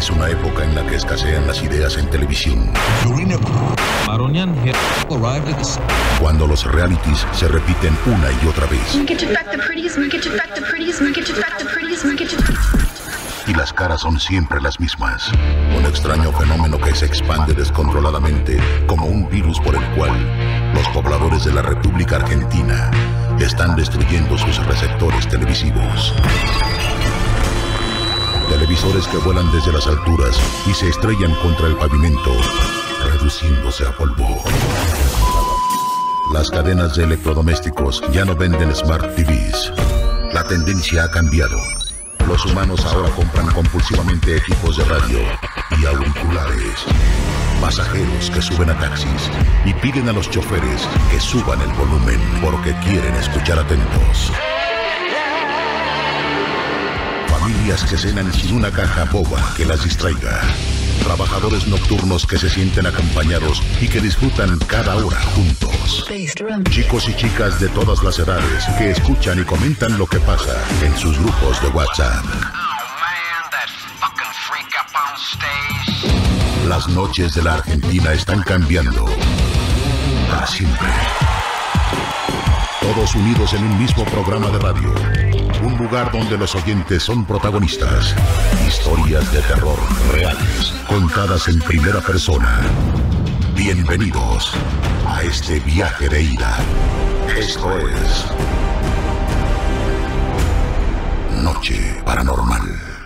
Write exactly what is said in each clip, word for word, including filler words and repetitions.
Es una época en la que escasean las ideas en televisión. Cuando los realities se repiten una y otra vez. Y las caras son siempre las mismas. Un extraño fenómeno que se expande descontroladamente como un virus por el cual los pobladores de la República Argentina están destruyendo sus receptores televisivos. Televisores que vuelan desde las alturas y se estrellan contra el pavimento, reduciéndose a polvo. Las cadenas de electrodomésticos ya no venden Smart T Vs. La tendencia ha cambiado. Los humanos ahora compran compulsivamente equipos de radio y auriculares. Pasajeros que suben a taxis y piden a los choferes que suban el volumen porque quieren escuchar atentos. Familias que cenan sin una caja boba que las distraiga. Trabajadores nocturnos que se sienten acompañados y que disfrutan cada hora juntos. Chicos y chicas de todas las edades que escuchan y comentan lo que pasa en sus grupos de WhatsApp. Las noches de la Argentina están cambiando para siempre. Todos unidos en un mismo programa de radio. Un lugar donde los oyentes son protagonistas. Historias de terror reales, contadas en primera persona. Bienvenidos a este viaje de ida. Esto es Noche Paranormal.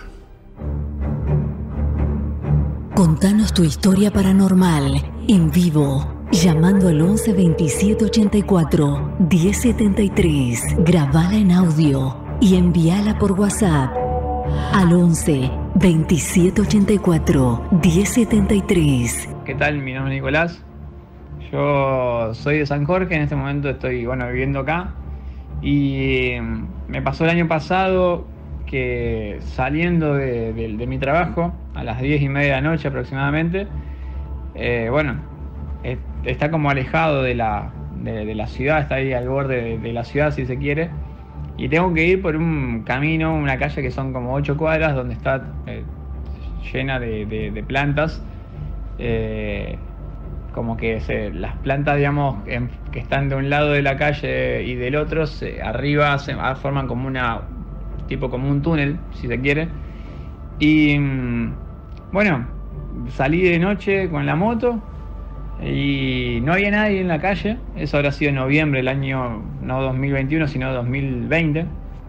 Contanos tu historia paranormal en vivo. Llamando al once veintisiete ochenta y cuatro diez setenta y tres. Grabala en audio y envíala por WhatsApp al once veintisiete ochenta y cuatro diez setenta y tres. ¿Qué tal? Mi nombre es Nicolás. Yo soy de San Jorge. En este momento estoy, bueno, viviendo acá. Y me pasó el año pasado que saliendo de, de, de mi trabajo a las diez y media de la noche aproximadamente, eh, bueno, está como alejado de la, de, de la ciudad, está ahí al borde de, de la ciudad si se quiere, y tengo que ir por un camino, una calle que son como ocho cuadras, donde está eh, llena de, de, de plantas, eh, como que se, las plantas, digamos, en, que están de un lado de la calle y del otro, se, arriba se forman como una, tipo como un túnel, si se quiere, y bueno, salí de noche con la moto, y no había nadie en la calle. Eso habrá sido en noviembre del año, no dos mil veintiuno, sino dos mil veinte.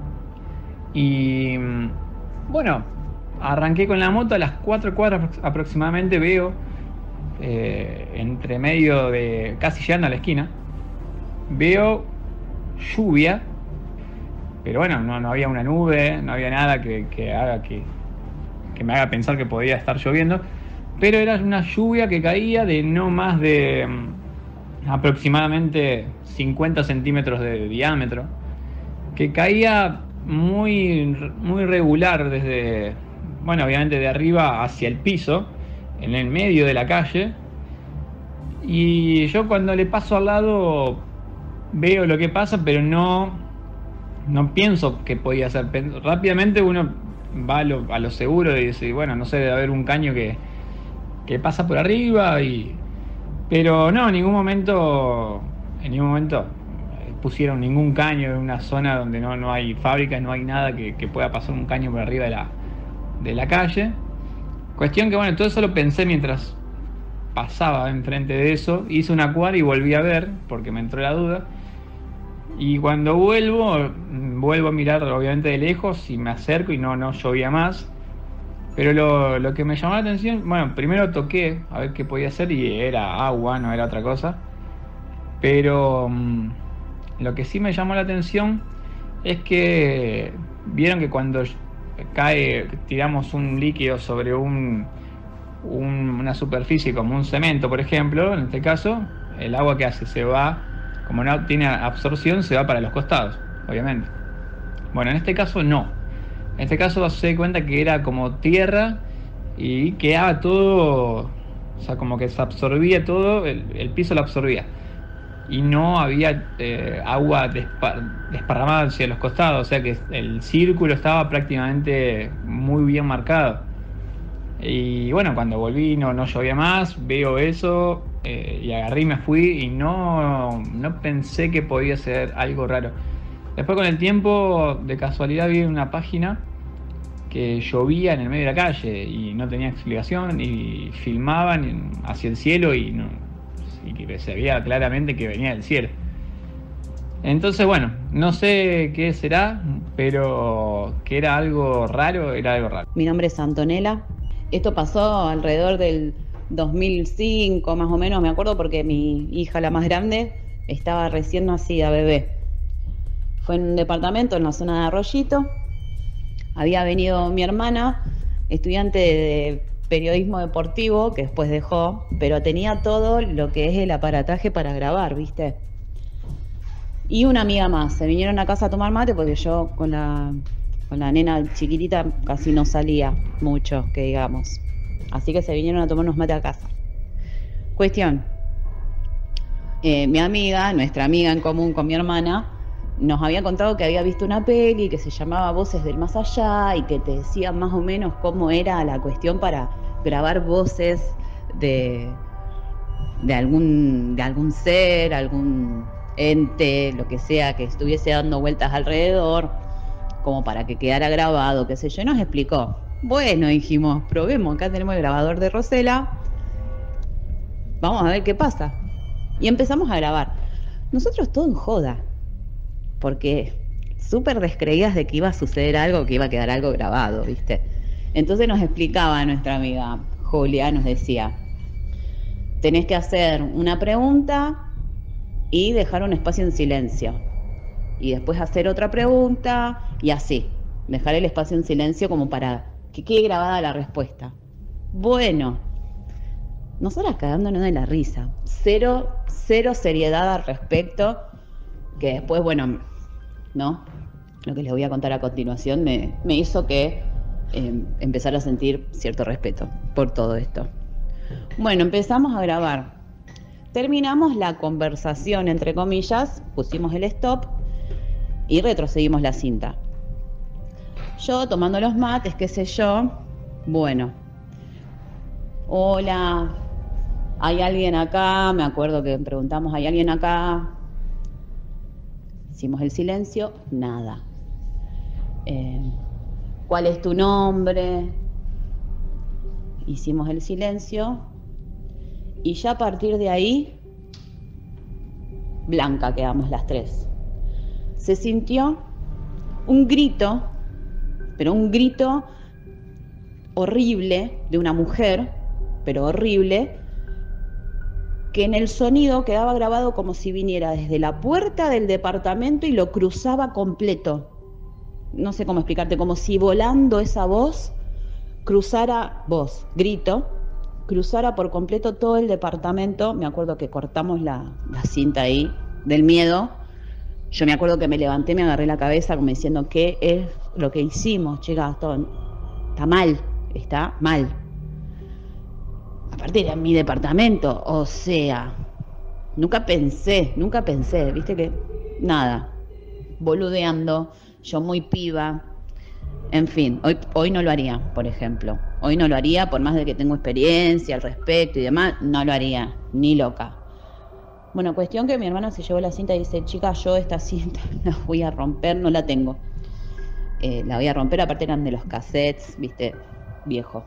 Y bueno, arranqué con la moto. A las cuatro cuadras aproximadamente veo, eh, entre medio de, casi llegando a la esquina, veo lluvia. Pero bueno, no, no había una nube, no había nada que, que haga que, que me haga pensar que podía estar lloviendo. Pero era una lluvia que caía de no más de um, aproximadamente cincuenta centímetros de diámetro, que caía muy, muy regular desde, bueno, obviamente de arriba hacia el piso, en el medio de la calle. Y yo cuando le paso al lado veo lo que pasa, pero no, no pienso que podía ser. Rápidamente uno va a lo, a lo seguro y dice, bueno, no sé, debe haber un caño que... que pasa por arriba, y pero no, en ningún momento en ningún momento pusieron ningún caño en una zona donde no, no hay fábricas, no hay nada que, que pueda pasar un caño por arriba de la, de la calle. Cuestión que bueno, todo eso lo pensé mientras pasaba enfrente de eso, hice una cuadra y volví a ver, porque me entró la duda, y cuando vuelvo, vuelvo a mirar obviamente de lejos y me acerco y no, no llovía más. Pero lo, lo que me llamó la atención, bueno, primero toqué a ver qué podía hacer y era agua, no era otra cosa. Pero um, lo que sí me llamó la atención es que vieron que cuando cae, tiramos un líquido sobre un, un, una superficie como un cemento, por ejemplo, en este caso, el agua que hace se va, como no tiene absorción, se va para los costados, obviamente. Bueno, en este caso no. En este caso se da cuenta que era como tierra y quedaba todo, o sea, como que se absorbía todo, el, el piso lo absorbía. Y no había eh, agua despar, desparramada hacia los costados, o sea que el círculo estaba prácticamente muy bien marcado. Y bueno, cuando volví no, no llovía más, veo eso eh, y agarré y me fui y no, no pensé que podía ser algo raro. Después con el tiempo, de casualidad vi una página que llovía en el medio de la calle y no tenía explicación y filmaban hacia el cielo y, no, y que se veía claramente que venía del cielo. Entonces bueno, no sé qué será, pero que era algo raro, era algo raro. Mi nombre es Antonella. Esto pasó alrededor del dos mil cinco, más o menos, me acuerdo, porque mi hija, la más grande, estaba recién nacida, bebé. Fue en un departamento en la zona de Arroyito. Había venido mi hermana, estudiante de periodismo deportivo, que después dejó, pero tenía todo lo que es el aparataje para grabar, ¿viste? Y una amiga más. Se vinieron a casa a tomar mate porque yo con la... con la nena chiquitita casi no salía mucho, que digamos. Así que se vinieron a tomar unos mates a casa. Cuestión. Eh, mi amiga, nuestra amiga en común con mi hermana, nos había contado que había visto una peli que se llamaba Voces del Más Allá y que te decía más o menos cómo era la cuestión para grabar voces de, de, algún, de algún ser, algún ente, lo que sea, que estuviese dando vueltas alrededor, como para que quedara grabado, qué sé yo, y nos explicó. Bueno, dijimos, probemos, acá tenemos el grabador de Rosela, vamos a ver qué pasa. Y empezamos a grabar. Nosotros todo en joda, porque súper descreídas de que iba a suceder algo, que iba a quedar algo grabado, ¿viste? Entonces nos explicaba nuestra amiga Julia, nos decía, tenés que hacer una pregunta y dejar un espacio en silencio. Y después hacer otra pregunta y así, dejar el espacio en silencio como para que quede grabada la respuesta. Bueno, nosotras cagándonos de la risa, cero, cero seriedad al respecto, que después, bueno, ¿no? Lo que les voy a contar a continuación me, me hizo que eh, empezar a sentir cierto respeto por todo esto. Bueno, empezamos a grabar. Terminamos la conversación, entre comillas, pusimos el stop y retrocedimos la cinta. Yo tomando los mates, qué sé yo, bueno, hola, ¿hay alguien acá? Me acuerdo que preguntamos, ¿hay alguien acá? Hicimos el silencio, nada. Eh, ¿Cuál es tu nombre? Hicimos el silencio y ya a partir de ahí, blanca quedamos las tres. Se sintió un grito, pero un grito horrible de una mujer, pero horrible, que en el sonido quedaba grabado como si viniera desde la puerta del departamento y lo cruzaba completo. No sé cómo explicarte, como si volando esa voz cruzara, voz, grito, cruzara por completo todo el departamento. Me acuerdo que cortamos la, la cinta ahí del miedo. Yo me acuerdo que me levanté, me agarré la cabeza como diciendo, ¿qué es lo que hicimos, chicas? Esto está mal, está mal. Aparte era en mi departamento, o sea, nunca pensé, nunca pensé, viste que nada, boludeando, yo muy piba, en fin, hoy, hoy no lo haría, por ejemplo, hoy no lo haría, por más de que tengo experiencia al respecto y demás, no lo haría, ni loca. Bueno, cuestión que mi hermano se llevó la cinta y dice, chica, yo esta cinta la voy a romper, no la tengo, eh, la voy a romper, aparte eran de los cassettes, viste, viejo.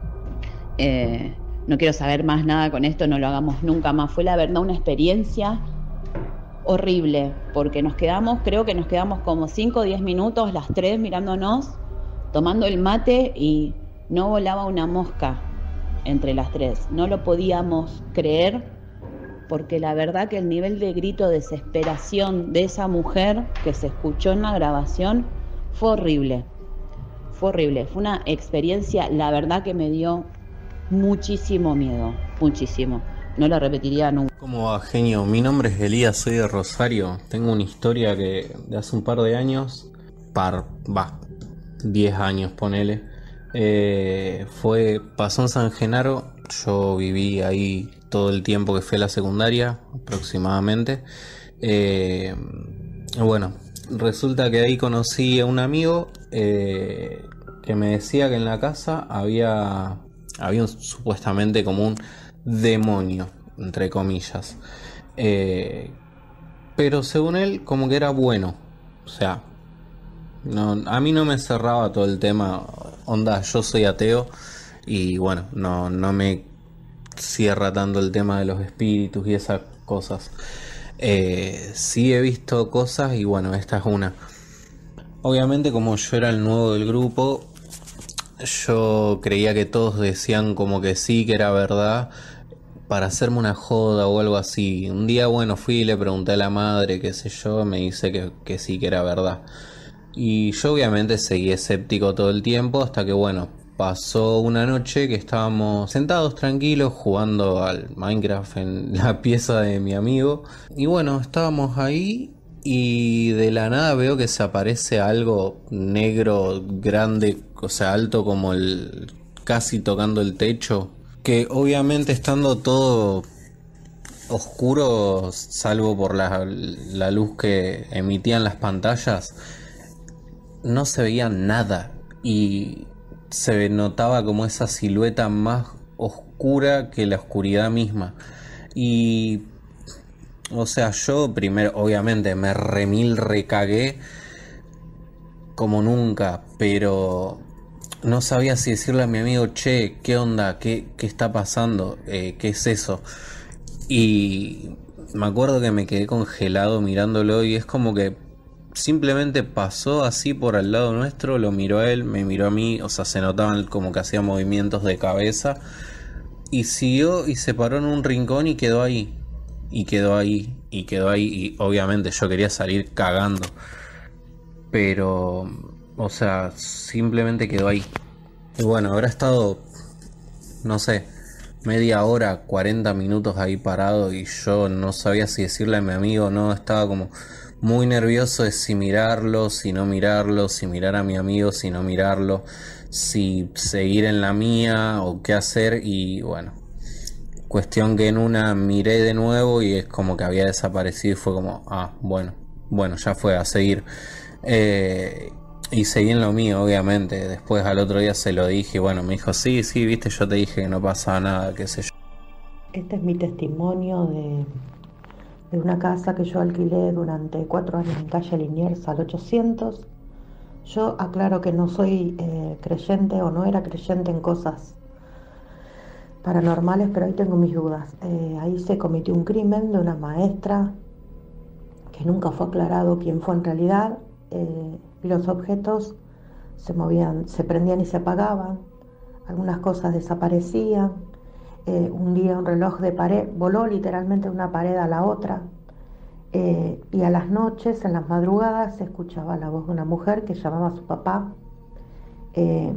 Eh... No quiero saber más nada con esto, no lo hagamos nunca más. Fue la verdad una experiencia horrible, porque nos quedamos, creo que nos quedamos como cinco o diez minutos las tres mirándonos, tomando el mate y no volaba una mosca entre las tres. No lo podíamos creer, porque la verdad que el nivel de grito de desesperación de esa mujer que se escuchó en la grabación fue horrible. Fue horrible, fue una experiencia, la verdad que me dio muchísimo miedo, muchísimo. No lo repetiría nunca. ¿Cómo va, genio? Mi nombre es Elías, soy de Rosario. Tengo una historia que de hace un par de años, par, va, diez años, ponele. Eh, fue, pasó en San Genaro. Yo viví ahí todo el tiempo que fui a la secundaria, aproximadamente. Eh, bueno, resulta que ahí conocí a un amigo eh, que me decía que en la casa había había un, supuestamente como un demonio, entre comillas. Eh, pero según él, como que era bueno. O sea, no, a mí no me cerraba todo el tema, onda, yo soy ateo y bueno, no, no me cierra tanto el tema de los espíritus y esas cosas. Eh, sí he visto cosas y bueno, esta es una. Obviamente, como yo era el nuevo del grupo, yo creía que todos decían como que sí, que era verdad, para hacerme una joda o algo así. Un día, bueno, fui y le pregunté a la madre, qué sé yo, me dice que, que sí, que era verdad. Y yo obviamente seguí escéptico todo el tiempo, hasta que bueno, pasó una noche que estábamos sentados tranquilos jugando al Minecraft en la pieza de mi amigo. Y bueno, estábamos ahí y de la nada veo que se aparece algo negro, grande, o sea, alto como el... casi tocando el techo. Que obviamente estando todo oscuro, salvo por la, la luz que emitían las pantallas, no se veía nada. Y se notaba como esa silueta más oscura que la oscuridad misma. Y o sea, yo primero obviamente me remil recagué como nunca, pero no sabía si decirle a mi amigo, che, ¿qué onda? ¿Qué, qué está pasando? Eh, ¿qué es eso? Y me acuerdo que me quedé congelado mirándolo y es como que simplemente pasó así por al lado nuestro, lo miró a él, me miró a mí, o sea, se notaban como que hacía movimientos de cabeza y siguió y se paró en un rincón y quedó ahí, y quedó ahí, y quedó ahí, y obviamente yo quería salir cagando, pero, o sea, simplemente quedó ahí. Y bueno, habrá estado, no sé, media hora, cuarenta minutos ahí parado y yo no sabía si decirle a mi amigo, no, estaba como muy nervioso de si mirarlo, si no mirarlo, si mirar a mi amigo, si no mirarlo, si seguir en la mía o qué hacer. Y bueno, cuestión que en una miré de nuevo y es como que había desaparecido y fue como, ah, bueno, bueno, ya fue, a seguir. Eh, y seguí en lo mío, obviamente. Después al otro día se lo dije y bueno, me dijo, sí, sí, viste, yo te dije que no pasaba nada, qué sé yo. Este es mi testimonio de... de una casa que yo alquilé durante cuatro años en calle Liniers al ochocientos. Yo aclaro que no soy eh, creyente o no era creyente en cosas paranormales, pero ahí tengo mis dudas. Eh, ahí se cometió un crimen de una maestra que nunca fue aclarado quién fue en realidad. Eh, los objetos se movían, se prendían y se apagaban, algunas cosas desaparecían. Eh, un día un reloj de pared voló literalmente de una pared a la otra, eh, y a las noches, en las madrugadas, se escuchaba la voz de una mujer que llamaba a su papá. Eh,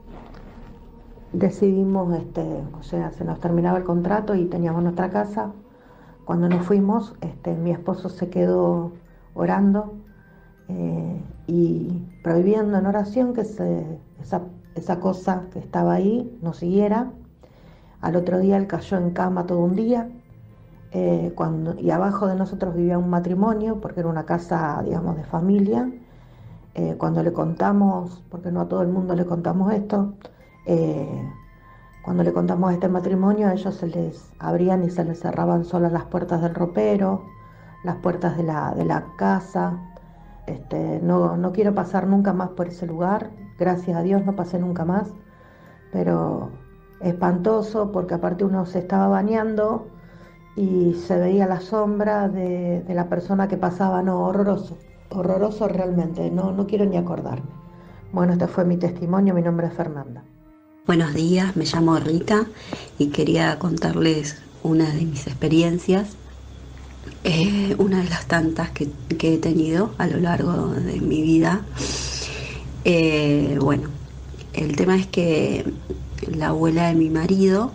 decidimos, este, o sea, se nos terminaba el contrato y teníamos nuestra casa. Cuando nos fuimos, este, mi esposo se quedó orando eh, y prohibiendo en oración que se, esa, esa cosa que estaba ahí no siguiera. Al otro día él cayó en cama todo un día, eh, cuando, y abajo de nosotros vivía un matrimonio, porque era una casa, digamos, de familia. Eh, cuando le contamos, porque no a todo el mundo le contamos esto, eh, cuando le contamos este matrimonio, a ellos se les abrían y se les cerraban solas las puertas del ropero, las puertas de la, de la casa. Este, no, no quiero pasar nunca más por ese lugar, gracias a Dios no pasé nunca más, pero espantoso, porque aparte uno se estaba bañando y se veía la sombra de, de la persona que pasaba. No, horroroso, horroroso realmente, no, no quiero ni acordarme. Bueno, este fue mi testimonio, mi nombre es Fernanda. Buenos días, me llamo Rita y quería contarles una de mis experiencias, eh, una de las tantas que, que he tenido a lo largo de mi vida. Eh, bueno, el tema es que la abuela de mi marido,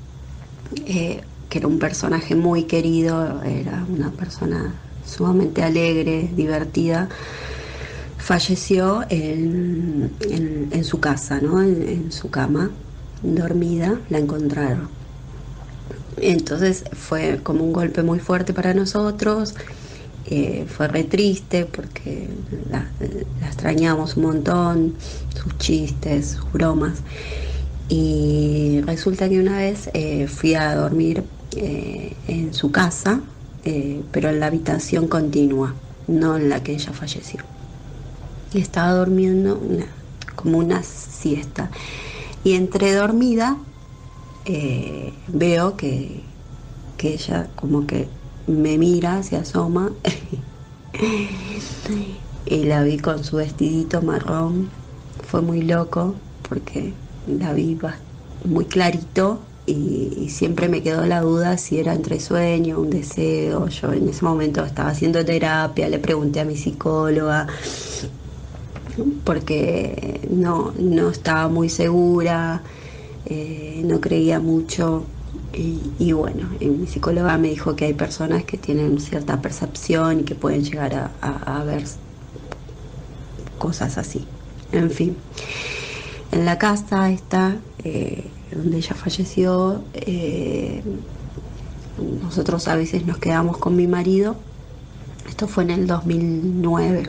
eh, que era un personaje muy querido, era una persona sumamente alegre, divertida, falleció en, en, en su casa, ¿no? en, en su cama, dormida, la encontraron. Entonces fue como un golpe muy fuerte para nosotros, eh, fue re triste porque la, la extrañamos un montón, sus chistes, sus bromas. Y resulta que una vez eh, fui a dormir eh, en su casa, eh, pero en la habitación continua, no en la que ella falleció. Y estaba durmiendo una, como una siesta. Y entre dormida eh, veo que, que ella como que me mira, se asoma y la vi con su vestidito marrón. Fue muy loco porque la vi muy clarito y, y siempre me quedó la duda si era entre sueño, un deseo. Yo en ese momento estaba haciendo terapia, le pregunté a mi psicóloga porque no, no estaba muy segura, eh, no creía mucho. Y, y bueno, y mi psicóloga me dijo que hay personas que tienen cierta percepción y que pueden llegar a, a, a ver cosas así. En fin, en la casa esta, eh, donde ella falleció, eh, nosotros a veces nos quedamos con mi marido. Esto fue en el dos mil nueve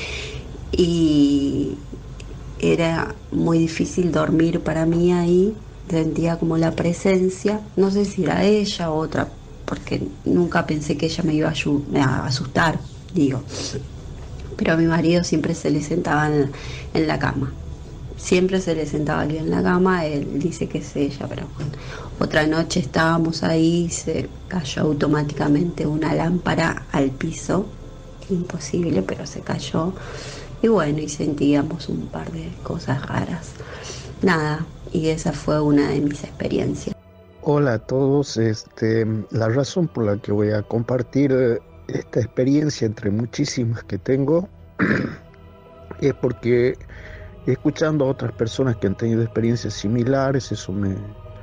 y era muy difícil dormir para mí ahí. Sentía como la presencia, no sé si era ella o otra, porque nunca pensé que ella me iba a asustar, digo. Pero a mi marido siempre se le sentaba en, en la cama, siempre se le sentaba alguien en la cama. Él dice que es ella, pero bueno. Otra noche estábamos ahí, se cayó automáticamente una lámpara al piso, imposible, pero se cayó. Y bueno, y sentíamos un par de cosas raras. Nada, y esa fue una de mis experiencias. Hola a todos, este, la razón por la que voy a compartir esta experiencia entre muchísimas que tengo es porque escuchando a otras personas que han tenido experiencias similares, eso me,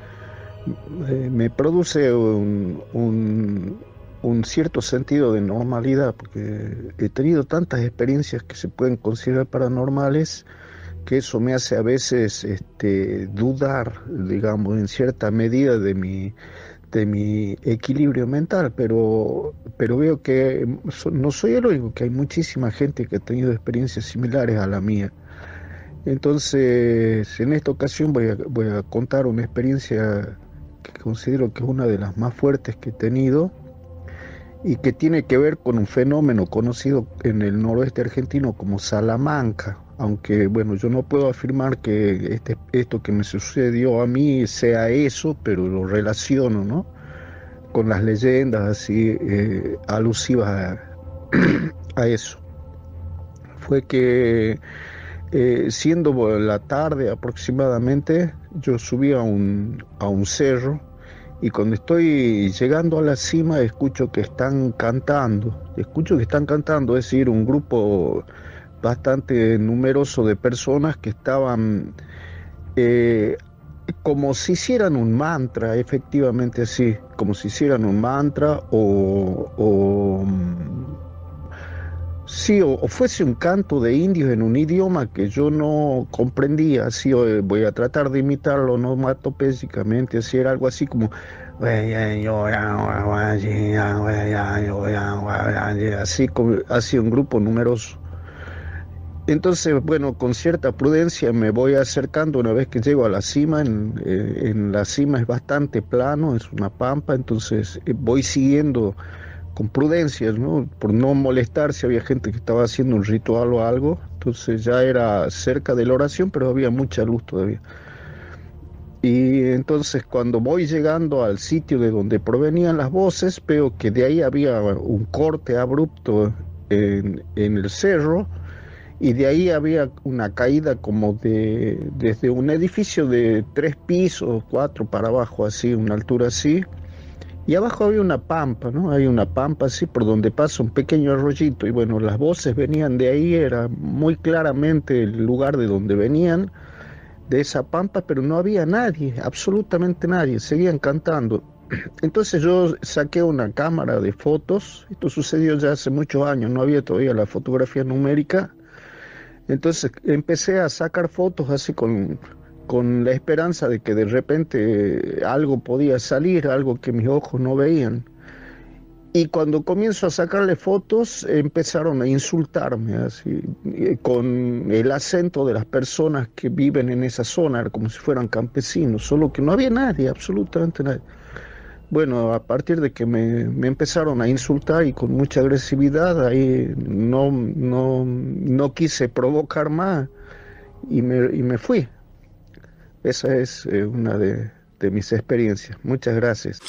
me produce un, un, un cierto sentido de normalidad, porque he tenido tantas experiencias que se pueden considerar paranormales que eso me hace a veces este, dudar, digamos, en cierta medida de mi, de mi equilibrio mental, pero, pero veo que no soy el único, que hay muchísima gente que ha tenido experiencias similares a la mía. Entonces, en esta ocasión voy a, voy a contar una experiencia que considero que es una de las más fuertes que he tenido y que tiene que ver con un fenómeno conocido en el noroeste argentino como Salamanca. Aunque, bueno, yo no puedo afirmar que este, esto que me sucedió a mí sea eso, pero lo relaciono, ¿no?, con las leyendas así eh, alusivas a, a eso. Fue que eh, siendo la tarde aproximadamente, yo subí a un, a un cerro y cuando estoy llegando a la cima escucho que están cantando, escucho que están cantando, es decir, un grupo bastante numeroso de personas que estaban eh, como si hicieran un mantra, efectivamente así, como si hicieran un mantra o, o sí, o, o fuese un canto de indios en un idioma que yo no comprendía, así voy a tratar de imitarlo onomatopéyicamente, así era algo así como así, como, así un grupo numeroso. Entonces, bueno, con cierta prudencia me voy acercando una vez que llego a la cima. En, eh, en la cima es bastante plano, es una pampa, entonces eh, voy siguiendo con prudencia, ¿no?, por no molestar si había gente que estaba haciendo un ritual o algo. Entonces ya era cerca de la oración, pero había mucha luz todavía. Y entonces cuando voy llegando al sitio de donde provenían las voces, veo que de ahí había un corte abrupto en, en el cerro, y de ahí había una caída como de desde un edificio de tres pisos, cuatro para abajo, así, una altura así, y abajo había una pampa, ¿no? Hay una pampa así por donde pasa un pequeño arroyito, y bueno, las voces venían de ahí, era muy claramente el lugar de donde venían, de esa pampa, pero no había nadie, absolutamente nadie, seguían cantando. Entonces yo saqué una cámara de fotos, esto sucedió ya hace muchos años, no había todavía la fotografía numérica. Entonces empecé a sacar fotos así con, con la esperanza de que de repente algo podía salir, algo que mis ojos no veían. Y cuando comienzo a sacarle fotos, empezaron a insultarme, así, con el acento de las personas que viven en esa zona, como si fueran campesinos, solo que no había nadie, absolutamente nadie. Bueno, a partir de que me, me empezaron a insultar y con mucha agresividad, ahí no, no, no quise provocar más y me, y me fui. Esa es eh, una de, de mis experiencias. Muchas gracias.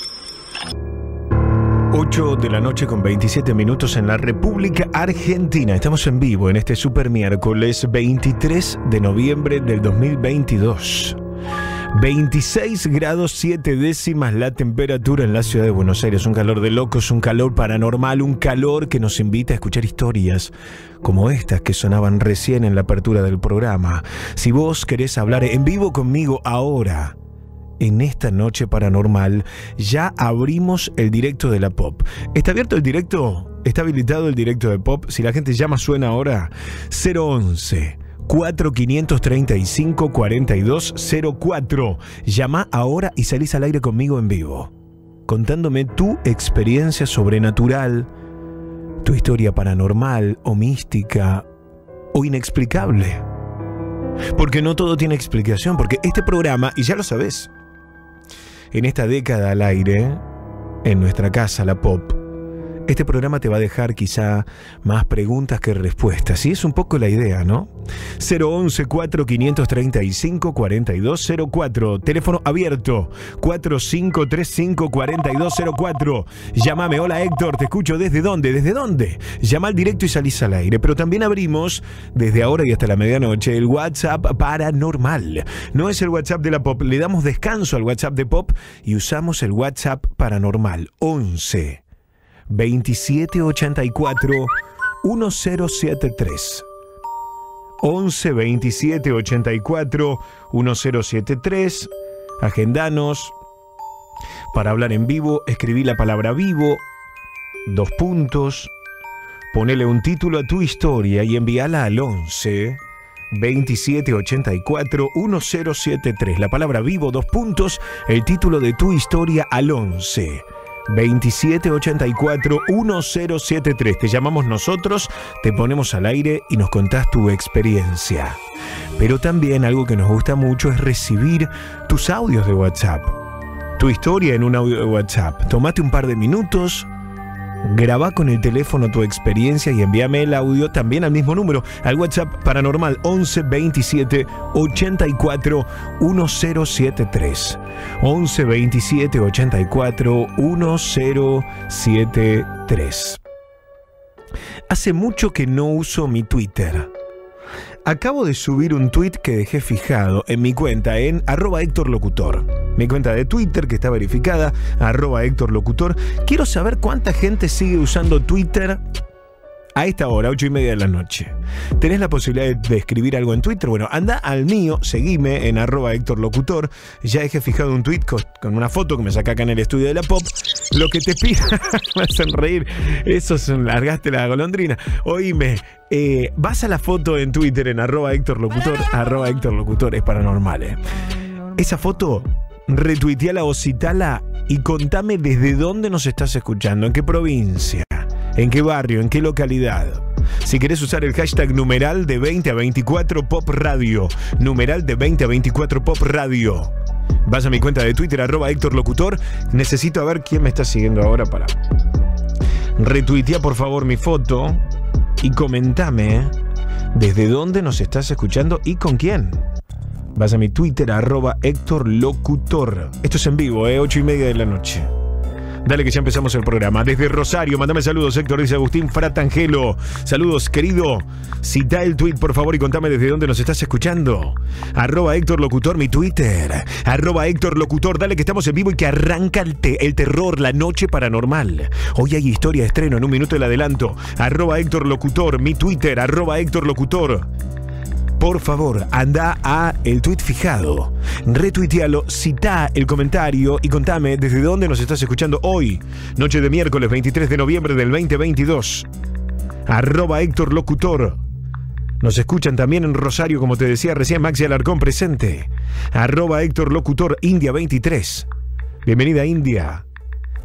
ocho de la noche con veintisiete minutos en la República Argentina. Estamos en vivo en este super miércoles veintitrés de noviembre del dos mil veintidós. veintiséis grados siete décimas la temperatura en la ciudad de Buenos Aires. Un calor de locos, un calor paranormal, un calor que nos invita a escuchar historias como estas que sonaban recién en la apertura del programa. Si vos querés hablar en vivo conmigo ahora, en esta noche paranormal, ya abrimos el directo de la Pop. ¿Está abierto el directo? ¿Está habilitado el directo de Pop? Si la gente llama, suena ahora. cero once, cuatro quinientos treinta y cinco, cuarenta y dos cero cuatro. Llama ahora y salís al aire conmigo en vivo, contándome tu experiencia sobrenatural, tu historia paranormal o mística o inexplicable. Porque no todo tiene explicación, porque este programa, y ya lo sabés, en esta década al aire, en nuestra casa, la Pop, este programa te va a dejar quizá más preguntas que respuestas. Y es un poco la idea, ¿no? cero once, cuatro quinientos treinta y cinco, cuarenta y dos cero cuatro. Teléfono abierto, cuatro cinco tres cinco, cuarenta y dos cero cuatro. Llámame. Hola Héctor, te escucho. ¿Desde dónde? ¿Desde dónde? Llama al directo y salís al aire. Pero también abrimos, desde ahora y hasta la medianoche, el WhatsApp paranormal. No es el WhatsApp de la Pop. Le damos descanso al WhatsApp de Pop y usamos el WhatsApp paranormal. once, veintisiete ochenta y cuatro, diez setenta y tres. once, veintisiete ochenta y cuatro, diez setenta y tres. Agendanos para hablar en vivo. Escribí la palabra vivo, dos puntos, ponele un título a tu historia y envíala al once, veintisiete ochenta y cuatro, diez setenta y tres. La palabra vivo, dos puntos, el título de tu historia al once, veintisiete ochenta y cuatro, diez setenta y tres. Te llamamos nosotros, te ponemos al aire y nos contás tu experiencia. Pero también algo que nos gusta mucho es recibir tus audios de WhatsApp, tu historia en un audio de WhatsApp. Tómate un par de minutos, grabá con el teléfono tu experiencia y envíame el audio también al mismo número, al WhatsApp paranormal once, veintisiete ochenta y cuatro, diez setenta y tres. once, veintisiete ochenta y cuatro, diez setenta y tres. Hace mucho que no uso mi Twitter. Acabo de subir un tweet que dejé fijado en mi cuenta en arroba Héctor Locutor. Mi cuenta de Twitter que está verificada, arroba Héctor Locutor. Quiero saber cuánta gente sigue usando Twitter a esta hora, ocho y media de la noche. ¿Tenés la posibilidad de escribir algo en Twitter? Bueno, anda al mío, seguime en arroba Héctor Locutor. Ya dejé fijado un tweet con, con una foto que me saca acá en el estudio de la Pop. Lo que te pido, me hacen reír, eso es un largaste la golondrina. Oíme, eh, vas a la foto en Twitter en arroba Héctor Locutor, arroba Héctor Locutor, es paranormal, eh. Esa foto, retuiteala o citala y contame desde dónde nos estás escuchando, en qué provincia, en qué barrio, en qué localidad. Si querés usar el hashtag numeral de veinte a veinticuatro Pop Radio, numeral de veinte a veinticuatro Pop Radio. Vas a mi cuenta de Twitter, arroba Héctor Locutor. Necesito a ver quién me está siguiendo ahora para... Retuitea por favor mi foto y comentame desde dónde nos estás escuchando y con quién. Vas a mi Twitter, arroba Héctor Locutor. Esto es en vivo, eh, ocho y media de la noche. Dale que ya empezamos el programa. Desde Rosario, mandame saludos, Héctor, dice Agustín Fratangelo. Saludos, querido. Cita el tweet, por favor, y contame desde dónde nos estás escuchando. Arroba Héctor Locutor, mi Twitter. Arroba Héctor Locutor. Dale que estamos en vivo y que arranca el, te el terror, la noche paranormal. Hoy hay historia de estreno, en un minuto el adelanto. Arroba Héctor Locutor, mi Twitter. Arroba Héctor Locutor. Por favor, anda a el tweet fijado, retuitealo, cita el comentario y contame desde dónde nos estás escuchando hoy, noche de miércoles veintitrés de noviembre del veinte veintidós. Arroba Héctor Locutor. Nos escuchan también en Rosario, como te decía recién, Maxi Alarcón presente. Arroba Héctor Locutor, India veintitrés. Bienvenida, India.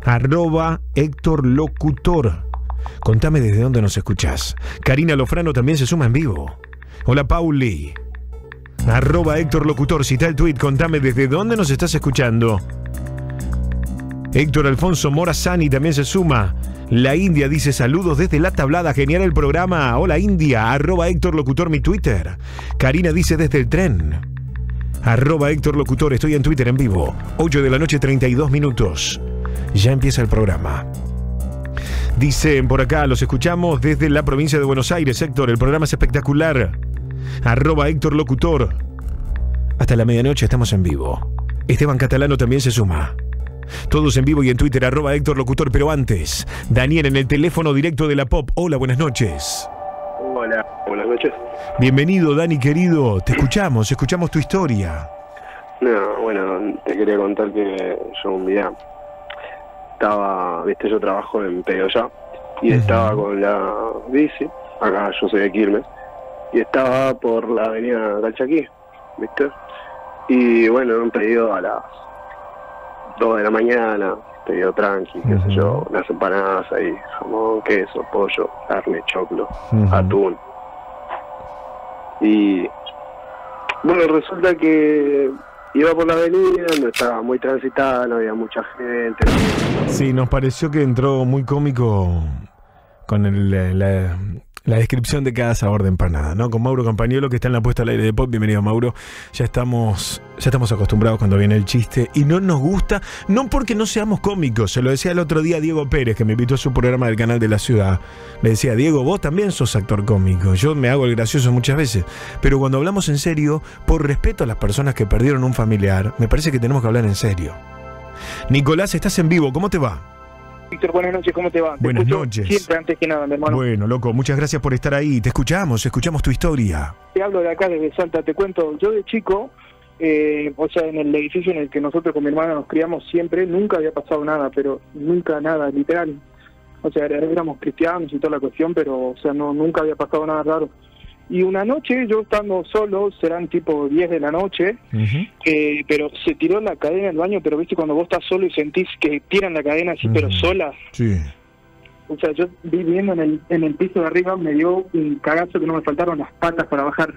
arroba Héctor Locutor. Contame desde dónde nos escuchás. Karina Lofrano también se suma en vivo. Hola, Pauli. Arroba Héctor Locutor, cita el tweet, contame desde dónde nos estás escuchando. Héctor Alfonso Morazani también se suma. La India dice saludos desde La Tablada, genial el programa. Hola India, arroba Héctor Locutor mi Twitter. Karina dice desde el tren. Arroba Héctor Locutor, estoy en Twitter en vivo. ocho de la noche, treinta y dos minutos. Ya empieza el programa. Dicen por acá, los escuchamos desde la provincia de Buenos Aires, Héctor, el programa es espectacular. Arroba Héctor Locutor. Hasta la medianoche estamos en vivo. Esteban Catalano también se suma. Todos en vivo y en Twitter, arroba Héctor Locutor. Pero antes, Daniel en el teléfono directo de la Pop. Hola, buenas noches. Hola, buenas noches. Bienvenido, Dani querido. Te escuchamos, escuchamos tu historia. No, bueno, te quería contar que yo un día estaba, viste, yo trabajo en Pedoya y uh-huh. estaba con la bici, acá yo soy de Quilmes, y estaba por la avenida Calchaquí, viste, y bueno, un pedido a las dos de la mañana, pedido tranqui, qué uh-huh. sé yo, unas empanadas ahí, jamón, queso, pollo, carne, choclo, uh-huh. atún. Y bueno, resulta que iba por la avenida, no estaba muy transitada, no había mucha gente. Sí, nos pareció que entró muy cómico con el, la, la descripción de cada sabor de empanada, ¿no? Con Mauro Campagnolo, que está en la puesta al aire de Pop. Bienvenido, Mauro. Ya estamos, ya estamos acostumbrados cuando viene el chiste y no nos gusta, no porque no seamos cómicos. Se lo decía el otro día Diego Pérez, que me invitó a su programa del Canal de la Ciudad. Me decía, Diego, vos también sos actor cómico. Yo me hago el gracioso muchas veces, pero cuando hablamos en serio, por respeto a las personas que perdieron un familiar, me parece que tenemos que hablar en serio. Nicolás, estás en vivo, ¿cómo te va? Víctor, buenas noches, ¿cómo te va? Te buenas noches. Siempre, antes que nada, mi hermano. Bueno, loco, muchas gracias por estar ahí. Te escuchamos, escuchamos tu historia. Te hablo de acá, desde Salta. Te cuento, yo de chico, eh, o sea, en el edificio en el que nosotros con mi hermana nos criamos siempre, nunca había pasado nada, pero nunca nada, literal. O sea, éramos cristianos y toda la cuestión, pero, o sea, no nunca había pasado nada raro. Y una noche, yo estando solo, serán tipo diez de la noche, uh-huh. eh, pero se tiró la cadena del baño, pero viste cuando vos estás solo y sentís que tiran la cadena así, uh-huh. pero sola. Sí. O sea, yo viviendo en el, en el piso de arriba, me dio un cagazo que no me faltaron las patas para bajar.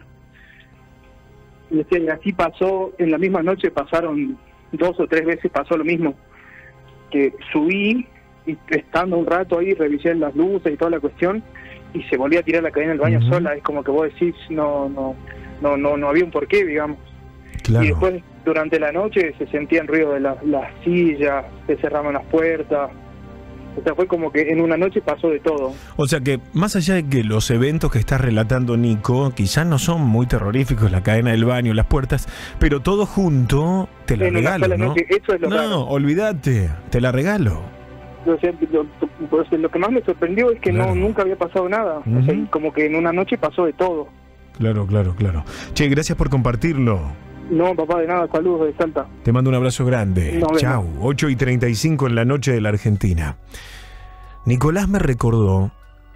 Y, o sea, y así pasó, en la misma noche pasaron dos o tres veces, pasó lo mismo. Que subí, y estando un rato ahí, revisé las luces y toda la cuestión, y se volvía a tirar la cadena del baño uh-huh. sola. Es como que vos decís, no no no no no había un porqué, digamos. Claro. Y después, durante la noche, se sentían ruido de las la sillas, se cerraban las puertas. O sea, fue como que en una noche pasó de todo. O sea que, más allá de que los eventos que está relatando Nico, quizás no son muy terroríficos, la cadena del baño, las puertas, pero todo junto, te la en regalo, ¿no? Noche, eso es lo no, raro. Olvídate, te la regalo. O sea, lo, pues, lo que más me sorprendió es que claro. no nunca había pasado nada. Uh-huh. O sea, como que en una noche pasó de todo. Claro, claro, claro. Che, gracias por compartirlo. No, papá, de nada, saludos de Salta. Te mando un abrazo grande. No, chau. ocho y treinta y cinco en la noche de la Argentina. Nicolás me recordó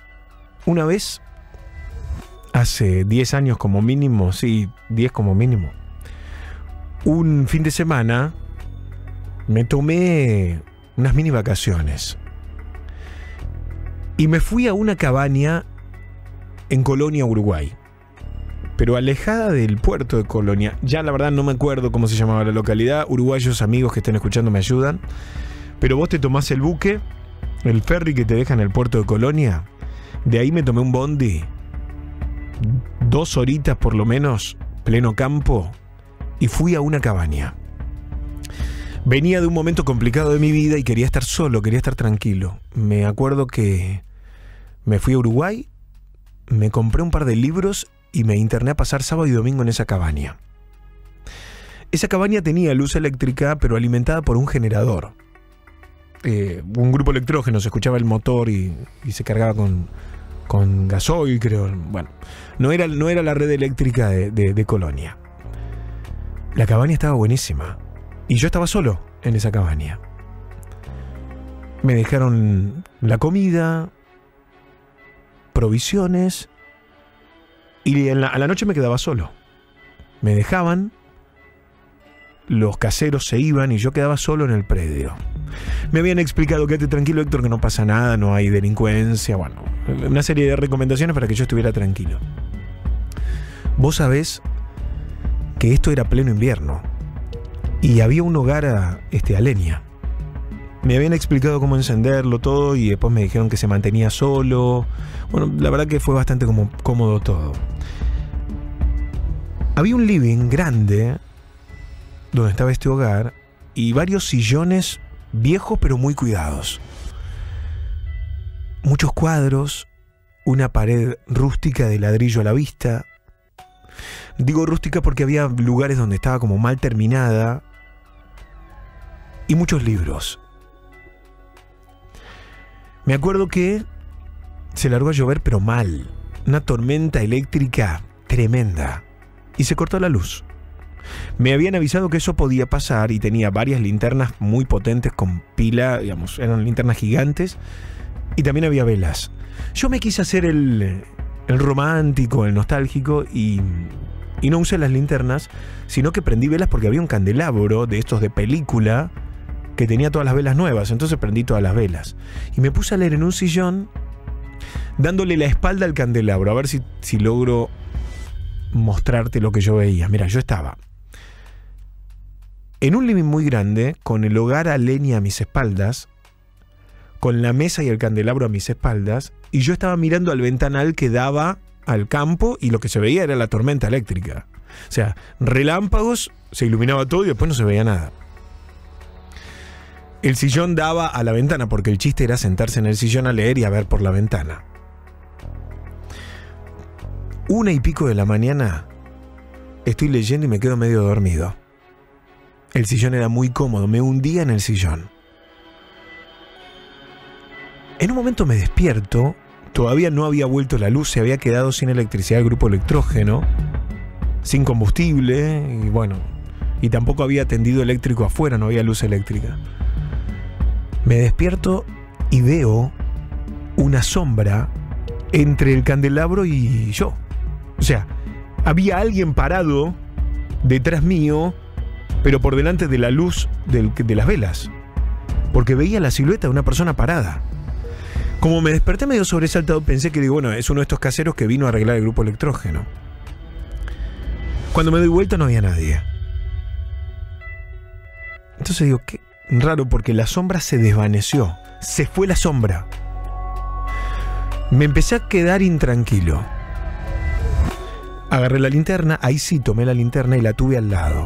una vez, hace diez años como mínimo, sí, diez como mínimo, un fin de semana me tomé unas mini vacaciones y me fui a una cabaña en Colonia, Uruguay, pero alejada del puerto de Colonia. Ya la verdad no me acuerdo cómo se llamaba la localidad. Uruguayos amigos que estén escuchando me ayudan. Pero vos te tomás el buque, el ferry que te deja en el puerto de Colonia. De ahí me tomé un bondi, dos horitas por lo menos, pleno campo, y fui a una cabaña. Venía de un momento complicado de mi vida y quería estar solo, quería estar tranquilo. Me acuerdo que me fui a Uruguay, me compré un par de libros y me interné a pasar sábado y domingo en esa cabaña. Esa cabaña tenía luz eléctrica, pero alimentada por un generador. Eh, un grupo electrógeno, se escuchaba el motor y, y se cargaba con, con gasoil, creo. Bueno, no era, no era la red eléctrica de, de, de Colonia. La cabaña estaba buenísima. Y yo estaba solo en esa cabaña. Me dejaron la comida, provisiones, y en la, a la noche me quedaba solo. Me dejaban los caseros se iban y yo quedaba solo en el predio. Me habían explicado, quédate tranquilo, Héctor, que no pasa nada, no hay delincuencia, bueno, una serie de recomendaciones para que yo estuviera tranquilo. Vos sabés que esto era pleno invierno y había un hogar a, este, a leña. Me habían explicado cómo encenderlo todo y después me dijeron que se mantenía solo. Bueno, la verdad que fue bastante como, cómodo todo. Había un living grande donde estaba este hogar y varios sillones viejos pero muy cuidados. Muchos cuadros, una pared rústica de ladrillo a la vista. Digo rústica porque había lugares donde estaba como mal terminada y muchos libros. Me acuerdo que se largó a llover pero mal, una tormenta eléctrica tremenda y se cortó la luz. Me habían avisado que eso podía pasar y tenía varias linternas muy potentes con pila, digamos, eran linternas gigantes y también había velas. Yo me quise hacer el, el romántico, el nostálgico y, y no usé las linternas, sino que prendí velas porque había un candelabro de estos de película que tenía todas las velas nuevas, entonces prendí todas las velas. Y me puse a leer en un sillón, dándole la espalda al candelabro, a ver si, si logro mostrarte lo que yo veía. Mira, yo estaba en un living muy grande, con el hogar a leña a mis espaldas, con la mesa y el candelabro a mis espaldas, y yo estaba mirando al ventanal que daba al campo y lo que se veía era la tormenta eléctrica. O sea, relámpagos, se iluminaba todo y después no se veía nada. El sillón daba a la ventana porque el chiste era sentarse en el sillón a leer y a ver por la ventana. Una y pico de la mañana estoy leyendo y me quedo medio dormido. El sillón era muy cómodo, me hundía en el sillón. En un momento me despierto, todavía no había vuelto la luz, se había quedado sin electricidad el grupo electrógeno, sin combustible y bueno, y tampoco había tendido eléctrico afuera, no había luz eléctrica. Me despierto y veo una sombra entre el candelabro y yo. O sea, había alguien parado detrás mío, pero por delante de la luz del, de las velas, porque veía la silueta de una persona parada. Como me desperté medio sobresaltado, pensé que digo, bueno, es uno de estos caseros que vino a arreglar el grupo electrógeno. Cuando me doy vuelta no había nadie. Entonces digo, qué raro, porque la sombra se desvaneció, se fue la sombra. Me empecé a quedar intranquilo. Agarré la linterna, ahí sí tomé la linterna y la tuve al lado.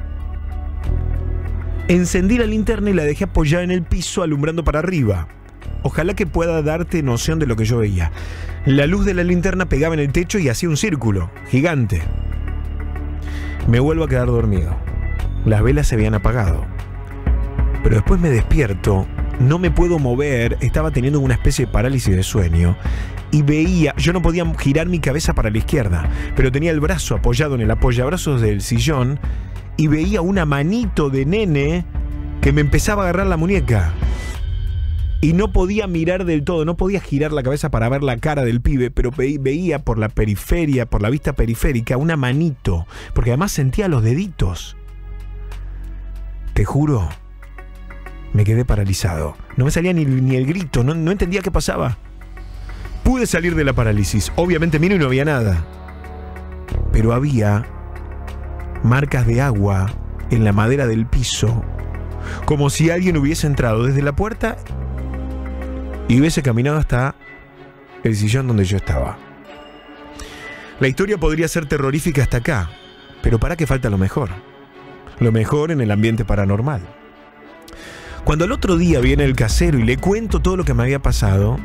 Encendí la linterna y la dejé apoyada en el piso, alumbrando para arriba. Ojalá que pueda darte noción de lo que yo veía. La luz de la linterna pegaba en el techo y hacía un círculo gigante. Me vuelvo a quedar dormido. Las velas se habían apagado. Pero después me despierto, no me puedo mover, estaba teniendo una especie de parálisis de sueño y veía, yo no podía girar mi cabeza para la izquierda, pero tenía el brazo apoyado en el apoyabrazos del sillón y veía una manito de nene que me empezaba a agarrar la muñeca. Y no podía mirar del todo, no podía girar la cabeza para ver la cara del pibe, pero ve, veía por la periferia, por la vista periférica, una manito, porque además sentía los deditos. Te juro, me quedé paralizado. No me salía ni, ni el grito, no, no entendía qué pasaba. Pude salir de la parálisis, obviamente miro y no había nada. Pero había marcas de agua en la madera del piso, como si alguien hubiese entrado desde la puerta y hubiese caminado hasta el sillón donde yo estaba. La historia podría ser terrorífica hasta acá, pero para qué falta lo mejor. Lo mejor en el ambiente paranormal. Cuando al otro día viene el casero y le cuento todo lo que me había pasado,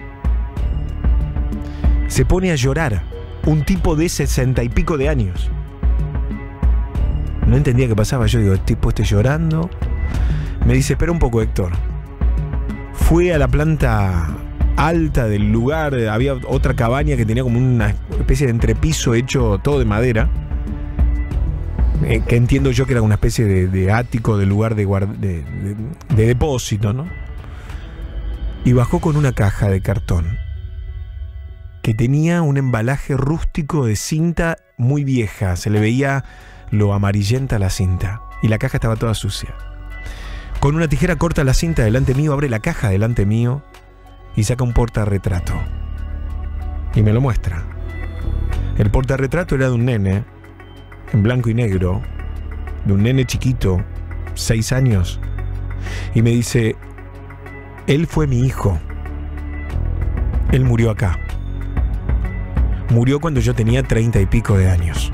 se pone a llorar, un tipo de sesenta y pico de años. No entendía qué pasaba, yo digo, el tipo este llorando. Me dice, espera un poco, Héctor. Fue a la planta alta del lugar, había otra cabaña que tenía como una especie de entrepiso hecho todo de madera, eh, que entiendo yo que era una especie de, de ático, de lugar de, guard, de, de, de depósito, ¿no? Y bajó con una caja de cartón que tenía un embalaje rústico de cinta muy vieja, se le veía lo amarillenta la cinta. y la caja estaba toda sucia. Con una tijera corta la cinta delante mío, abre la caja delante mío y saca un portarretrato. Y me lo muestra. El portarretrato era de un nene, en blanco y negro, de un nene chiquito, seis años, y me dice, él fue mi hijo. Él murió acá. Murió cuando yo tenía treinta y pico de años.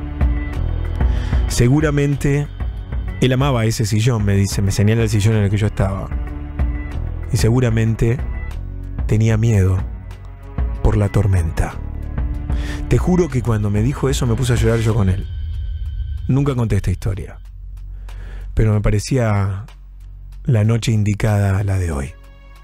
Seguramente él amaba ese sillón, me dice, me señala el sillón en el que yo estaba. Y seguramente tenía miedo por la tormenta. Te juro que cuando me dijo eso me puse a llorar yo con él. Nunca conté esta historia, pero me parecía la noche indicada, la de hoy.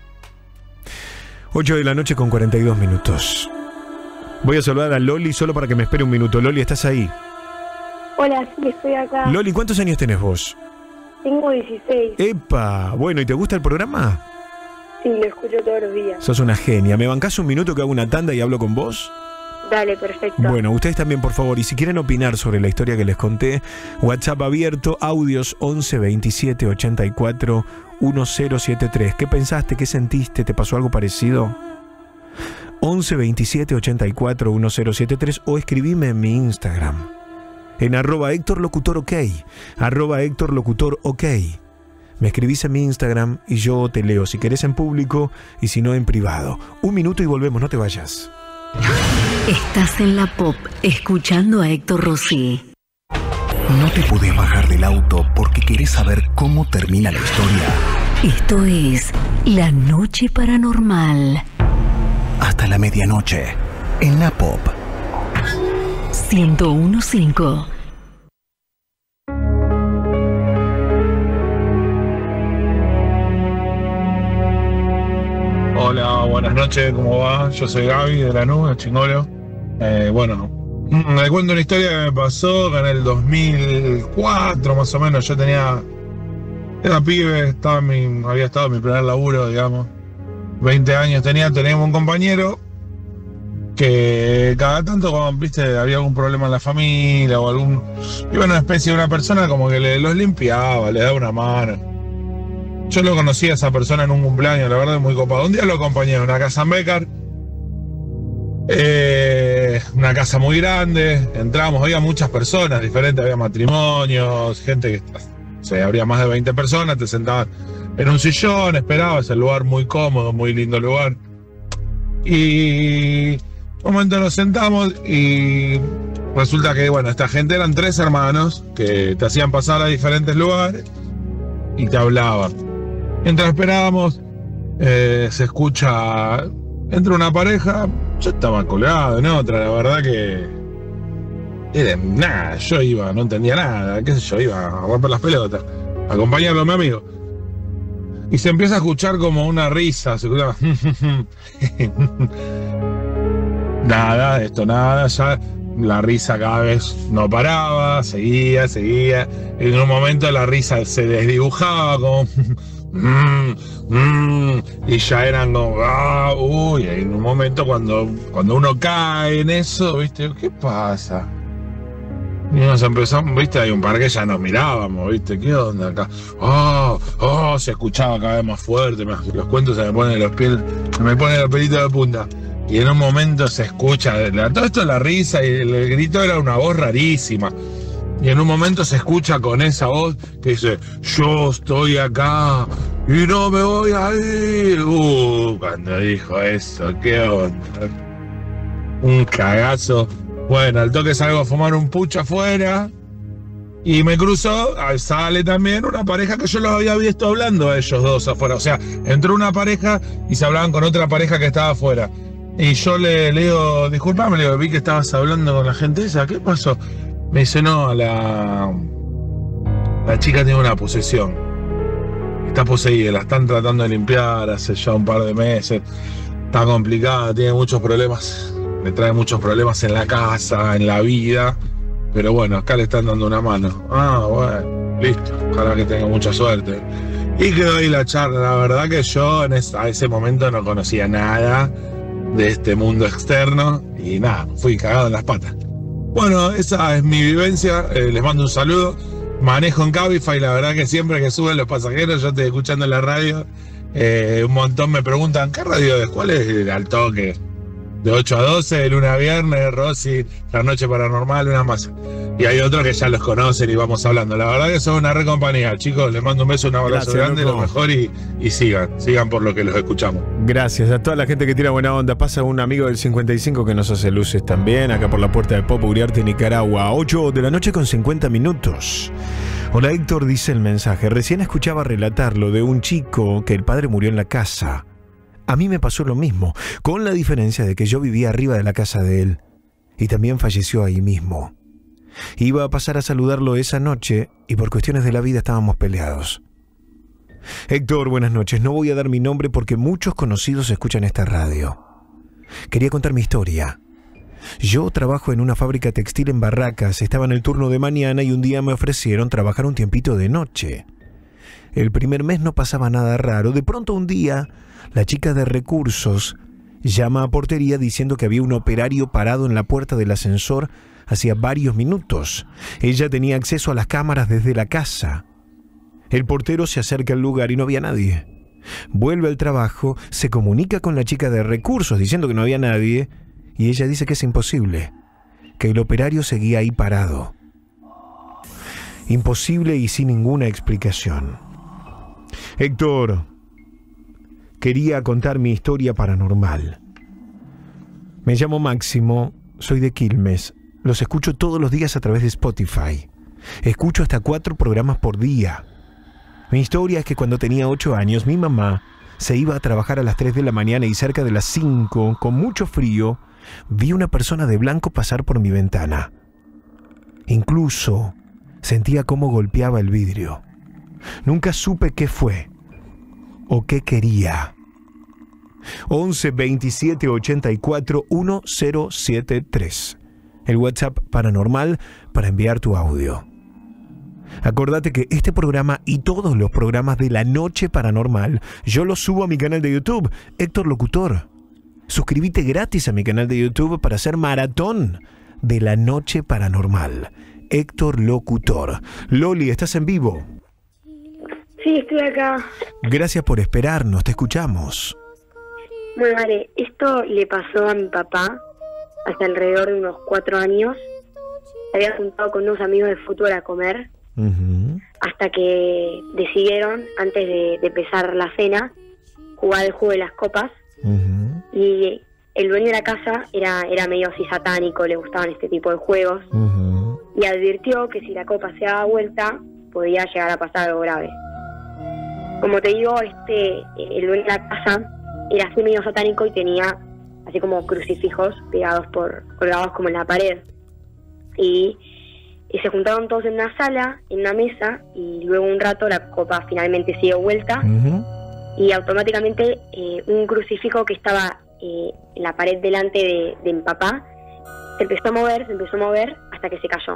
ocho de la noche con cuarenta y dos minutos. Voy a saludar a Loli solo para que me espere un minuto. Loli, ¿estás ahí? Hola, sí, estoy acá. Loli, ¿cuántos años tenés vos? Tengo dieciséis. ¡Epa! Bueno, ¿y te gusta el programa? Sí, lo escucho todos los días. Sos una genia. ¿Me bancás un minuto que hago una tanda y hablo con vos? Dale, perfecto. Bueno, ustedes también, por favor. Y si quieren opinar sobre la historia que les conté, WhatsApp abierto, audios once veintisiete ochenta y cuatro mil setenta y tres. ¿Qué pensaste? ¿Qué sentiste? ¿Te pasó algo parecido? once veintisiete ochenta y cuatro mil setenta y tres o escribime en mi Instagram. En arroba Héctor Locutor OK. Arroba Héctor Locutor OK. Me escribís en mi Instagram y yo te leo, si querés en público y si no en privado. Un minuto y volvemos, no te vayas. Estás en la Pop, escuchando a Héctor Rossi. No te podés bajar del auto porque querés saber cómo termina la historia. Esto es La Noche Paranormal. Hasta la medianoche, en la Pop. ciento uno punto cinco. Hola, buenas noches, ¿cómo va? Yo soy Gaby de Lanús, Chingolo. Eh, bueno, me cuento una historia que me pasó en el dos mil cuatro, más o menos. Yo tenía. Era pibe, estaba en mi, había estado en mi primer laburo, digamos. veinte años tenía, teníamos un compañero que cada tanto, cuando viste, había algún problema en la familia o algún. Iba una especie de una persona como que le, los limpiaba, le daba una mano. Yo lo conocí a esa persona en un cumpleaños, la verdad, muy copado. Un día lo acompañé a una casa en Becar, eh, una casa muy grande. Entramos, había muchas personas diferentes, había matrimonios, gente que, o sea, habría más de veinte personas, te sentaban en un sillón, esperabas, el lugar muy cómodo, muy lindo lugar. Y un momento nos sentamos y resulta que, bueno, esta gente eran tres hermanos que te hacían pasar a diferentes lugares y te hablaban. Mientras esperábamos, eh, se escucha, entra una pareja, yo estaba colgado en otra, la verdad que era nada, yo iba, no entendía nada, qué sé yo, iba a romper las pelotas, a acompañarlo a mi amigo. Y se empieza a escuchar como una risa, se escucha nada, esto nada, ya la risa cada vez no paraba, seguía, seguía. En un momento la risa se desdibujaba como mm, mm, y ya eran como ah, uy, en un momento cuando, cuando uno cae en eso, ¿viste? ¿Qué pasa? Y nos empezamos, ¿viste? Hay un par que ya nos mirábamos, ¿viste? ¿Qué onda acá? Oh, oh, se escuchaba cada vez más fuerte, me, los cuentos se me ponen los pies, se me ponen los pelitos de punta. Y en un momento se escucha, la, todo esto la risa y el, el grito era una voz rarísima. Y en un momento se escucha con esa voz que dice, yo estoy acá y no me voy a ir. Uh, cuando dijo eso, qué onda. Un cagazo. Bueno, al toque salgo a fumar un pucho afuera y me cruzó, sale también una pareja que yo los había visto hablando a ellos dos afuera. O sea, entró una pareja y se hablaban con otra pareja que estaba afuera. Y yo le, le digo, disculpame, le digo, vi que estabas hablando con la gente esa, ¿qué pasó? Me dice, no, la, la chica tiene una posesión. Está poseída, la están tratando de limpiar hace ya un par de meses. Está complicada, tiene muchos problemas. Le trae muchos problemas en la casa, en la vida. Pero bueno, acá le están dando una mano. Ah, bueno, listo. Ojalá que tenga mucha suerte. Y quedó ahí la charla. La verdad que yo en ese, a ese momento no conocía nada de este mundo externo. Y nada, fui cagado en las patas. Bueno, esa es mi vivencia. Eh, les mando un saludo. manejo en Cabify, la verdad que siempre que suben los pasajeros, yo estoy escuchando en la radio, eh, un montón me preguntan, ¿qué radio es? ¿Cuál es el Al Toque? De ocho a doce, de lunes a viernes, Rosy, La Noche Paranormal, una más. Y hay otros que ya los conocen y vamos hablando. La verdad que son una re compañía, chicos. Les mando un beso, un abrazo Gracias, grande, loco. lo mejor y, y sigan, sigan por lo que los escuchamos. Gracias a toda la gente que tira buena onda. Pasa un amigo del cincuenta y cinco que nos hace luces también, acá por la puerta de Popo, Uriarte, Nicaragua. ocho de la noche con cincuenta minutos. Hola Héctor, dice el mensaje. Recién escuchaba relatar lo de un chico que el padre murió en la casa. A mí me pasó lo mismo, con la diferencia de que yo vivía arriba de la casa de él. Y también falleció ahí mismo. Iba a pasar a saludarlo esa noche y por cuestiones de la vida estábamos peleados. Héctor, buenas noches. No voy a dar mi nombre porque muchos conocidos escuchan esta radio. Quería contar mi historia. Yo trabajo en una fábrica textil en Barracas, estaba en el turno de mañana y un día me ofrecieron trabajar un tiempito de noche. El primer mes no pasaba nada raro. De pronto un día, la chica de recursos llama a portería diciendo que había un operario parado en la puerta del ascensor hacía varios minutos. Ella tenía acceso a las cámaras desde la casa. El portero se acerca al lugar y no había nadie. Vuelve al trabajo, se comunica con la chica de recursos diciendo que no había nadie y ella dice que es imposible, que el operario seguía ahí parado. Imposible y sin ninguna explicación. Héctor, quería contar mi historia paranormal. Me llamo Máximo, soy de Quilmes. Los escucho todos los días a través de Spotify. Escucho hasta cuatro programas por día. Mi historia es que cuando tenía ocho años, mi mamá se iba a trabajar a las tres de la mañana y cerca de las cinco, con mucho frío, vi una persona de blanco pasar por mi ventana. Incluso sentía cómo golpeaba el vidrio. Nunca supe qué fue o qué quería. once veintisiete ochenta y cuatro mil setenta y tres. El WhatsApp paranormal para enviar tu audio. Acordate que este programa y todos los programas de La Noche Paranormal yo los subo a mi canal de YouTube, Héctor Locutor. Suscríbete gratis a mi canal de YouTube para hacer maratón de La Noche Paranormal. Héctor Locutor. Loli, ¿estás en vivo? Sí, estoy acá. Gracias por esperarnos, te escuchamos. Bueno, vale, esto le pasó a mi papá hace alrededor de unos cuatro años. Se había juntado con unos amigos de fútbol a comer, uh-huh. hasta que decidieron, antes de, de empezar la cena, jugar el juego de las copas. Uh-huh. Y el dueño de la casa era, era medio así satánico, le gustaban este tipo de juegos. Uh-huh. Y advirtió que si la copa se daba vuelta, podía llegar a pasar algo grave. Como te digo, este el dueño de la casa era así medio satánico y tenía así como crucifijos pegados por, colgados como en la pared. Y, y se juntaron todos en una sala, en una mesa, y luego un rato la copa finalmente se dio vuelta. Uh-huh. Y automáticamente eh, un crucifijo que estaba eh, en la pared delante de, de mi papá se empezó a mover, se empezó a mover hasta que se cayó.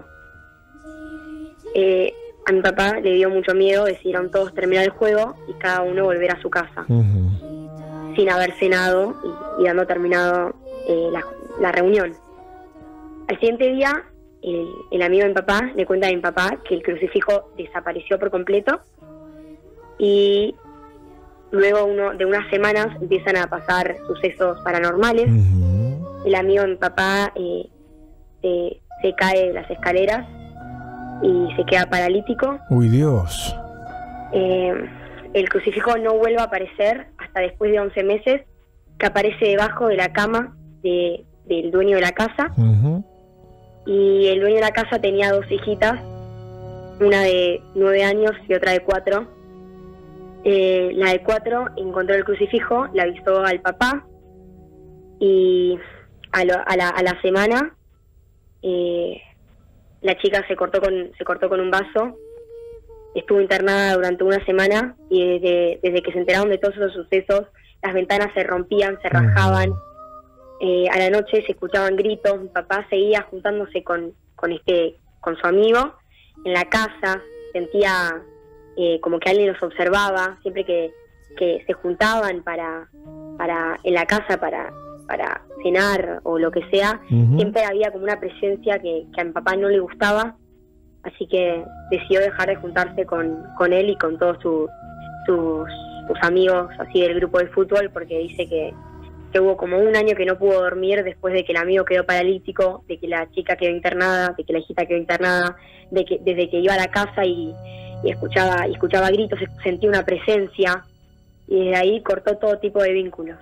Eh, a mi papá le dio mucho miedo, decidieron todos terminar el juego y cada uno volver a su casa, uh-huh. sin haber cenado y, y dando terminado eh, la, la reunión. Al siguiente día, el, el amigo de mi papá le cuenta a mi papá que el crucifijo desapareció por completo y luego uno, de unas semanas empiezan a pasar sucesos paranormales. Uh-huh. El amigo de mi papá eh, se, se cae de las escaleras y se queda paralítico. ¡Uy, Dios! Eh, el crucifijo no vuelve a aparecer hasta después de once meses, que aparece debajo de la cama de, del dueño de la casa. Uh-huh. Y el dueño de la casa tenía dos hijitas, una de nueve años y otra de cuatro. Eh, la de cuatro encontró el crucifijo, le avisó al papá y a, lo, a, la, a la semana eh, la chica se cortó con se cortó con un vaso, estuvo internada durante una semana y desde, desde que se enteraron de todos esos sucesos, las ventanas se rompían, se rajaban, eh, a la noche se escuchaban gritos, mi papá seguía juntándose con, con, este, con su amigo en la casa, sentía eh, como que alguien los observaba, siempre que, que se juntaban para, para en la casa para... para cenar o lo que sea, uh-huh. siempre había como una presencia que, que a mi papá no le gustaba, así que decidió dejar de juntarse con, con él y con todos su, sus, sus amigos así del grupo de fútbol, porque dice que, que hubo como un año que no pudo dormir después de que el amigo quedó paralítico, de que la chica quedó internada, de que la hijita quedó internada, de que desde que iba a la casa y, y escuchaba y escuchaba gritos, sentía una presencia, y desde ahí cortó todo tipo de vínculos.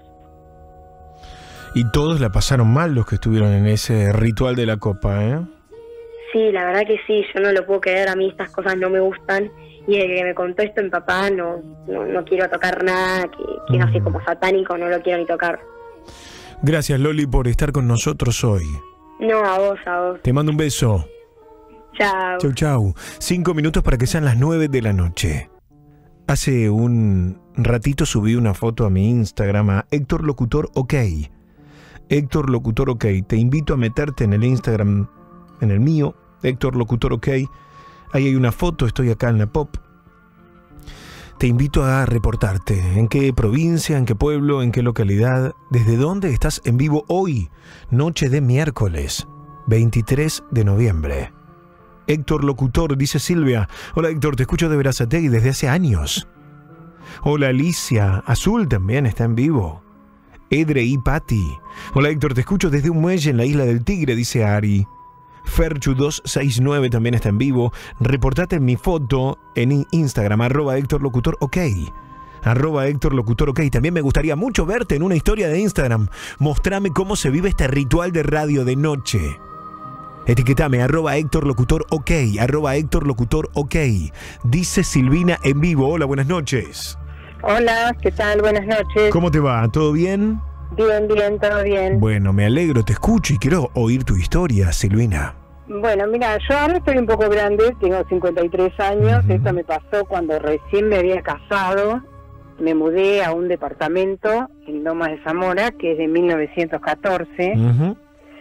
Y todos la pasaron mal los que estuvieron en ese ritual de la copa, ¿eh? Sí, la verdad que sí, yo no lo puedo creer, a mí estas cosas no me gustan, y desde que me contó esto mi papá, no, no, no quiero tocar nada, que, que no sé, como satánico, no lo quiero ni tocar. Gracias, Loli, por estar con nosotros hoy. No, a vos, a vos. Te mando un beso. Chao. Chau, chau. Cinco minutos para que sean las nueve de la noche. Hace un ratito subí una foto a mi Instagram, a Héctor Locutor OK. Héctor Locutor OK. Te invito a meterte en el Instagram, en el mío, Héctor Locutor OK. Ahí hay una foto, estoy acá en la Pop. Te invito a reportarte. ¿En qué provincia, en qué pueblo, en qué localidad? ¿Desde dónde estás en vivo hoy? Noche de miércoles, veintitrés de noviembre. Héctor Locutor, dice Silvia. Hola Héctor, te escucho de Berazategui desde hace años. Hola Alicia, Azul también está en vivo. Edre y Patti. Hola Héctor, te escucho desde un muelle en la Isla del Tigre, dice Ari. Ferchu dos seis nueve también está en vivo. Reportate en mi foto en Instagram, arroba Héctor Locutor OK. Arroba Héctor Locutor OK. También me gustaría mucho verte en una historia de Instagram. Mostrame cómo se vive este ritual de radio de noche. Etiquetame, arroba Héctor Locutor OK, arroba Héctor Locutor OK. Dice Silvina en vivo. Hola, buenas noches. Hola, ¿qué tal? Buenas noches. ¿Cómo te va? ¿Todo bien? Bien, bien, todo bien. Bueno, me alegro, te escucho y quiero oír tu historia, Silvina. Bueno, mira, yo ahora estoy un poco grande, tengo cincuenta y tres años. Uh-huh. Esto me pasó cuando recién me había casado. Me mudé a un departamento en Lomas de Zamora, que es de mil novecientos catorce. Uh-huh.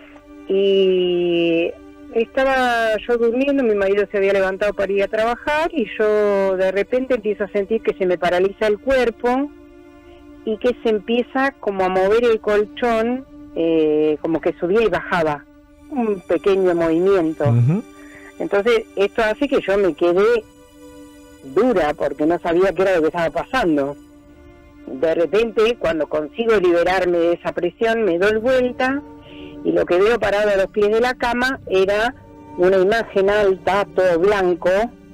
Y estaba yo durmiendo, mi marido se había levantado para ir a trabajar y yo de repente empiezo a sentir que se me paraliza el cuerpo y que se empieza como a mover el colchón, eh, como que subía y bajaba, un pequeño movimiento. Uh-huh. Entonces esto hace que yo me quedé dura porque no sabía qué era lo que estaba pasando. De repente, cuando consigo liberarme de esa presión, me doy vuelta y lo que veo parado a los pies de la cama era una imagen alta, todo blanco,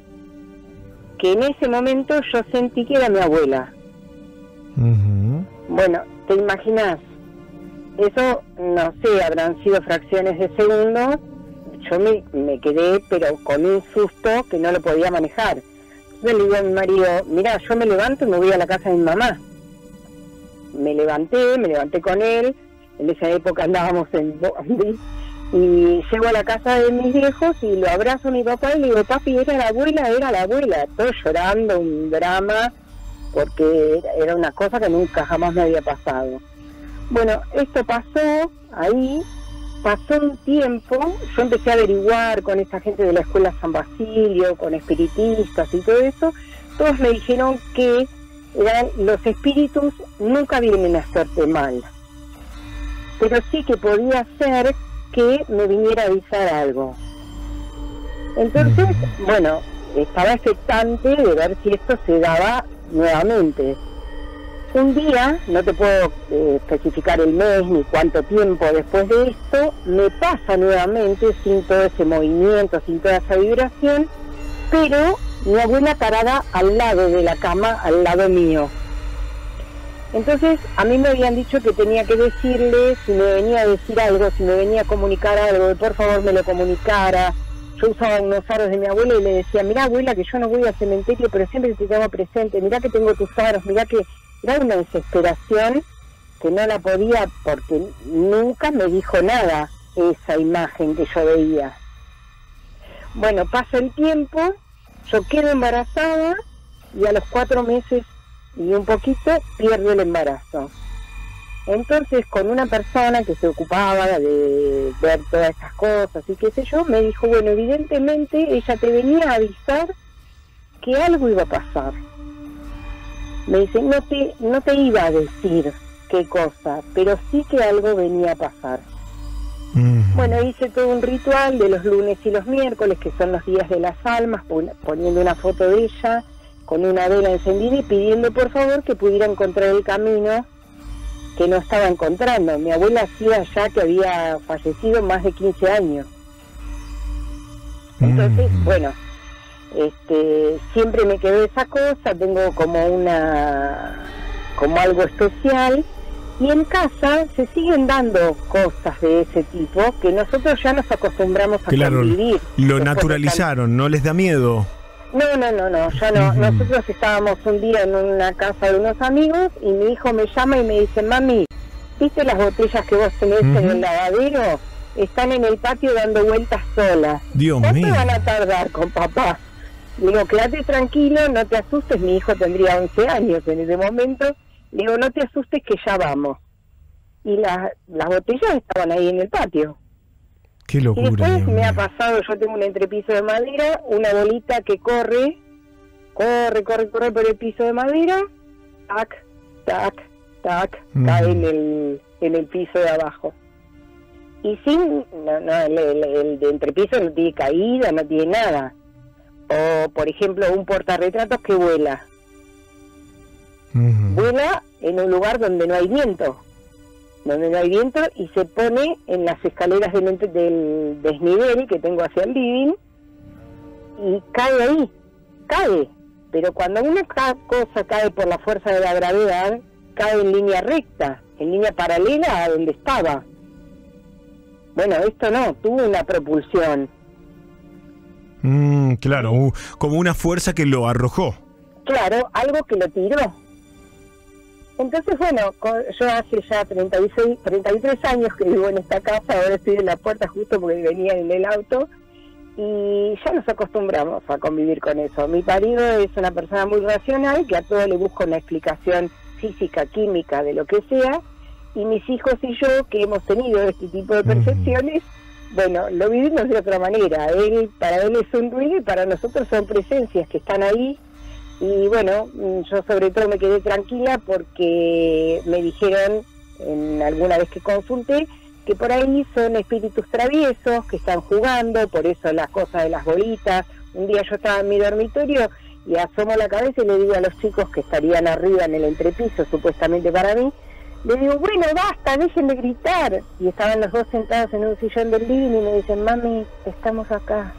que en ese momento yo sentí que era mi abuela. Uh-huh. Bueno, te imaginas, eso no sé, habrán sido fracciones de segundos. Yo me, me quedé pero con un susto que no lo podía manejar. Entonces le digo a mi marido, mira, yo me levanto y me voy a la casa de mi mamá. Me levanté, me levanté con él. En esa época andábamos en Bondi, y llego a la casa de mis viejos y lo abrazo a mi papá y le digo, papi, era la abuela, era la abuela, todo llorando, un drama, porque era una cosa que nunca jamás me había pasado. Bueno, esto pasó ahí, pasó un tiempo, yo empecé a averiguar con esa gente de la escuela San Basilio, con espiritistas y todo eso. Todos me dijeron que eran, los espíritus nunca vienen a hacerte mal, pero sí que podía ser que me viniera a avisar algo. Entonces, bueno, estaba expectante de ver si esto se daba nuevamente. Un día, no te puedo eh, especificar el mes ni cuánto tiempo después de esto, me pasa nuevamente sin todo ese movimiento, sin toda esa vibración, pero mi abuela parada al lado de la cama, al lado mío. Entonces a mí me habían dicho que tenía que decirle, si me venía a decir algo, si me venía a comunicar algo, por favor me lo comunicara. Yo usaba unos aros de mi abuela y le decía, mira abuela, que yo no voy al cementerio, pero siempre te tengo presente, mira que tengo tus aros, mira que... Era una desesperación que no la podía, porque nunca me dijo nada esa imagen que yo veía. Bueno, pasa el tiempo, yo quedo embarazada y a los cuatro meses y un poquito pierdo el embarazo. Entonces, con una persona que se ocupaba de ver todas esas cosas y qué sé yo, me dijo, bueno, evidentemente ella te venía a avisar que algo iba a pasar. Me dice, no te, no te iba a decir qué cosa, pero sí que algo venía a pasar. Mm. Bueno, hice todo un ritual de los lunes y los miércoles, que son los días de las almas, poniendo una foto de ella con una vela encendida y pidiendo por favor que pudiera encontrar el camino que no estaba encontrando. Mi abuela hacía ya que había fallecido más de quince años. Entonces, mm. bueno, este, siempre me quedó esa cosa, tengo como una, como algo especial, y en casa se siguen dando cosas de ese tipo que nosotros ya nos acostumbramos a claro, convivir. Lo naturalizaron, ¿no les da miedo? No, no, no, no, ya no. Uh-huh. Nosotros estábamos un día en una casa de unos amigos y mi hijo me llama y me dice, mami, ¿viste las botellas que vos tenés uh-huh. en el lavadero? Están en el patio dando vueltas solas. Dios ¿Cuánto mío. van a tardar con papá? Le digo, quédate tranquilo, no te asustes, mi hijo tendría once años en ese momento. Le digo, no te asustes que ya vamos. Y la, las botellas estaban ahí en el patio. Qué locura. Y después me ha pasado, yo tengo un entrepiso de madera, una bolita que corre, corre, corre, corre por el piso de madera, tac, tac, tac, mm. cae en el, en el piso de abajo. Y sin, no, no, el, el, el de entrepiso no tiene caída, no tiene nada. O, por ejemplo, un portarretratos que vuela. Mm. Vuela en un lugar donde no hay viento. donde no hay viento y se pone en las escaleras del, del desnivel que tengo hacia el living y cae ahí, cae, pero cuando una cosa cae por la fuerza de la gravedad, cae en línea recta, en línea paralela a donde estaba. Bueno, esto no, tuvo una propulsión. Mm, claro, uh, como una fuerza que lo arrojó. Claro, algo que lo tiró. Entonces, bueno, yo hace ya treinta y seis, treinta y tres años que vivo en esta casa, ahora estoy en la puerta justo porque venía en el auto, y ya nos acostumbramos a convivir con eso. Mi marido es una persona muy racional, que a todo le busca una explicación física, química, de lo que sea, y mis hijos y yo, que hemos tenido este tipo de percepciones, bueno, lo vivimos de otra manera. Él, para él es un ruido y para nosotros son presencias que están ahí. Y bueno, yo sobre todo me quedé tranquila porque me dijeron, en alguna vez que consulté, que por ahí son espíritus traviesos que están jugando, por eso las cosas de las bolitas. Un día yo estaba en mi dormitorio y asomo la cabeza y le digo a los chicos que estarían arriba en el entrepiso, supuestamente para mí, le digo, bueno, basta, dejen de gritar. Y estaban los dos sentados en un sillón del living y me dicen, mami, estamos acá.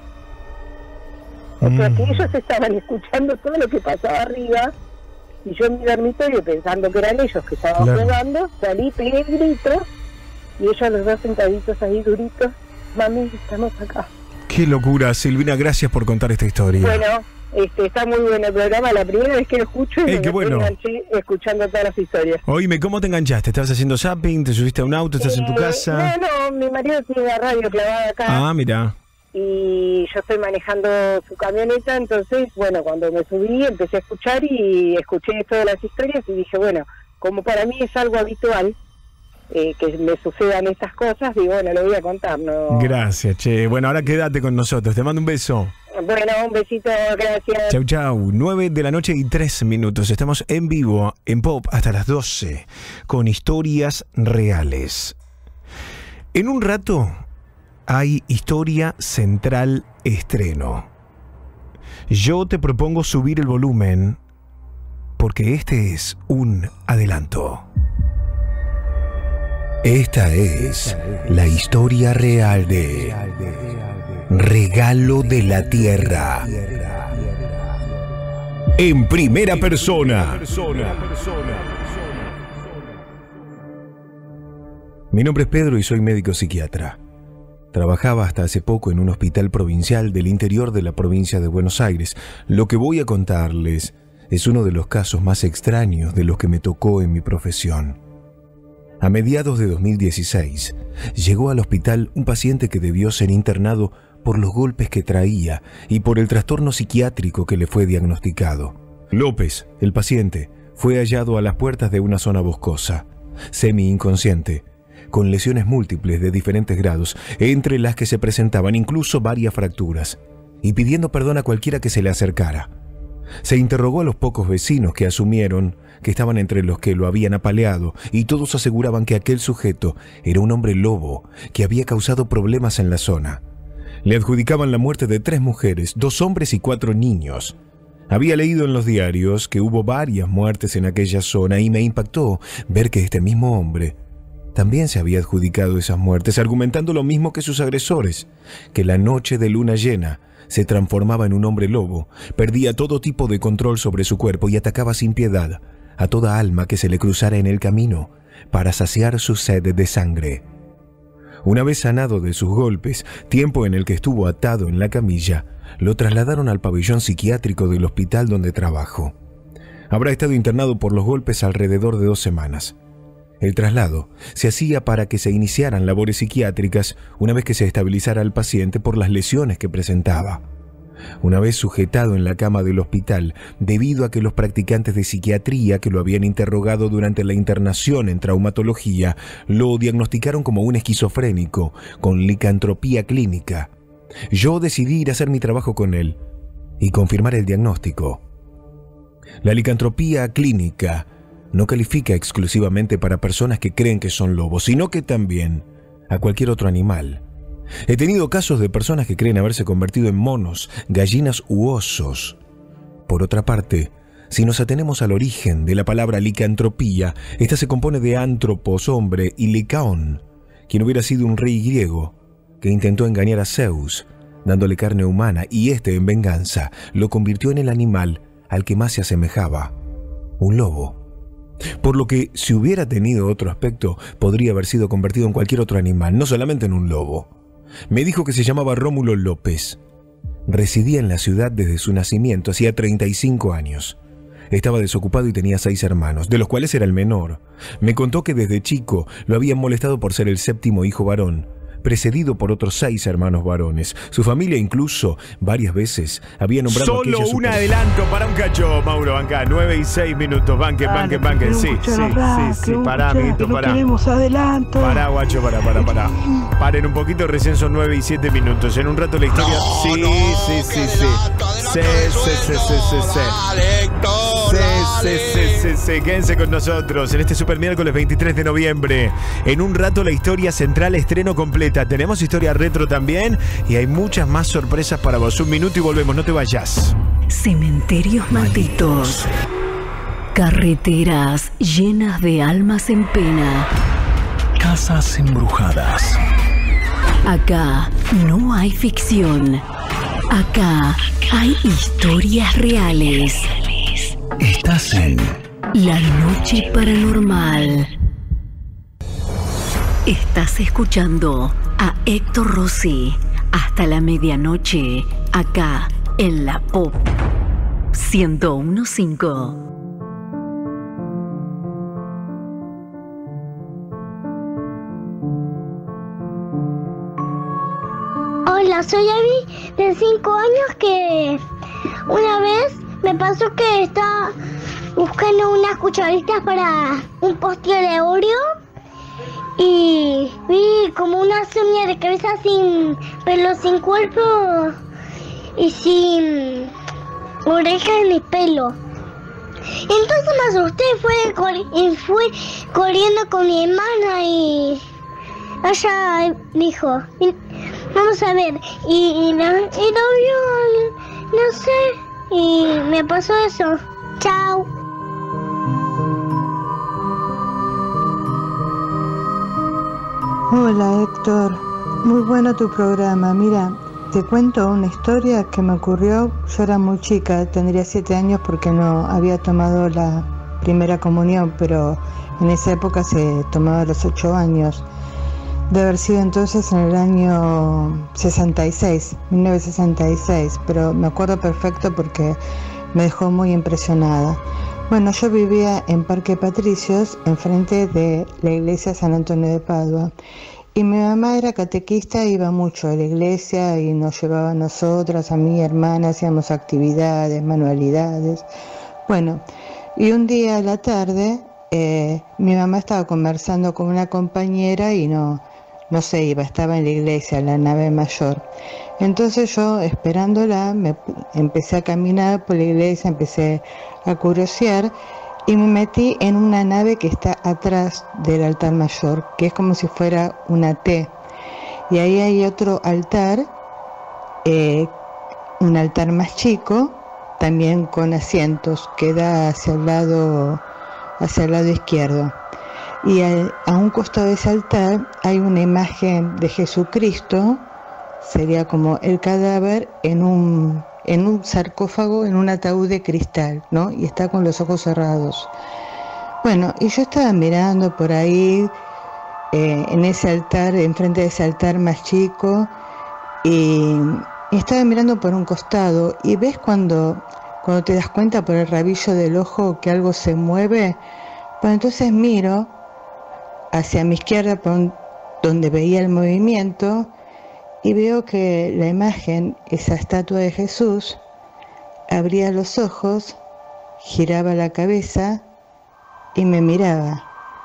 O sea que ellos estaban escuchando todo lo que pasaba arriba y yo en mi dormitorio pensando que eran ellos que estaban claro. jugando, salí, pegué el grito y ellos los dos sentaditos ahí duritos, mami, estamos acá. Qué locura, Silvina, gracias por contar esta historia. Bueno, este, está muy bueno el programa, la primera vez que lo escucho y hey, me qué bueno. enganché escuchando todas las historias. Oíme, ¿cómo te enganchaste? ¿Estabas haciendo zapping? ¿Te subiste a un auto? ¿Estás eh, en tu casa? No, no, mi marido tiene la radio clavada acá. Ah, mira. Y yo estoy manejando su camioneta, entonces, bueno, cuando me subí empecé a escuchar y escuché todas las historias y dije, bueno, como para mí es algo habitual eh, que me sucedan estas cosas, digo, bueno, lo voy a contar, ¿no? Gracias, che. Bueno, ahora quédate con nosotros, te mando un beso. Bueno, un besito, gracias. Chau, chau. nueve de la noche y tres minutos. Estamos en vivo, en Pop, hasta las doce, con historias reales. En un rato hay Historia Central Estreno. Yo te propongo subir el volumen porque este es un adelanto. Esta es la historia real de Regalo de la Tierra. En primera persona. Mi nombre es Pedro y soy médico psiquiatra. Trabajaba hasta hace poco en un hospital provincial del interior de la provincia de Buenos Aires. Lo que voy a contarles es uno de los casos más extraños de los que me tocó en mi profesión. A mediados de dos mil dieciséis, llegó al hospital un paciente que debió ser internado por los golpes que traía y por el trastorno psiquiátrico que le fue diagnosticado. López, el paciente, fue hallado a las puertas de una zona boscosa, semi-inconsciente, con lesiones múltiples de diferentes grados, entre las que se presentaban incluso varias fracturas, y pidiendo perdón a cualquiera que se le acercara. Se interrogó a los pocos vecinos que asumieron que estaban entre los que lo habían apaleado, y todos aseguraban que aquel sujeto era un hombre lobo que había causado problemas en la zona. Le adjudicaban la muerte de tres mujeres, dos hombres y cuatro niños. Había leído en los diarios que hubo varias muertes en aquella zona y me impactó ver que este mismo hombre también se había adjudicado esas muertes, argumentando lo mismo que sus agresores, que la noche de luna llena se transformaba en un hombre lobo, perdía todo tipo de control sobre su cuerpo y atacaba sin piedad a toda alma que se le cruzara en el camino para saciar su sed de sangre. Una vez sanado de sus golpes, tiempo en el que estuvo atado en la camilla, lo trasladaron al pabellón psiquiátrico del hospital donde trabajo. Habrá estado internado por los golpes alrededor de dos semanas. El traslado se hacía para que se iniciaran labores psiquiátricas una vez que se estabilizara al paciente por las lesiones que presentaba. Una vez sujetado en la cama del hospital, debido a que los practicantes de psiquiatría que lo habían interrogado durante la internación en traumatología lo diagnosticaron como un esquizofrénico con licantropía clínica, yo decidí ir a hacer mi trabajo con él y confirmar el diagnóstico. La licantropía clínica no califica exclusivamente para personas que creen que son lobos, sino que también a cualquier otro animal. He tenido casos de personas que creen haberse convertido en monos, gallinas u osos. Por otra parte, si nos atenemos al origen de la palabra licantropía, esta se compone de antropos, hombre, y likaon, quien hubiera sido un rey griego que intentó engañar a Zeus, dándole carne humana, y este, en venganza, lo convirtió en el animal al que más se asemejaba, un lobo. Por lo que, si hubiera tenido otro aspecto, podría haber sido convertido en cualquier otro animal, no solamente en un lobo. Me dijo que se llamaba Rómulo López. Residía en la ciudad desde su nacimiento, hacía treinta y cinco años. Estaba desocupado y tenía seis hermanos, de los cuales era el menor. Me contó que desde chico lo habían molestado por ser el séptimo hijo varón, precedido por otros seis hermanos varones. Su familia incluso varias veces había nombrado solo un super... adelanto para un cacho, Mauro, banca, nueve y seis minutos, banque, banque, banque, sí, sí, sí, sí, pará, amiguito, pará. Tenemos adelanto. Pará, guacho, pará, pará, pará. Paren un poquito, recién son nueve y siete minutos. En un rato la historia... No, sí, no, sí, sí, sí. Sí, sí, sí, sí, sí, sí. Sí, sí, sí, sí, sí. Quédense con nosotros en este super miércoles veintitrés de noviembre. En un rato la historia central, estreno completa. Tenemos historia retro también y hay muchas más sorpresas para vos. Un minuto y volvemos, no te vayas. Cementerios malditos. Carreteras llenas de almas en pena. Casas embrujadas. Acá no hay ficción. Acá hay historias reales. Estás en La Noche Paranormal. Estás escuchando a Héctor Rossi hasta la medianoche, acá en la Pop ciento uno punto cinco. Hola, soy Abby de cinco años que una vez me pasó que estaba buscando unas cucharitas para un postre de Oreo y vi como una uña de cabeza sin pelo, sin cuerpo y sin orejas ni pelo. Entonces me asusté, fue, y fui corriendo con mi hermana y ella dijo, vamos a ver, y, y, lo, y lo vio, no sé, y me pasó eso. Chao. Hola Héctor, muy bueno tu programa. Mira, te cuento una historia que me ocurrió. Yo era muy chica, tendría siete años porque no había tomado la primera comunión, pero en esa época se tomaba a los ocho años. De haber sido entonces en el año sesenta y seis, mil novecientos sesenta y seis, pero me acuerdo perfecto porque me dejó muy impresionada. Bueno, yo vivía en Parque Patricios, enfrente de la iglesia San Antonio de Padua, y mi mamá era catequista, iba mucho a la iglesia y nos llevaba a nosotras, a mi hermana, hacíamos actividades, manualidades. Bueno, y un día a la tarde eh, mi mamá estaba conversando con una compañera y no, no se iba, estaba en la iglesia, en la nave mayor. Entonces yo, esperándola, me empecé a caminar por la iglesia, empecé a curiosear y me metí en una nave que está atrás del altar mayor, que es como si fuera una T. Y ahí hay otro altar, eh, un altar más chico, también con asientos, que da hacia el lado, hacia el lado izquierdo. Y a, a un costado de ese altar hay una imagen de Jesucristo, sería como el cadáver en un, en un sarcófago, en un ataúd de cristal, ¿no? Y está con los ojos cerrados. Bueno, y yo estaba mirando por ahí, eh, en ese altar, enfrente de ese altar más chico, y, y estaba mirando por un costado, y ves cuando, cuando te das cuenta por el rabillo del ojo que algo se mueve. Pues entonces miro hacia mi izquierda, por un, donde veía el movimiento, y veo que la imagen, esa estatua de Jesús, abría los ojos, giraba la cabeza y me miraba.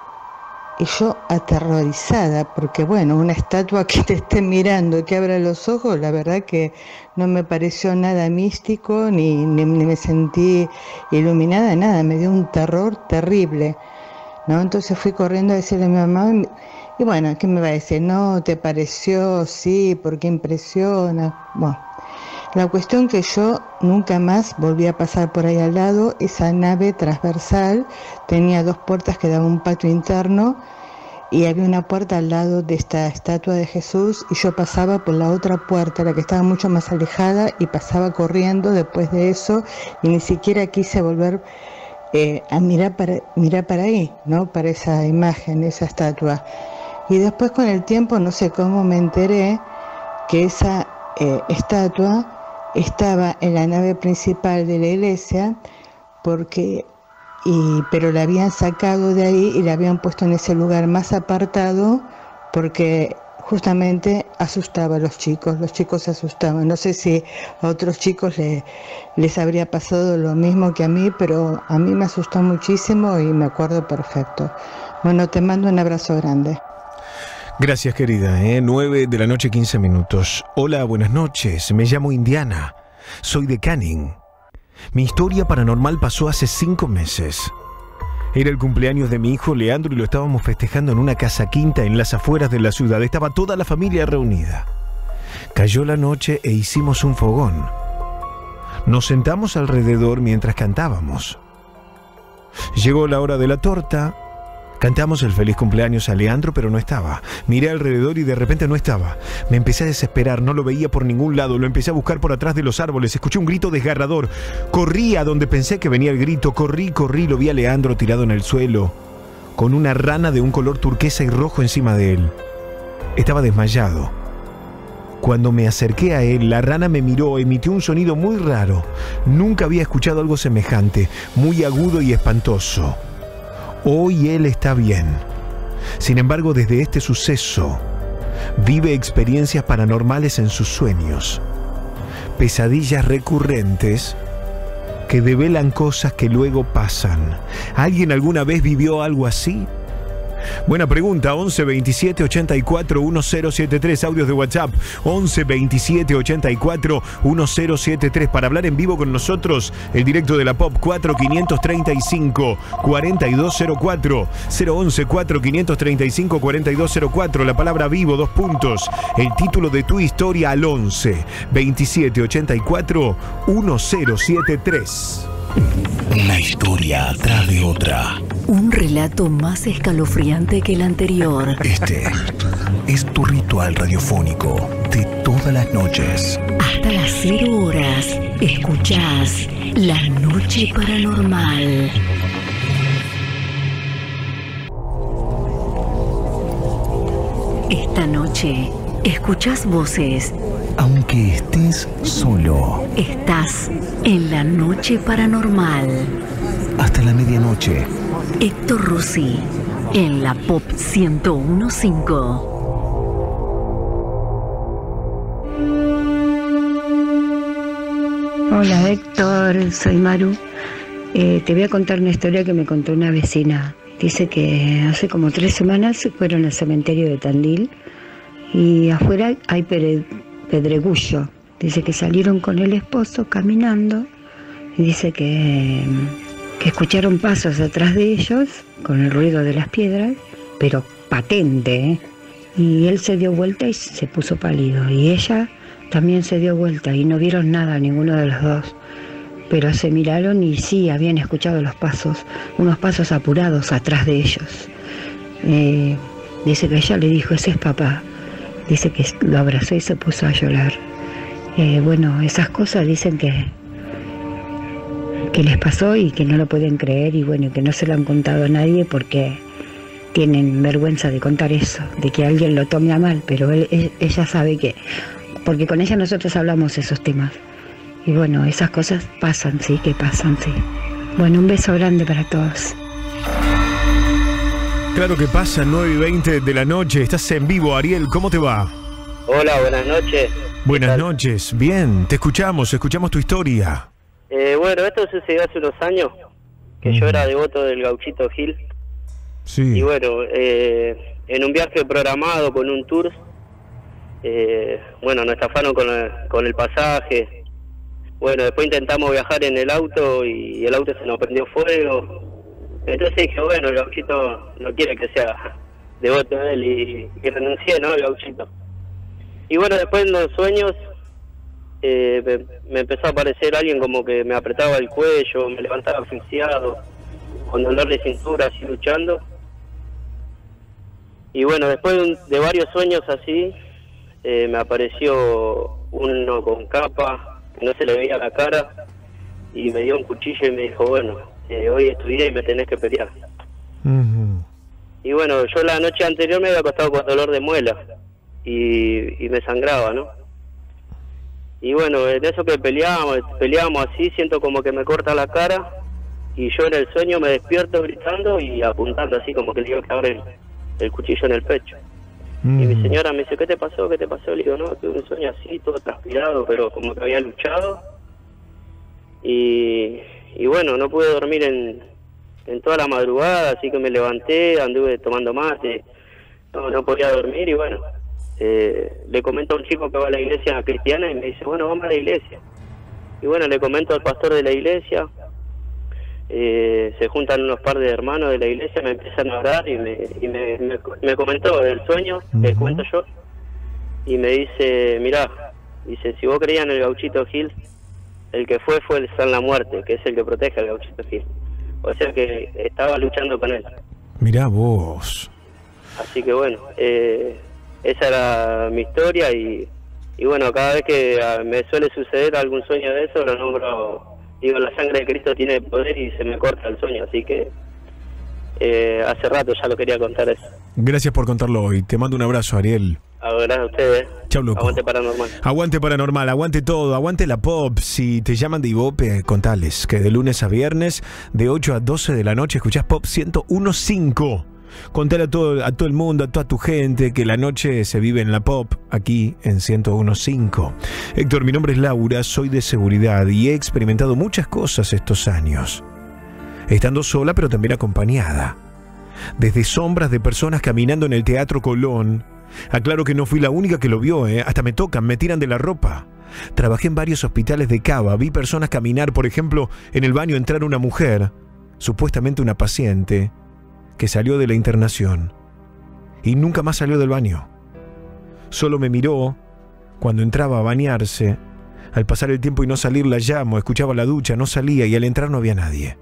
Y yo aterrorizada, porque bueno, una estatua que te esté mirando y que abra los ojos, la verdad que no me pareció nada místico, ni, ni, ni me sentí iluminada, nada, me dio un terror terrible, ¿no? Entonces fui corriendo a decirle a mi mamá, y bueno, ¿qué me va a decir? ¿No te pareció? Sí, porque impresiona. Bueno, la cuestión que yo nunca más volví a pasar por ahí al lado. Esa nave transversal tenía dos puertas que daban un patio interno y había una puerta al lado de esta estatua de Jesús y yo pasaba por la otra puerta, la que estaba mucho más alejada, y pasaba corriendo después de eso y ni siquiera quise volver eh, a mirar para, mirar para ahí, ¿no? Para esa imagen, esa estatua. Y después con el tiempo, no sé cómo me enteré que esa eh, estatua estaba en la nave principal de la iglesia, porque, y, pero la habían sacado de ahí y la habían puesto en ese lugar más apartado porque justamente asustaba a los chicos, los chicos se asustaban. No sé si a otros chicos le, les habría pasado lo mismo que a mí, pero a mí me asustó muchísimo y me acuerdo perfecto. Bueno, te mando un abrazo grande. Gracias, querida. ¿eh? nueve de la noche, quince minutos. Hola, buenas noches. Me llamo Indiana. Soy de Canning. Mi historia paranormal pasó hace cinco meses. Era el cumpleaños de mi hijo Leandro y lo estábamos festejando en una casa quinta en las afueras de la ciudad. Estaba toda la familia reunida. Cayó la noche e hicimos un fogón. Nos sentamos alrededor mientras cantábamos. Llegó la hora de la torta. Cantamos el feliz cumpleaños a Leandro, pero no estaba. Miré alrededor y de repente no estaba. Me empecé a desesperar, no lo veía por ningún lado. Lo empecé a buscar por atrás de los árboles. Escuché un grito desgarrador. Corrí a donde pensé que venía el grito. Corrí, corrí, lo vi a Leandro tirado en el suelo, con una rana de un color turquesa y rojo encima de él. Estaba desmayado. Cuando me acerqué a él, la rana me miró, emitió un sonido muy raro. Nunca había escuchado algo semejante, muy agudo y espantoso. Hoy él está bien. Sin embargo, desde este suceso, vive experiencias paranormales en sus sueños. Pesadillas recurrentes que develan cosas que luego pasan. ¿Alguien alguna vez vivió algo así? Buena pregunta. Once veintisiete ochenta y cuatro diez setenta y tres, audios de WhatsApp once veintisiete ochenta y cuatro diez setenta y tres. Para hablar en vivo con nosotros, el directo de la Pop cuatro quinientos treinta y cinco cuarenta y dos cero cuatro, cero once cuatro quinientos treinta y cinco cuarenta y dos cero cuatro. La palabra vivo, dos puntos, el título de tu historia al once veintisiete ochenta y cuatro diez setenta y tres. Una historia atrás de otra. Un relato más escalofriante que el anterior. Este es tu ritual radiofónico de todas las noches. Hasta las cero horas, escuchás La Noche Paranormal. Esta noche, escuchás voces. Aunque estés solo. Estás en La Noche Paranormal. Hasta la medianoche. Héctor Rossi, en la Pop ciento uno punto cinco. Hola Héctor, soy Maru. Eh, te voy a contar una historia que me contó una vecina. Dice que hace como tres semanas fueron al cementerio de Tandil y afuera hay pere- Pedregullo. Dice que salieron con el esposo caminando y dice que, que escucharon pasos atrás de ellos con el ruido de las piedras, pero patente, ¿eh? Y él se dio vuelta y se puso pálido, y ella también se dio vuelta y no vieron nada ninguno de los dos, pero se miraron y sí, habían escuchado los pasos, unos pasos apurados atrás de ellos. Eh, dice que ella le dijo, ese es papá. Dice que lo abrazó y se puso a llorar. Eh, bueno, esas cosas dicen que que les pasó y que no lo pueden creer, y bueno, que no se lo han contado a nadie porque tienen vergüenza de contar eso, de que alguien lo tome a mal, pero él, ella sabe que, porque con ella nosotros hablamos esos temas, y bueno, esas cosas pasan, sí, que pasan, sí. Bueno, un beso grande para todos. Claro que pasa, nueve y veinte de la noche, estás en vivo, Ariel, ¿cómo te va? Hola, buenas noches. Buenas noches, bien, te escuchamos, escuchamos tu historia. Eh, bueno, esto sucedió hace unos años, que mm. yo era devoto del Gauchito Gil. Sí. Y bueno, eh, en un viaje programado con un tour, eh, bueno, nos estafaron con el, con el pasaje. Bueno, después intentamos viajar en el auto y el auto se nos prendió fuego. Entonces dije, bueno, el Gauchito no quiere que sea devoto de él, y, y renuncié, ¿no? El Gauchito. Y bueno, después en los sueños eh, me, me empezó a aparecer alguien como que me apretaba el cuello, me levantaba asfixiado, con dolor de cintura, así luchando. Y bueno, después de, un, de varios sueños así, eh, me apareció uno con capa, que no se le veía la cara, y me dio un cuchillo y me dijo, bueno, eh, hoy estudié y me tenés que pelear. Uh-huh. Y bueno, yo la noche anterior me había acostado con dolor de muela, y, y me sangraba, ¿no? Y bueno, en eso que peleábamos, peleábamos así, siento como que me corta la cara, y yo en el sueño me despierto gritando y apuntando así como que le digo que abre el, el cuchillo en el pecho. Mm. Y mi señora me dice, ¿qué te pasó? ¿Qué te pasó? Le digo, no, tuve un sueño así, todo transpirado, pero como que había luchado. Y, y bueno, no pude dormir en, en toda la madrugada, así que me levanté, anduve tomando mate, no, no podía dormir, y bueno, eh, le comento a un chico que va a la iglesia cristiana y me dice, bueno, vamos a la iglesia. Y bueno, le comento al pastor de la iglesia. Eh, se juntan unos par de hermanos de la iglesia, me empiezan a orar y me, y me, me, me comentó el sueño, uh-huh. que cuento yo, y me dice, mirá, dice, si vos creías en el Gauchito Gil, el que fue fue el San La Muerte, que es el que protege al Gauchito Gil. O sea que estaba luchando con él. Mirá vos. Así que bueno, eh, esa era mi historia, y, y bueno, cada vez que uh, me suele suceder algún sueño de eso, lo nombro. Digo, la sangre de Cristo tiene poder y se me corta el sueño, así que eh, hace rato ya lo quería contar eso. Gracias por contarlo hoy. Te mando un abrazo, Ariel. Gracias a ustedes. Chau, loco. Aguante Paranormal. Aguante Paranormal, aguante todo, aguante la pop. Si te llaman de Ibope, contales que de lunes a viernes, de ocho a doce de la noche, escuchás Pop ciento uno punto cinco. Contale a todo, a todo el mundo, a toda tu gente, que la noche se vive en la pop, aquí en ciento uno punto cinco. Héctor, mi nombre es Laura, soy de seguridad y he experimentado muchas cosas estos años. Estando sola, pero también acompañada. Desde sombras de personas caminando en el Teatro Colón. Aclaro que no fui la única que lo vio, ¿eh? Hasta me tocan, me tiran de la ropa. Trabajé en varios hospitales de Cava, vi personas caminar, por ejemplo, en el baño entrar una mujer, supuestamente una paciente, que salió de la internación y nunca más salió del baño. Solo me miró cuando entraba a bañarse. Al pasar el tiempo y no salir la llamo, escuchaba la ducha, no salía y al entrar no había nadie.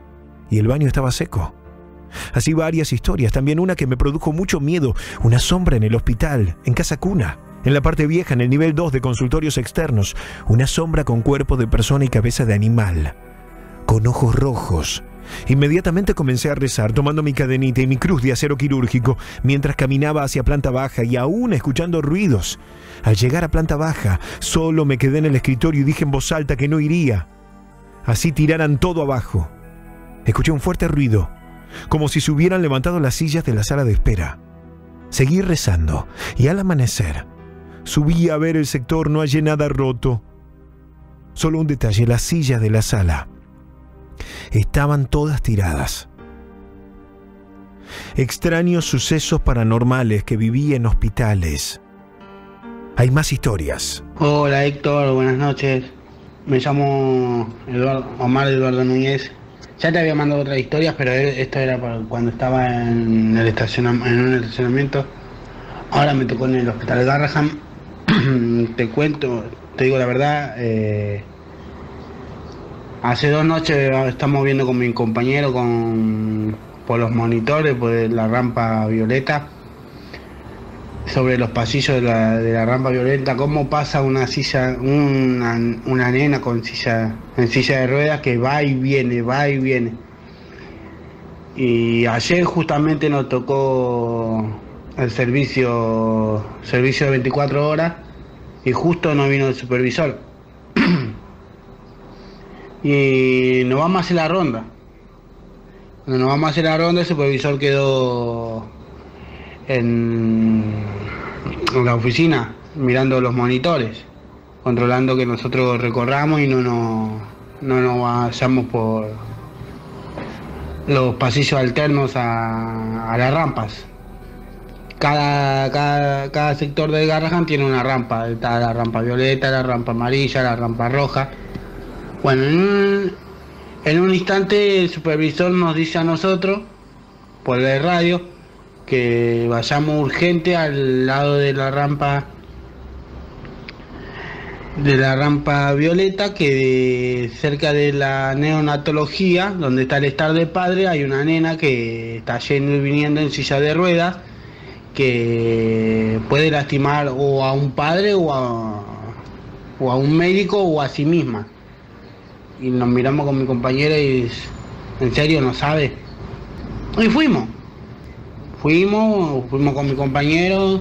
Y el baño estaba seco. Así varias historias, también una que me produjo mucho miedo, una sombra en el hospital, en Casa Cuna, en la parte vieja, en el nivel dos de consultorios externos, una sombra con cuerpo de persona y cabeza de animal, con ojos rojos. Inmediatamente comencé a rezar, tomando mi cadenita y mi cruz de acero quirúrgico, mientras caminaba hacia planta baja y aún escuchando ruidos. Al llegar a planta baja, solo me quedé en el escritorio y dije en voz alta que no iría. Así tiraran todo abajo. Escuché un fuerte ruido, como si se hubieran levantado las sillas de la sala de espera. Seguí rezando y al amanecer subí a ver el sector, no hallé nada roto. Solo un detalle, las sillas de la sala estaban todas tiradas. Extraños sucesos paranormales que viví en hospitales. Hay más historias. Hola Héctor, buenas noches. Me llamo Eduardo, Omar Eduardo Núñez. Ya te había mandado otras historias, pero esto era para cuando estaba en, el estaciona, en un estacionamiento. Ahora me tocó en el hospital Garrahan. Te cuento, te digo la verdad, eh, hace dos noches estamos viendo con mi compañero con, por los monitores, por la rampa violeta, sobre los pasillos de la, de la rampa violeta, cómo pasa una silla, una, una nena con silla, en silla de ruedas que va y viene, va y viene. Y ayer justamente nos tocó el servicio, servicio de veinticuatro horas, y justo no vino el supervisor. Y nos vamos a hacer la ronda. Cuando nos vamos a hacer la ronda, el supervisor quedó en, en la oficina mirando los monitores, controlando que nosotros recorramos y no nos, no nos vayamos por los pasillos alternos a, a las rampas. Cada, cada, cada sector del Garrahan tiene una rampa. Está la rampa violeta, la rampa amarilla, la rampa roja. Bueno, en un, en un instante el supervisor nos dice a nosotros, por el radio, que vayamos urgente al lado de la rampa de la rampa violeta, que de, cerca de la neonatología, donde está el estar de padre, hay una nena que está yendo y viniendo en silla de ruedas, que puede lastimar o a un padre o a, o a un médico o a sí misma. Y nos miramos con mi compañera y dice, ¿en serio no sabe? Y fuimos. Fuimos, fuimos con mi compañero.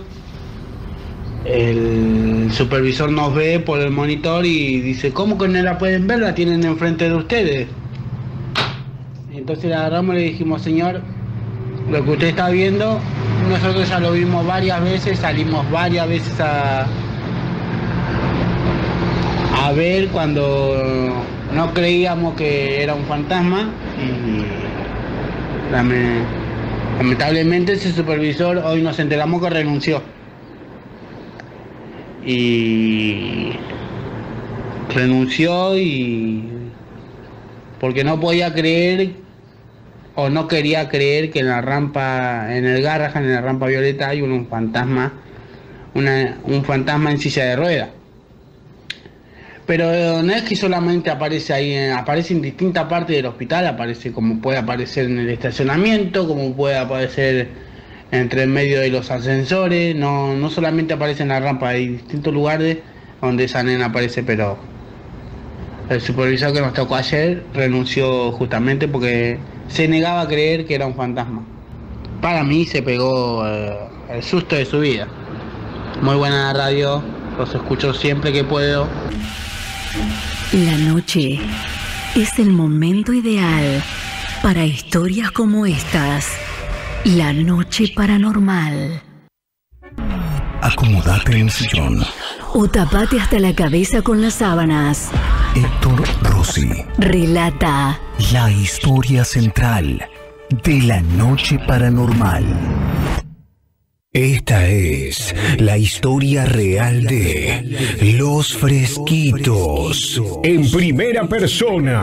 El supervisor nos ve por el monitor y dice, ¿cómo que no la pueden ver? La tienen enfrente de ustedes. Y entonces la agarramos y le dijimos, señor, lo que usted está viendo, nosotros ya lo vimos varias veces, salimos varias veces a, a ver cuando no creíamos que era un fantasma, y lamentablemente ese supervisor hoy nos enteramos que renunció. Y renunció y porque no podía creer o no quería creer que en la rampa, en el Garrahan, en la rampa violeta, hay un, un fantasma, una, un fantasma en silla de ruedas. Pero no es que solamente aparece ahí, aparece en distintas partes del hospital, aparece como puede aparecer en el estacionamiento, como puede aparecer entre en medio de los ascensores, no, no solamente aparece en la rampa, hay distintos lugares donde esa nena aparece, pero el supervisor que nos tocó ayer renunció justamente porque se negaba a creer que era un fantasma. Para mí se pegó eh, el susto de su vida. Muy buena radio, los escucho siempre que puedo. La noche es el momento ideal para historias como estas. La noche paranormal. Acomódate en el sillón. O tapate hasta la cabeza con las sábanas. Héctor Rossi relata la historia central de la noche paranormal. Esta es la historia real de Los Fresquitos, en primera persona.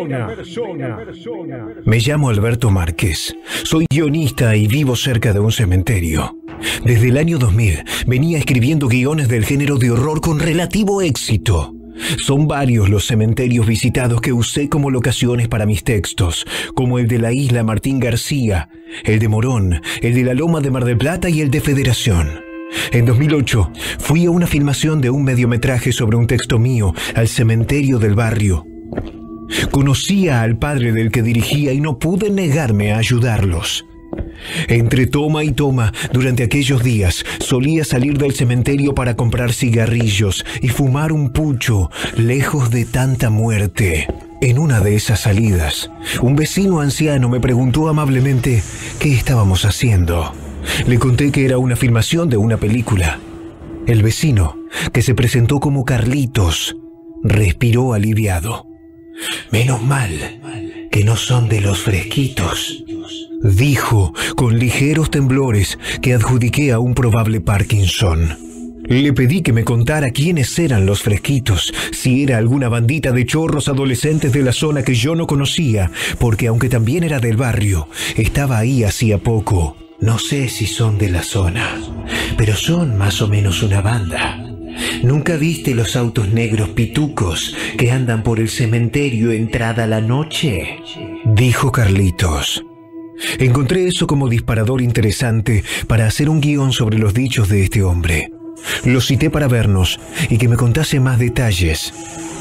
Me llamo Alberto Márquez, soy guionista y vivo cerca de un cementerio. Desde el año dos mil venía escribiendo guiones del género de horror con relativo éxito. Son varios los cementerios visitados que usé como locaciones para mis textos, como el de la isla Martín García, el de Morón, el de la Loma de Mar del Plata y el de Federación. En dos mil ocho fui a una filmación de un mediometraje sobre un texto mío al cementerio del barrio. Conocía al padre del que dirigía y no pude negarme a ayudarlos. Entre toma y toma, durante aquellos días, solía salir del cementerio para comprar cigarrillos y fumar un pucho, lejos de tanta muerte. En una de esas salidas, un vecino anciano me preguntó amablemente qué estábamos haciendo. Le conté que era una filmación de una película. El vecino, que se presentó como Carlitos, respiró aliviado. Menos mal que no son de los fresquitos, dijo con ligeros temblores que adjudiqué a un probable Parkinson. Le pedí que me contara quiénes eran los Fresquitos, si era alguna bandita de chorros adolescentes de la zona que yo no conocía, porque aunque también era del barrio, estaba ahí hacía poco. No sé si son de la zona, pero son más o menos una banda. ¿Nunca viste los autos negros pitucos que andan por el cementerio entrada la noche? Dijo Carlitos. Encontré eso como disparador interesante para hacer un guión sobre los dichos de este hombre. Lo cité para vernos y que me contase más detalles.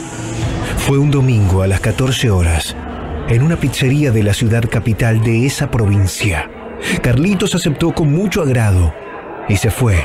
Fue un domingo a las catorce horas, en una pizzería de la ciudad capital de esa provincia. Carlitos aceptó con mucho agrado y se fue.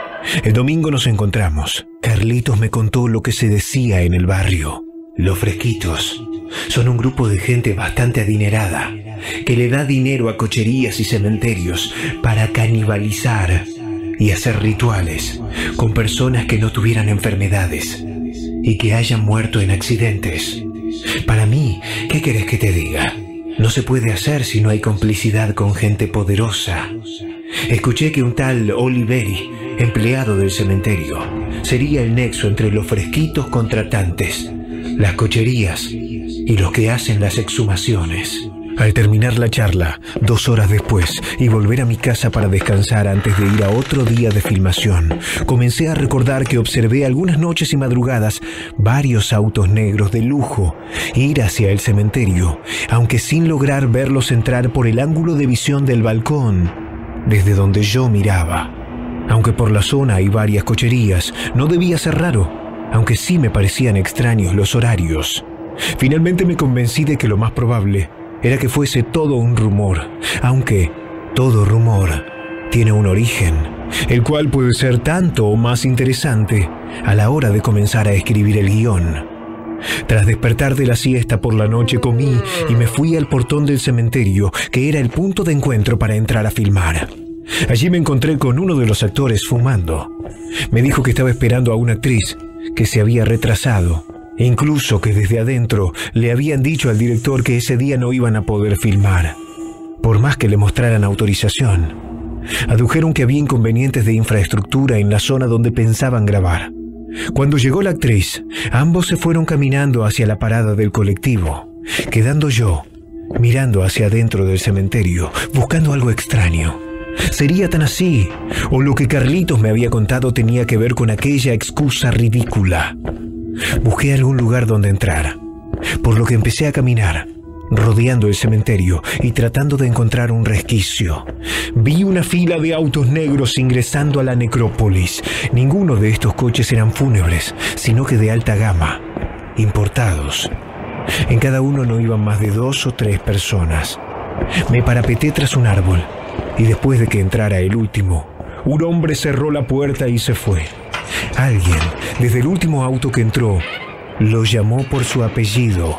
El domingo nos encontramos. Carlitos me contó lo que se decía en el barrio. Los Fresquitos son un grupo de gente bastante adinerada que le da dinero a cocherías y cementerios para canibalizar y hacer rituales con personas que no tuvieran enfermedades y que hayan muerto en accidentes. Para mí, ¿qué querés que te diga? No se puede hacer si no hay complicidad con gente poderosa. Escuché que un tal Oliveri, empleado del cementerio, sería el nexo entre los Fresquitos contratantes, las cocherías y los que hacen las exhumaciones. Al terminar la charla, dos horas después, y volver a mi casa para descansar antes de ir a otro día de filmación, comencé a recordar que observé algunas noches y madrugadas varios autos negros de lujo ir hacia el cementerio, aunque sin lograr verlos entrar por el ángulo de visión del balcón, desde donde yo miraba. Aunque por la zona hay varias cocherías, no debía ser raro, aunque sí me parecían extraños los horarios. Finalmente me convencí de que lo más probable era que fuese todo un rumor, aunque todo rumor tiene un origen, el cual puede ser tanto o más interesante a la hora de comenzar a escribir el guión. Tras despertar de la siesta por la noche comí y me fui al portón del cementerio, que era el punto de encuentro para entrar a filmar. Allí me encontré con uno de los actores fumando. Me dijo que estaba esperando a una actriz que se había retrasado. Incluso que desde adentro le habían dicho al director que ese día no iban a poder filmar, por más que le mostraran autorización. Adujeron que había inconvenientes de infraestructura en la zona donde pensaban grabar. Cuando llegó la actriz, ambos se fueron caminando hacia la parada del colectivo, quedando yo mirando hacia adentro del cementerio, buscando algo extraño. ¿Sería tan así? ¿O lo que Carlitos me había contado tenía que ver con aquella excusa ridícula? Busqué algún lugar donde entrar, por lo que empecé a caminar, rodeando el cementerio y tratando de encontrar un resquicio. Vi una fila de autos negros ingresando a la necrópolis. Ninguno de estos coches eran fúnebres, sino que de alta gama, importados. En cada uno no iban más de dos o tres personas. Me parapeté tras un árbol y después de que entrara el último, un hombre cerró la puerta y se fue. Alguien, desde el último auto que entró, lo llamó por su apellido.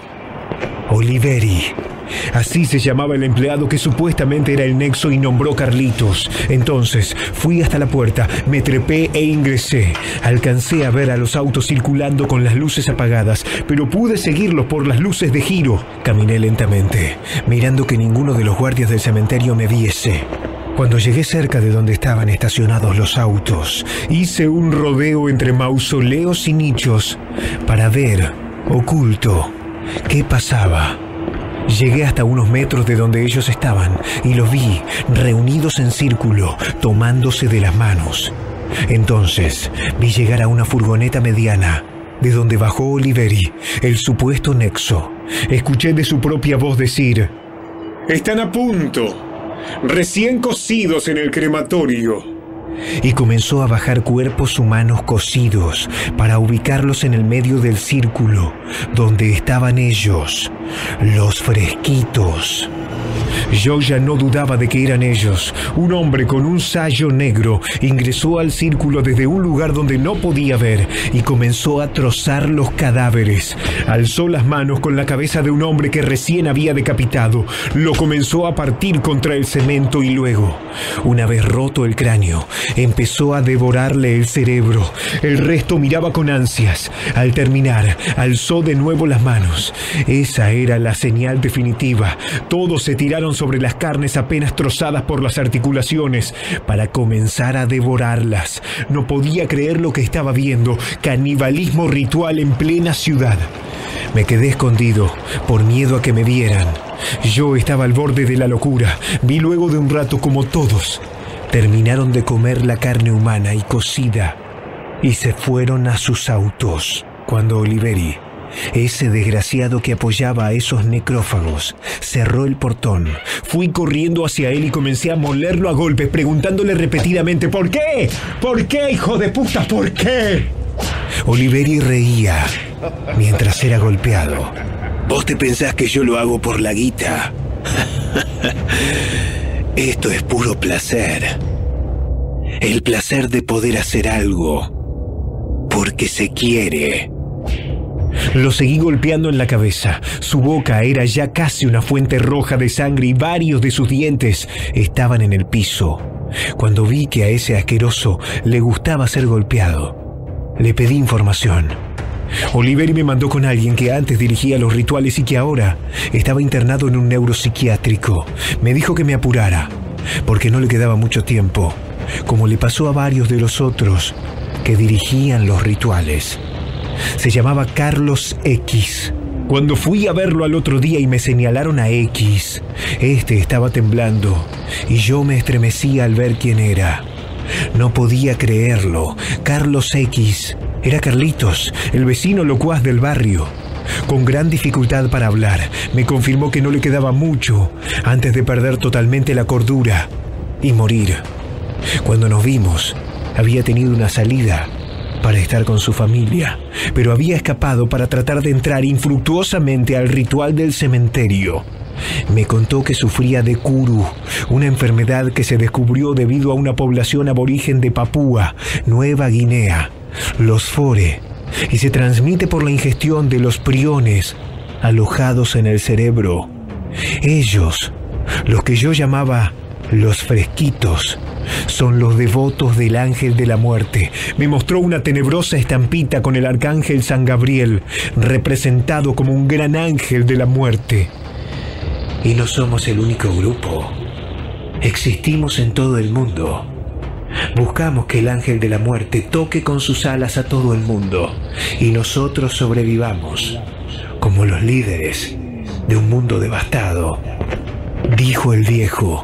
Oliveri. Así se llamaba el empleado que supuestamente era el nexo y nombró Carlitos. Entonces fui hasta la puerta, me trepé e ingresé. Alcancé a ver a los autos circulando con las luces apagadas, pero pude seguirlos por las luces de giro. Caminé lentamente, mirando que ninguno de los guardias del cementerio me viese. Cuando llegué cerca de donde estaban estacionados los autos, hice un rodeo entre mausoleos y nichos para ver, oculto, qué pasaba. Llegué hasta unos metros de donde ellos estaban y los vi reunidos en círculo, tomándose de las manos. Entonces vi llegar a una furgoneta mediana, de donde bajó Oliveri, el supuesto nexo. Escuché de su propia voz decir: «Están a punto, recién cocidos en el crematorio». Y comenzó a bajar cuerpos humanos cocidos para ubicarlos en el medio del círculo donde estaban ellos, los Fresquitos. Yo ya no dudaba de que eran ellos. Un hombre con un sayo negro ingresó al círculo desde un lugar donde no podía ver y comenzó a trozar los cadáveres. Alzó las manos con la cabeza de un hombre que recién había decapitado. Lo comenzó a partir contra el cemento y luego, una vez roto el cráneo, empezó a devorarle el cerebro. El resto miraba con ansias. Al terminar, alzó de nuevo las manos. Esa era la señal definitiva. Todos se tiraron sobre las carnes apenas trozadas por las articulaciones para comenzar a devorarlas. No podía creer lo que estaba viendo. Canibalismo ritual en plena ciudad. Me quedé escondido por miedo a que me vieran. Yo estaba al borde de la locura. Vi luego de un rato como todos terminaron de comer la carne humana y cocida y se fueron a sus autos. Cuando Oliveri, ese desgraciado que apoyaba a esos necrófagos, cerró el portón, fui corriendo hacia él y comencé a molerlo a golpes, preguntándole repetidamente: ¿por qué? ¿Por qué, hijo de puta? ¿Por qué? Oliveri reía mientras era golpeado. ¿Vos te pensás que yo lo hago por la guita? Esto es puro placer. El placer de poder hacer algo porque se quiere. Lo seguí golpeando en la cabeza. Su boca era ya casi una fuente roja de sangre y varios de sus dientes estaban en el piso. Cuando vi que a ese asqueroso le gustaba ser golpeado, le pedí información. Oliveri me mandó con alguien que antes dirigía los rituales y que ahora estaba internado en un neuropsiquiátrico. Me dijo que me apurara, porque no le quedaba mucho tiempo, como le pasó a varios de los otros que dirigían los rituales. Se llamaba Carlos X. Cuando fui a verlo al otro día y me señalaron a X, este estaba temblando y yo me estremecía al ver quién era. No podía creerlo. Carlos X era Carlitos, el vecino locuaz del barrio. Con gran dificultad para hablar, me confirmó que no le quedaba mucho antes de perder totalmente la cordura y morir. Cuando nos vimos, había tenido una salida para estar con su familia, pero había escapado para tratar de entrar infructuosamente al ritual del cementerio. Me contó que sufría de Kuru, una enfermedad que se descubrió debido a una población aborigen de Papúa Nueva Guinea, los Fore, y se transmite por la ingestión de los priones alojados en el cerebro. Ellos, los que yo llamaba los fresquitos, son los devotos del ángel de la muerte. Me mostró una tenebrosa estampita con el arcángel San Gabriel, representado como un gran ángel de la muerte. Y no somos el único grupo. Existimos en todo el mundo. Buscamos que el ángel de la muerte toque con sus alas a todo el mundo y nosotros sobrevivamos como los líderes de un mundo devastado, dijo el viejo.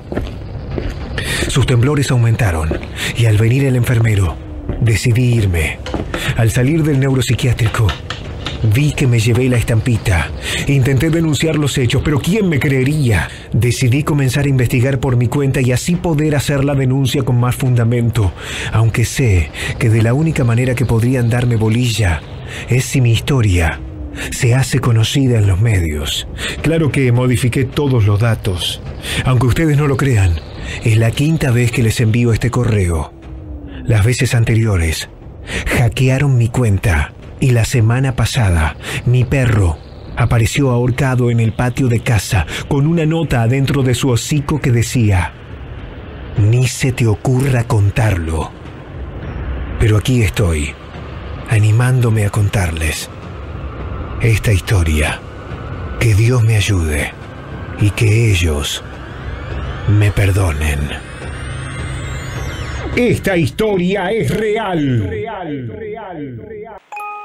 Sus temblores aumentaron y al venir el enfermero decidí irme. Al salir del neuropsiquiátrico vi que me llevé la estampita. Intenté denunciar los hechos, pero ¿quién me creería? Decidí comenzar a investigar por mi cuenta y así poder hacer la denuncia con más fundamento, aunque sé que de la única manera que podrían darme bolilla es si mi historia se hace conocida en los medios. Claro que modifiqué todos los datos. Aunque ustedes no lo crean, es la quinta vez que les envío este correo. Las veces anteriores hackearon mi cuenta y la semana pasada mi perro apareció ahorcado en el patio de casa con una nota adentro de su hocico que decía: ni se te ocurra contarlo. Pero aquí estoy, animándome a contarles esta historia. Que Dios me ayude y que ellos me perdonen. Esta historia es real. Real, real, real.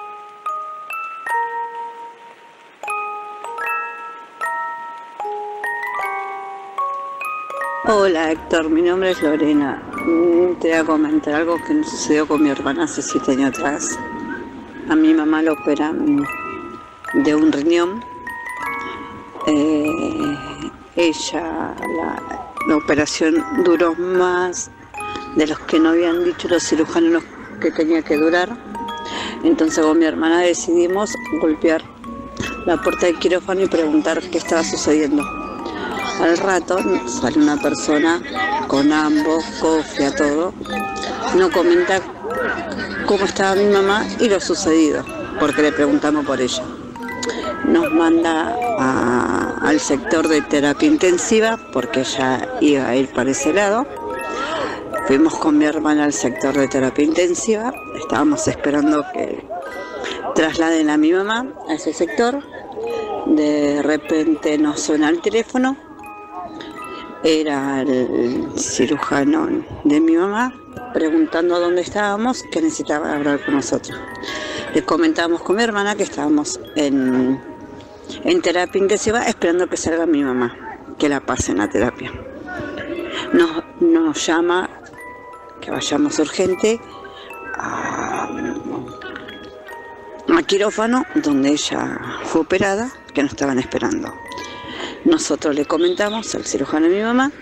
Hola Héctor, mi nombre es Lorena. Te voy a comentar algo que nos sucedió con mi hermana hace siete años atrás. A mi mamá la operan de un riñón. Eh, ella, la, la operación duró más de los que no habían dicho los cirujanos que tenía que durar. Entonces con mi hermana decidimos golpear la puerta del quirófano y preguntar qué estaba sucediendo. Al rato sale una persona con ambos, cofia, todo. Nos comenta cómo estaba mi mamá y lo sucedido, porque le preguntamos por ella. Nos manda a, al sector de terapia intensiva, porque ella iba a ir para ese lado. Fuimos con mi hermana al sector de terapia intensiva. Estábamos esperando que trasladen a mi mamá a ese sector. De repente nos suena el teléfono Era el cirujano de mi mamá, preguntando dónde estábamos, que necesitaba hablar con nosotros. Le comentamos con mi hermana que estábamos en, en terapia intensiva, esperando que salga mi mamá, que la pasen a terapia. Nos, nos llama que vayamos urgente a, a quirófano, donde ella fue operada, que nos estaban esperando. Nosotros le comentamos al cirujano de mi mamá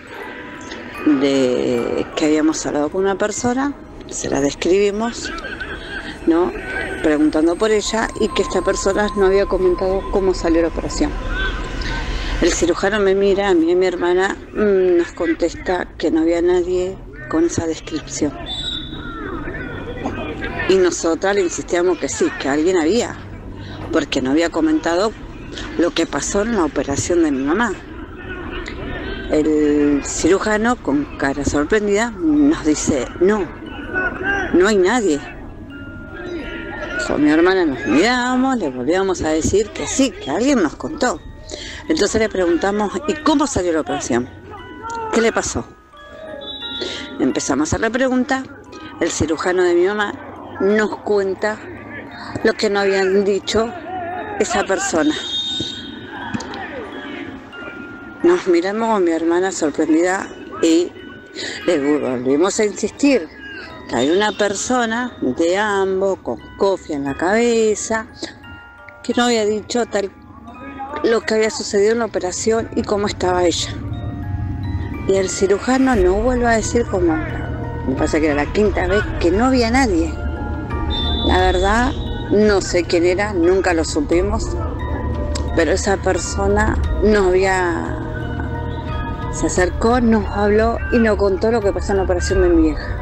de que habíamos hablado con una persona, se la describimos, ¿no?, preguntando por ella, y que esta persona no había comentado cómo salió la operación. El cirujano me mira, a mí y a mi hermana, mmm, nos contesta que no había nadie con esa descripción. Y nosotras le insistíamos que sí, que alguien había, porque no había comentado lo que pasó en la operación de mi mamá. El cirujano, con cara sorprendida, nos dice, no, no hay nadie. Con mi hermana nos miramos, le volvíamos a decir que sí, que alguien nos contó. Entonces le preguntamos, ¿y cómo salió la operación? ¿Qué le pasó? Empezamos a hacer la pregunta, el cirujano de mi mamá nos cuenta lo que no habían dicho esa persona. Nos miramos con mi hermana sorprendida y le volvimos a insistir que hay una persona de ambos con cofia en la cabeza que no había dicho tal lo que había sucedido en la operación y cómo estaba ella. Y el cirujano nos vuelve a decir, como me pasa que era la quinta vez, que no había nadie. La verdad, no sé quién era, nunca lo supimos, pero esa persona nos había... se acercó, nos habló y nos contó lo que pasó en la operación de mi vieja.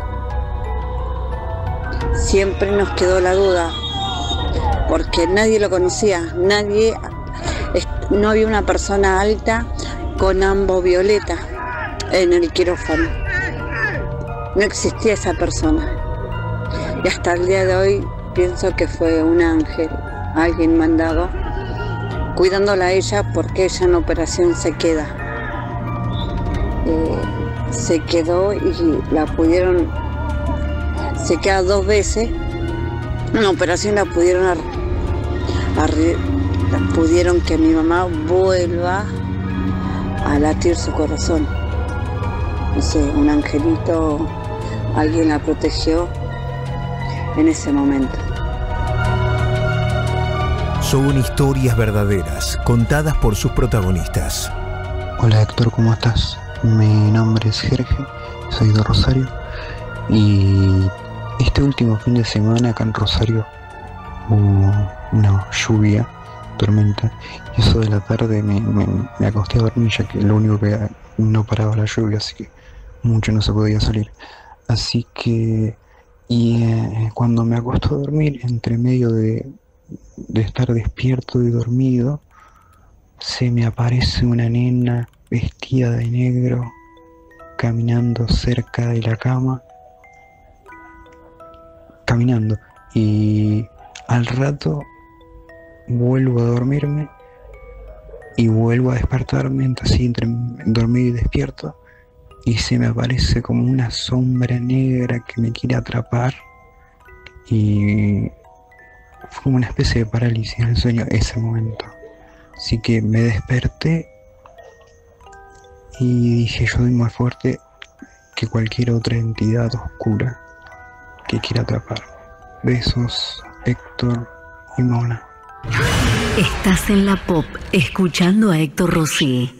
Siempre nos quedó la duda, porque nadie lo conocía, nadie, no había una persona alta con ambos violeta en el quirófano. No existía esa persona. Y hasta el día de hoy pienso que fue un ángel, alguien mandado, cuidándola a ella, porque ella en la operación se queda. Eh, se quedó y la pudieron, se queda dos veces. En la operación la pudieron, ar, ar, la pudieron que mi mamá vuelva a latir su corazón. No sé, un angelito, alguien la protegió en ese momento. Son historias verdaderas, contadas por sus protagonistas. Hola Héctor, ¿cómo estás? Mi nombre es Sergio, soy de Rosario, y este último fin de semana acá en Rosario hubo una lluvia, tormenta, y eso de la tarde me, me, me acosté a dormir, ya que lo único que no paraba la lluvia, así que mucho no se podía salir. Así que, y eh, cuando me acosté a dormir, entre medio de, de estar despierto y dormido, se me aparece una nena vestida de negro, caminando cerca de la cama, caminando, y al rato vuelvo a dormirme y vuelvo a despertarme, así entre dormido y despierto, y se me aparece como una sombra negra que me quiere atrapar, y fue como una especie de parálisis en el sueño ese momento. Así que me desperté y dije, yo soy más fuerte que cualquier otra entidad oscura que quiera atraparme. Besos, Héctor y Mona. Estás en la pop, escuchando a Héctor Rossi.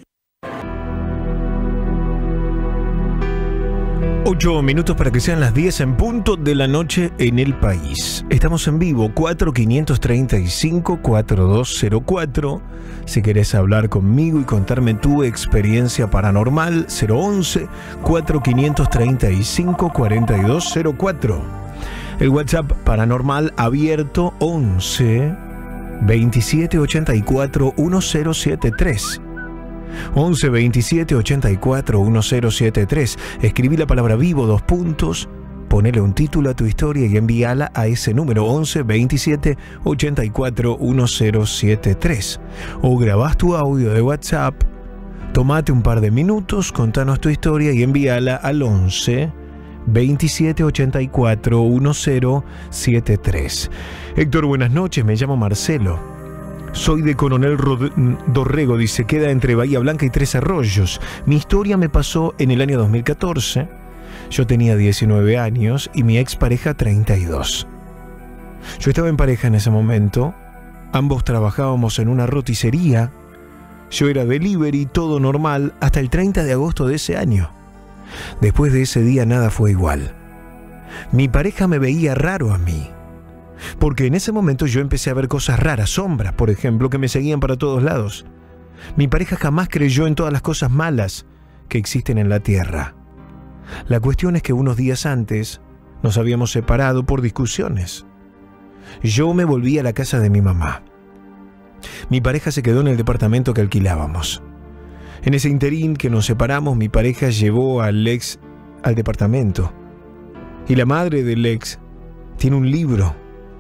Ocho minutos para que sean las diez en punto de la noche en el país. Estamos en vivo, cuatro cinco tres cinco, cuatro dos cero cuatro. Si querés hablar conmigo y contarme tu experiencia paranormal, cero once, cuatro cinco tres cinco, cuatro dos cero cuatro. El WhatsApp paranormal abierto once, veintisiete ochenta y cuatro, diez setenta y tres. once, veintisiete ochenta y cuatro, diez setenta y tres. Escribí la palabra vivo, dos puntos, ponele un título a tu historia y envíala a ese número, once, veintisiete ochenta y cuatro, diez setenta y tres. O grabás tu audio de WhatsApp Tomate un par de minutos, contanos tu historia y envíala al once veintisiete ochenta y cuatro diez setenta y tres. Héctor, buenas noches, me llamo Marcelo. Soy de Coronel Rod- Dorrego, dice, queda entre Bahía Blanca y Tres Arroyos. Mi historia me pasó en el año dos mil catorce. Yo tenía diecinueve años y mi expareja treinta y dos. Yo estaba en pareja en ese momento. Ambos trabajábamos en una roticería. Yo era delivery, todo normal, hasta el treinta de agosto de ese año. Después de ese día nada fue igual. Mi pareja me veía raro a mí, porque en ese momento yo empecé a ver cosas raras, sombras, por ejemplo, que me seguían para todos lados. Mi pareja jamás creyó en todas las cosas malas que existen en la tierra. La cuestión es que unos días antes nos habíamos separado por discusiones. Yo me volví a la casa de mi mamá. Mi pareja se quedó en el departamento que alquilábamos. En ese interín que nos separamos, mi pareja llevó al ex al departamento. Y la madre del ex tiene un libro.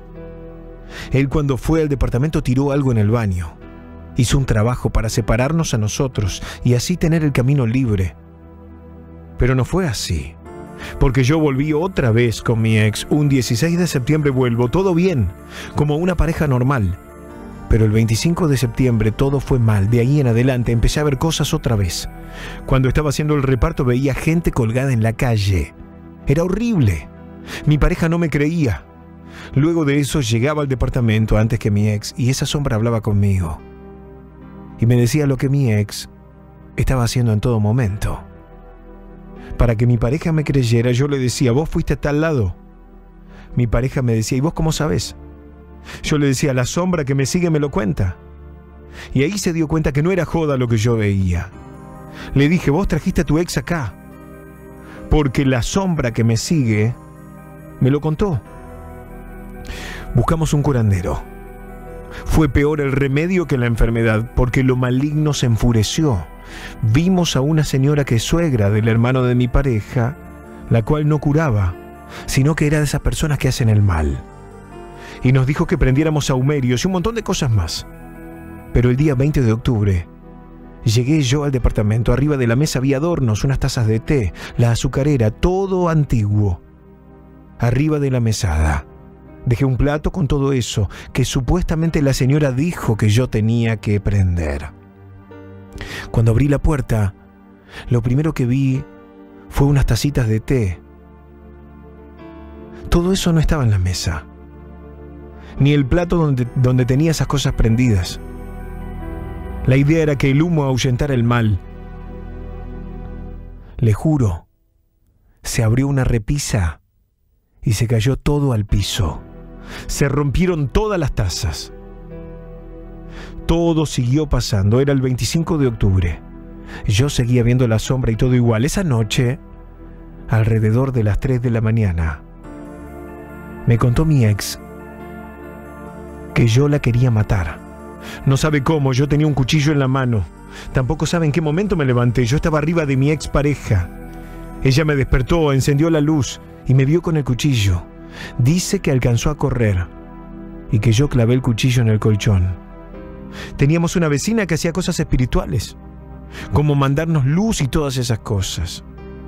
Él, cuando fue al departamento, tiró algo en el baño. Hizo un trabajo para separarnos a nosotros y así tener el camino libre. Pero no fue así, porque yo volví otra vez con mi ex. Un dieciséis de septiembre vuelvo, todo bien, como una pareja normal. Pero el veinticinco de septiembre todo fue mal. De ahí en adelante empecé a ver cosas otra vez. Cuando estaba haciendo el reparto veía gente colgada en la calle. Era horrible. Mi pareja no me creía. Luego de eso llegaba al departamento antes que mi ex y esa sombra hablaba conmigo. Y me decía lo que mi ex estaba haciendo en todo momento. Para que mi pareja me creyera, yo le decía, vos fuiste a tal lado. Mi pareja me decía, ¿y vos cómo sabés? Yo le decía, la sombra que me sigue me lo cuenta. Y ahí se dio cuenta que no era joda lo que yo veía. Le dije, vos trajiste a tu ex acá, porque la sombra que me sigue me lo contó. Buscamos un curandero. Fue peor el remedio que la enfermedad, porque lo maligno se enfureció. Vimos a una señora que es suegra del hermano de mi pareja, la cual no curaba, sino que era de esas personas que hacen el mal. Y nos dijo que prendiéramos saumerios y un montón de cosas más. Pero el día veinte de octubre llegué yo al departamento. Arriba de la mesa había adornos, unas tazas de té, la azucarera, todo antiguo. Arriba de la mesada dejé un plato con todo eso que supuestamente la señora dijo que yo tenía que prender. Cuando abrí la puerta, lo primero que vi fue unas tacitas de té. Todo eso no estaba en la mesa, ni el plato donde, donde tenía esas cosas prendidas. La idea era que el humo ahuyentara el mal. Le juro, se abrió una repisa y se cayó todo al piso. Se rompieron todas las tazas. Todo siguió pasando. Era el veinticinco de octubre. Yo seguía viendo la sombra y todo igual. Esa noche, alrededor de las tres de la mañana, me contó mi ex que yo la quería matar. No sabe cómo, yo tenía un cuchillo en la mano. Tampoco sabe en qué momento me levanté. Yo estaba arriba de mi expareja. Ella me despertó, encendió la luz y me vio con el cuchillo. Dice que alcanzó a correr y que yo clavé el cuchillo en el colchón. Teníamos una vecina que hacía cosas espirituales, como mandarnos luz y todas esas cosas.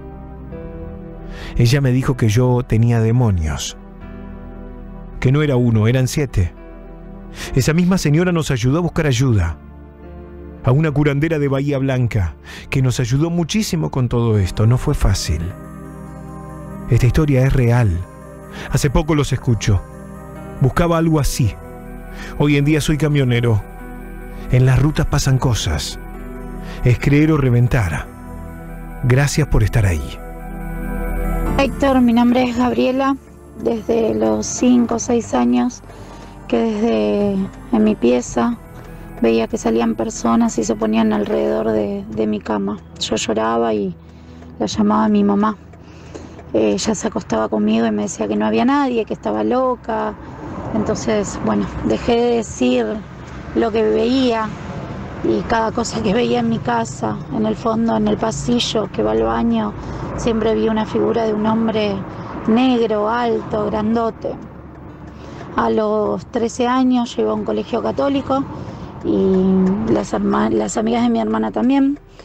Ella me dijo que yo tenía demonios, que no era uno, eran siete. Esa misma señora nos ayudó a buscar ayuda, a una curandera de Bahía Blanca, que nos ayudó muchísimo con todo esto. No fue fácil. Esta historia es real. Hace poco los escucho. Buscaba algo así. Hoy en día soy camionero. En las rutas pasan cosas. Es creer o reventar. Gracias por estar ahí. Héctor, mi nombre es Gabriela. Desde los cinco o seis años que desde en mi pieza veía que salían personas y se ponían alrededor de, de mi cama. Yo lloraba y la llamaba a mi mamá. Ella se acostaba conmigo y me decía que no había nadie, que estaba loca. Entonces, bueno, dejé de decir lo que veía y cada cosa que veía en mi casa, en el fondo, en el pasillo que va al baño, siempre vi una figura de un hombre negro, alto, grandote. A los trece años yo iba a un colegio católico y las, las amigas de mi hermana también.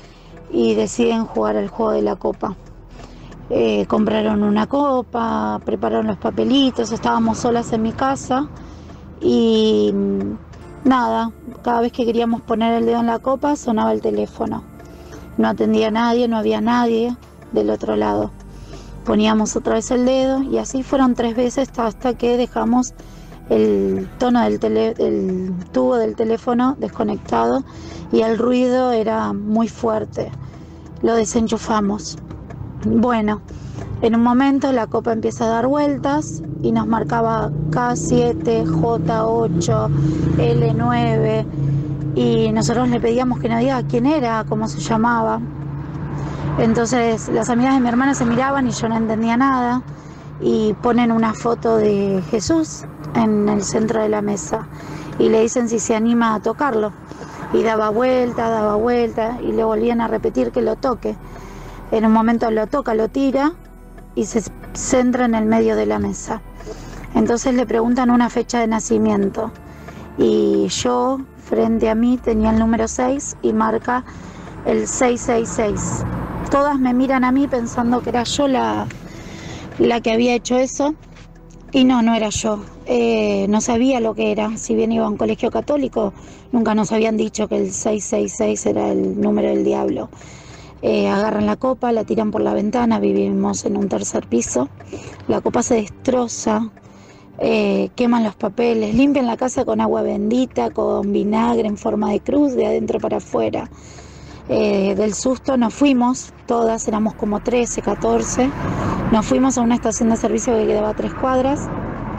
y deciden jugar al juego de la copa. Eh, compraron una copa, prepararon los papelitos, estábamos solas en mi casa y nada, cada vez que queríamos poner el dedo en la copa sonaba el teléfono. No atendía a nadie, no había nadie del otro lado. Poníamos otra vez el dedo y así fueron tres veces hasta que dejamos el tono del tele, el tubo del teléfono desconectado y el ruido era muy fuerte. Lo desenchufamos. Bueno, en un momento la copa empieza a dar vueltas y nos marcaba K siete, J ocho, L nueve y nosotros le pedíamos que nos diga quién era, cómo se llamaba. Entonces las amigas de mi hermana se miraban y yo no entendía nada y ponen una foto de Jesús en el centro de la mesa y le dicen si se anima a tocarlo y daba vuelta, daba vuelta y le volvían a repetir que lo toque. En un momento lo toca, lo tira y se centra en el medio de la mesa. Entonces le preguntan una fecha de nacimiento y yo frente a mí tenía el número seis y marca el seis seis seis. Todas me miran a mí pensando que era yo la, la que había hecho eso y no, no era yo. Eh, no sabía lo que era, si bien iba a un colegio católico, nunca nos habían dicho que el seis seis seis era el número del diablo. Eh, agarran la copa, la tiran por la ventana, vivimos en un tercer piso, la copa se destroza, eh, queman los papeles, limpian la casa con agua bendita, con vinagre en forma de cruz, de adentro para afuera. Eh, del susto nos fuimos, todas, éramos como trece, catorce, nos fuimos a una estación de servicio que quedaba a tres cuadras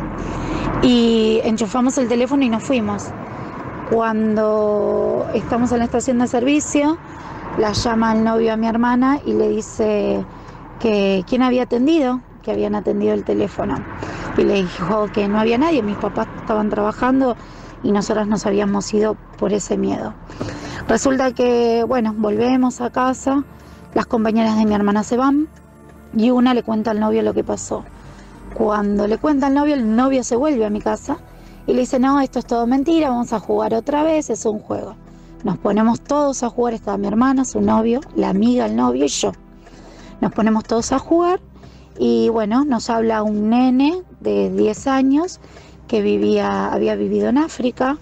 y enchufamos el teléfono y nos fuimos. Cuando estamos en la estación de servicio, la llama el novio a mi hermana y le dice que quién había atendido, que habían atendido el teléfono. Y le dijo que no había nadie, mis papás estaban trabajando y nosotras nos habíamos ido por ese miedo. Resulta que, bueno, volvemos a casa, las compañeras de mi hermana se van y una le cuenta al novio lo que pasó. Cuando le cuenta al novio, el novio se vuelve a mi casa y le dice, no, esto es todo mentira, vamos a jugar otra vez, es un juego. Nos ponemos todos a jugar, estaba mi hermana, su novio, la amiga, el novio y yo. Nos ponemos todos a jugar y bueno, nos habla un nene de diez años que vivía, había vivido en África,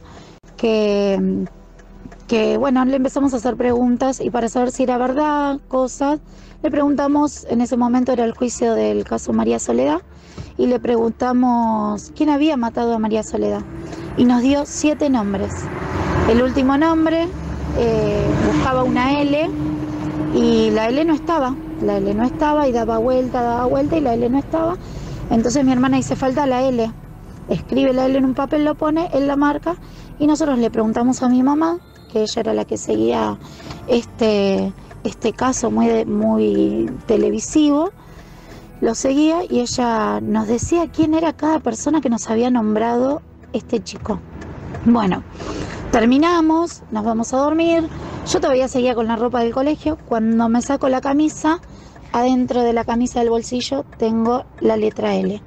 que, que bueno, le empezamos a hacer preguntas y para saber si era verdad, cosas, le preguntamos, en ese momento era el juicio del caso María Soledad, y le preguntamos quién había matado a María Soledad y nos dio siete nombres. El último nombre eh, buscaba una L y la L no estaba, la L no estaba y daba vuelta, daba vuelta y la L no estaba. Entonces mi hermana dice, falta la L, escribe la L en un papel, lo pone, él la marca y nosotros le preguntamos a mi mamá, que ella era la que seguía este, este caso muy, muy televisivo, lo seguía y ella nos decía quién era cada persona que nos había nombrado este chico. Bueno, terminamos, nos vamos a dormir, yo todavía seguía con la ropa del colegio, cuando me saco la camisa, adentro de la camisa del bolsillo tengo la letra L.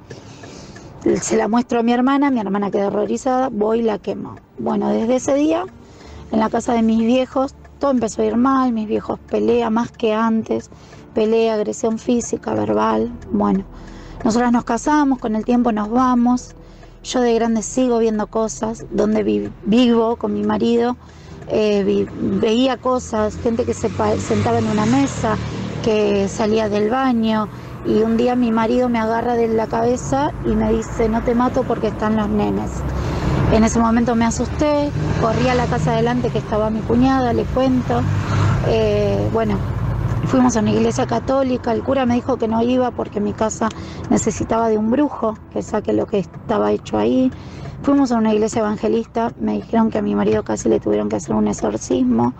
Se la muestro a mi hermana, mi hermana quedó horrorizada, voy y la quemo. Bueno, desde ese día, en la casa de mis viejos, todo empezó a ir mal, mis viejos pelea más que antes, pelea, agresión física, verbal, bueno. Nosotras nos casamos, con el tiempo nos vamos. Yo de grande sigo viendo cosas, donde vi, vivo con mi marido, eh, vi, veía cosas, gente que se sentaba en una mesa, que salía del baño y un día mi marido me agarra de la cabeza y me dice, no te mato porque están los nenes. En ese momento me asusté, corrí a la casa adelante que estaba mi cuñada, le cuento, eh, bueno, fuimos a una iglesia católica, el cura me dijo que no iba porque mi casa necesitaba de un brujo, que saque lo que estaba hecho ahí. Fuimos a una iglesia evangelista, me dijeron que a mi marido casi le tuvieron que hacer un exorcismo.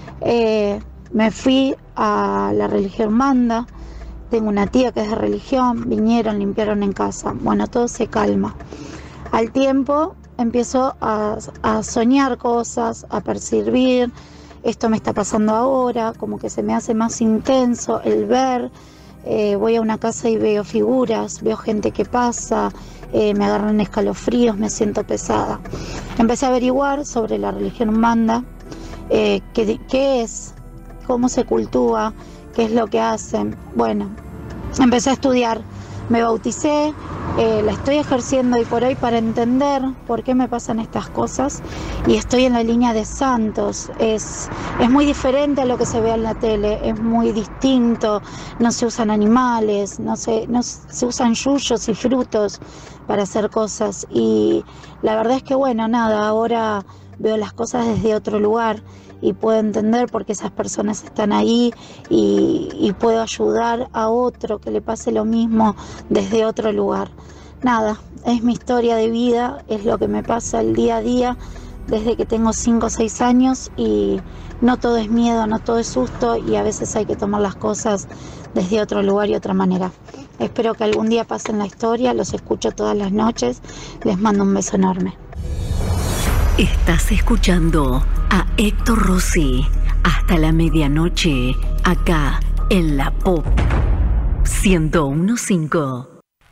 Eh, me fui a la religión Manda, tengo una tía que es de religión, vinieron, limpiaron en casa. Bueno, todo se calma. Al tiempo empiezo a, a soñar cosas, a percibir. Esto me está pasando ahora, como que se me hace más intenso el ver, eh, voy a una casa y veo figuras, veo gente que pasa, eh, me agarran escalofríos, me siento pesada. Empecé a averiguar sobre la religión Manda, eh, qué, qué es, cómo se cultúa, qué es lo que hacen. Bueno, empecé a estudiar, me bauticé, eh, la estoy ejerciendo hoy por hoy para entender por qué me pasan estas cosas y estoy en la línea de santos. Es, es muy diferente a lo que se ve en la tele, es muy distinto, no se usan animales, no se, no se usan yuyos y frutos para hacer cosas y la verdad es que bueno, nada, ahora veo las cosas desde otro lugar y puedo entender por qué esas personas están ahí y, y puedo ayudar a otro que le pase lo mismo desde otro lugar. Nada, es mi historia de vida, es lo que me pasa el día a día desde que tengo cinco o seis años y no todo es miedo, no todo es susto y a veces hay que tomar las cosas desde otro lugar y otra manera. Espero que algún día pasen la historia, los escucho todas las noches, les mando un beso enorme. Estás escuchando a Héctor Rossi hasta la medianoche, acá en la Pop ciento uno punto cinco.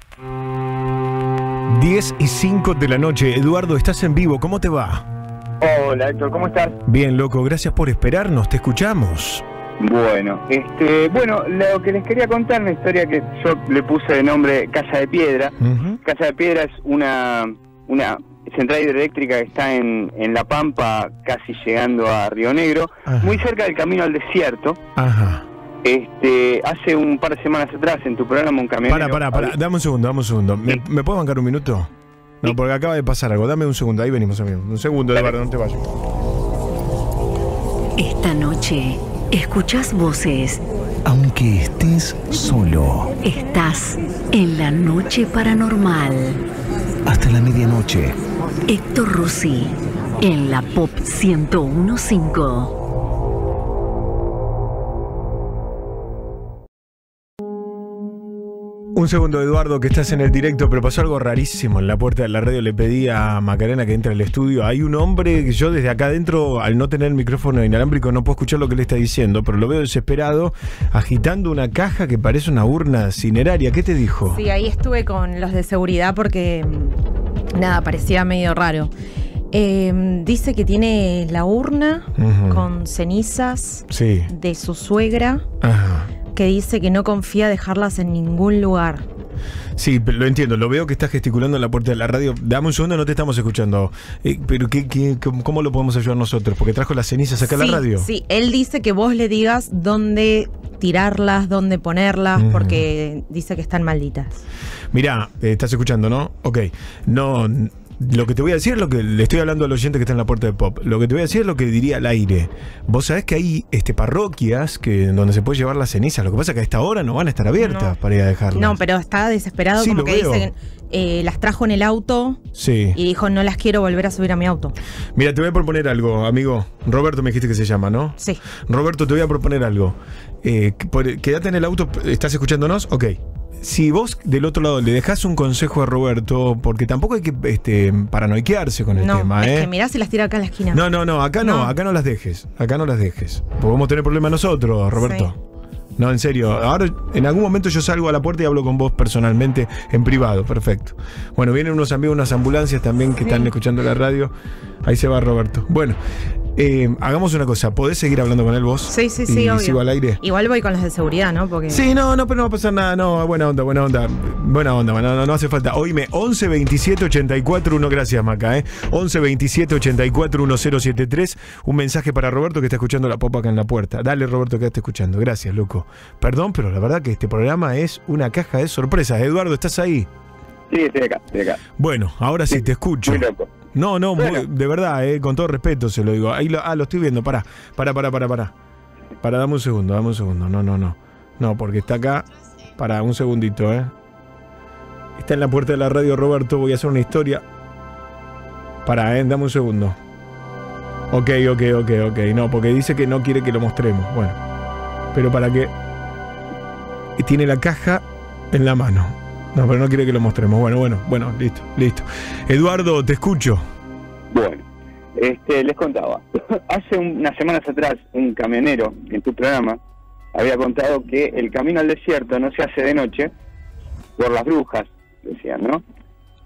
diez y cinco de la noche. Eduardo, estás en vivo, ¿cómo te va? Hola Héctor, ¿cómo estás? Bien, loco, gracias por esperarnos, te escuchamos. Bueno, este, bueno, lo que les quería contar, una historia que yo le puse de nombre Casa de Piedra. Uh-huh. Casa de Piedra es una, una central hidroeléctrica que está en, en La Pampa, casi llegando a Río Negro, Ajá. muy cerca del camino al desierto. Ajá. Este, hace un par de semanas atrás en tu programa un camionero... Para, para, para, dame un segundo, dame un segundo. ¿Me, ¿me puedo bancar un minuto? No, sí. Porque acaba de pasar algo. Dame un segundo, ahí venimos, amigo. Un segundo, Eduardo, no te vayas. Esta noche escuchás voces. Aunque estés solo. Estás en la noche paranormal. Hasta la medianoche. Héctor Rossi en la Pop ciento uno punto cinco. Un segundo, Eduardo, que estás en el directo, pero pasó algo rarísimo en la puerta de la radio. Le pedí a Macarena que entre al estudio. Hay un hombre que yo desde acá adentro, al no tener el micrófono inalámbrico, no puedo escuchar lo que le está diciendo, pero lo veo desesperado, agitando una caja que parece una urna cineraria. ¿Qué te dijo? Sí, ahí estuve con los de seguridad porque, nada, parecía medio raro. Eh, dice que tiene la urna uh-huh. con cenizas sí. de su suegra. Ajá. Que dice que no confía dejarlas en ningún lugar. Sí, lo entiendo, lo veo que estás gesticulando en la puerta de la radio. Dame un segundo, no te estamos escuchando. Eh, pero ¿qué, qué, ¿cómo lo podemos ayudar nosotros? Porque trajo las cenizas acá sí, a la radio. Sí, él dice que vos le digas dónde tirarlas, dónde ponerlas, mm. porque dice que están malditas. Mirá, eh, estás escuchando, ¿no? Ok, no... Lo que te voy a decir es lo que le estoy hablando al oyente que está en la puerta de Pop. Lo que te voy a decir es lo que diría al aire. Vos sabés que hay este, parroquias que, donde se puede llevar las cenizas. Lo que pasa es que a esta hora no van a estar abiertas no. para ir a dejarlas. No, pero está desesperado, sí, como que veo. dice que eh, las trajo en el auto sí. y dijo no las quiero volver a subir a mi auto. Mira, te voy a proponer algo, amigo. Roberto me dijiste que se llama, ¿no? Sí. Roberto, te voy a proponer algo. Eh, por, quédate en el auto. ¿Estás escuchándonos? Ok. Si vos del otro lado le dejás un consejo a Roberto, porque tampoco hay que este, paranoiquearse con el no, tema, es ¿eh? que mirá si las tira acá en la esquina. No, no, no, acá no, no, acá no las dejes, acá no las dejes. Porque vamos a tener problemas nosotros, Roberto. Sí. No, en serio. Ahora, en algún momento yo salgo a la puerta y hablo con vos personalmente, en privado, perfecto. Bueno, vienen unos amigos, unas ambulancias también que sí. están escuchando la radio. Ahí se va Roberto. Bueno. Eh, hagamos una cosa, ¿podés seguir hablando con él vos? Sí, sí, sí, y obvio. Sigo al aire. Igual voy con los de seguridad, ¿no? Porque... Sí, no, no, pero no va a pasar nada, no, buena onda, buena onda, buena onda, no, no, no hace falta. Oíme, once veintisiete ochenta y cuatro uno, gracias Maca, eh. once veintisiete ochenta y cuatro uno cero siete tres, un mensaje para Roberto que está escuchando la Pop acá en la puerta. Dale, Roberto, que está escuchando, gracias, loco. Perdón, pero la verdad que este programa es una caja de sorpresas. Eduardo, ¿estás ahí? Sí, estoy acá, estoy acá. Bueno, ahora sí, sí te escucho. Muy loco. No, no, bueno. muy, de verdad, eh, con todo respeto se lo digo. Ahí lo, ah, lo estoy viendo, pará, pará, pará, pará, pará. Pará, dame un segundo, dame un segundo. No, no, no. No, porque está acá. Pará, un segundito, eh. Está en la puerta de la radio, Roberto. Voy a hacer una historia. Pará, eh, dame un segundo. Ok, ok, ok, ok. No, porque dice que no quiere que lo mostremos. Bueno. Pero para que... Tiene la caja en la mano. No, pero no quiere que lo mostremos. Bueno, bueno, bueno, listo, listo. Eduardo, te escucho. Bueno, este, les contaba. Hace un, unas semanas atrás, un camionero en tu programa había contado que el camino al desierto no se hace de noche por las brujas, decían, ¿no?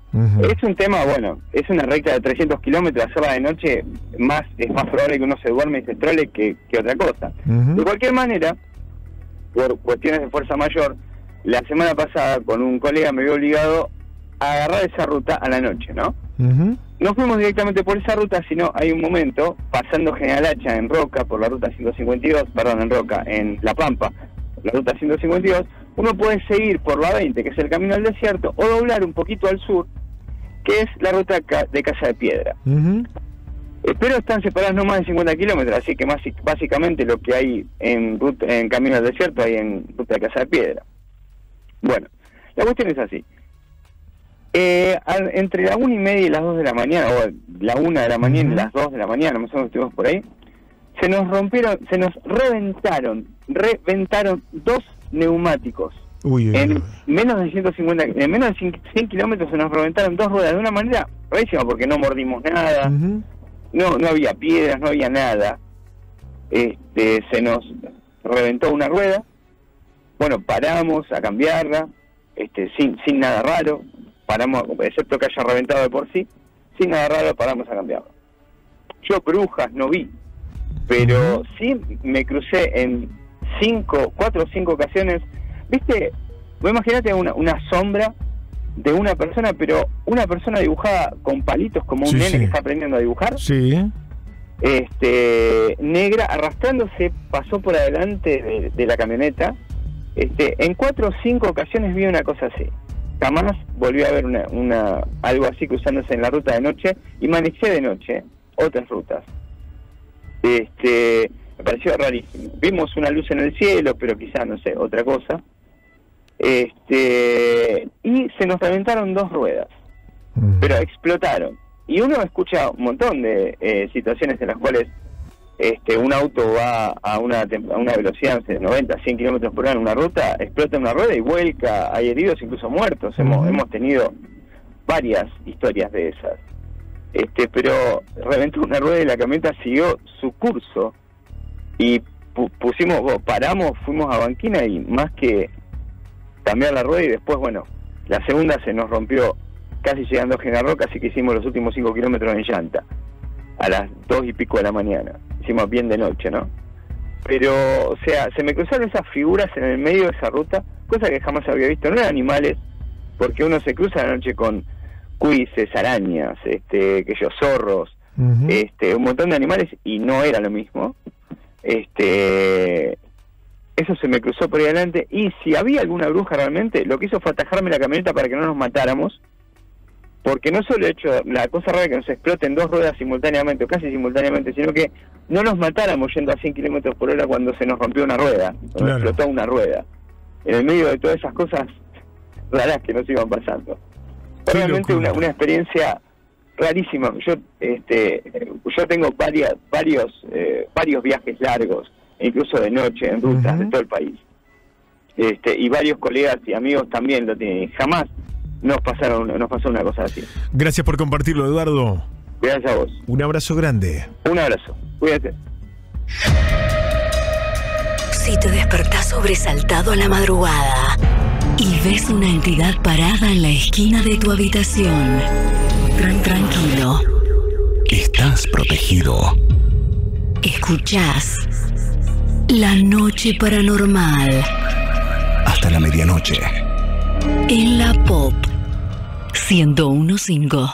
Uh-huh. Es un tema, bueno, es una recta de trescientos kilómetros, hacerla de noche más es más probable que uno se duerme y se trole que, que otra cosa. Uh-huh. De cualquier manera, por cuestiones de fuerza mayor, la semana pasada con un colega me vi obligado a agarrar esa ruta a la noche, ¿no? Uh-huh. No fuimos directamente por esa ruta, sino hay un momento, pasando General Hacha en Roca, por la ruta ciento cincuenta y dos, perdón, en Roca, en La Pampa, la ruta ciento cincuenta y dos, uno puede seguir por la veinte, que es el camino al desierto, o doblar un poquito al sur, que es la ruta de Casa de Piedra. Uh-huh. eh, pero están separadas no más de cincuenta kilómetros, así que más, básicamente lo que hay en, ruta, en camino al desierto hay en ruta de Casa de Piedra. Bueno, la cuestión es así. Eh, al, entre la una y media y las dos de la mañana, o la una de la mañana y las dos de la mañana, más o menos estuvimos por ahí, se nos rompieron, se nos reventaron, reventaron dos neumáticos. Uy, uy, en uy. menos de ciento cincuenta, en menos de cien kilómetros se nos reventaron dos ruedas de una manera rarísima, porque no mordimos nada, uh-huh. no no había piedras, no había nada. Este, se nos reventó una rueda, bueno, paramos a cambiarla, este, sin sin nada raro, paramos, excepto que haya reventado de por sí, sin nada raro paramos a cambiarlo. Yo brujas no vi, pero uh-huh. sí me crucé en cinco, cuatro o cinco ocasiones. ¿Viste? Vos imaginate una, una sombra de una persona, pero una persona dibujada con palitos como un sí, nene sí. que está aprendiendo a dibujar. Sí. Este, negra, arrastrándose, pasó por adelante de, de la camioneta. Este, en cuatro o cinco ocasiones vi una cosa así. Jamás volví a ver una, una algo así cruzándose en la ruta de noche, y manejé de noche otras rutas. Este, me pareció rarísimo. Vimos una luz en el cielo, pero quizás, no sé, otra cosa. Este, y se nos reventaron dos ruedas, uh-huh. pero explotaron. Y uno escucha un montón de eh, situaciones en las cuales este, un auto va a una, a una velocidad de noventa, cien kilómetros por hora en una ruta, explota una rueda y vuelca, hay heridos, incluso muertos. Uh-huh. Hemos, hemos tenido varias historias de esas. Este, pero reventó una rueda y la camioneta siguió su curso y pu- pusimos, paramos, fuimos a banquina y más que cambiar la rueda, y después, bueno, la segunda se nos rompió casi llegando a General Roca, así que hicimos los últimos cinco kilómetros en llanta a las dos y pico de la mañana. Hicimos bien de noche, ¿no? Pero, o sea, se me cruzaron esas figuras en el medio de esa ruta, cosa que jamás había visto. No eran animales, porque uno se cruza la noche con cuises, arañas, este, que yo, zorros, uh-huh. este, un montón de animales, y no era lo mismo. Este, eso se me cruzó por ahí adelante, y si había alguna bruja realmente, lo que hizo fue atajarme la camioneta para que no nos matáramos, porque no solo he hecho la cosa rara que nos exploten dos ruedas simultáneamente, o casi simultáneamente, sino que no nos matáramos yendo a cien kilómetros por hora cuando se nos rompió una rueda, cuando claro. explotó una rueda, en el medio de todas esas cosas raras que nos iban pasando. Realmente una, una experiencia rarísima. Yo este yo tengo varias, varios eh, varios viajes largos, incluso de noche, en rutas uh-huh. de todo el país. Este, y varios colegas y amigos también lo tienen. Jamás nos pasaron, nos pasó una cosa así. Gracias por compartirlo, Eduardo. Gracias a vos. Un abrazo grande. Un abrazo. Cuídate. Si te despertás sobresaltado a la madrugada y ves una entidad parada en la esquina de tu habitación, tran tranquilo. Estás protegido. Escuchás La Noche Paranormal. Hasta la medianoche. En la Pop ciento uno punto cinco.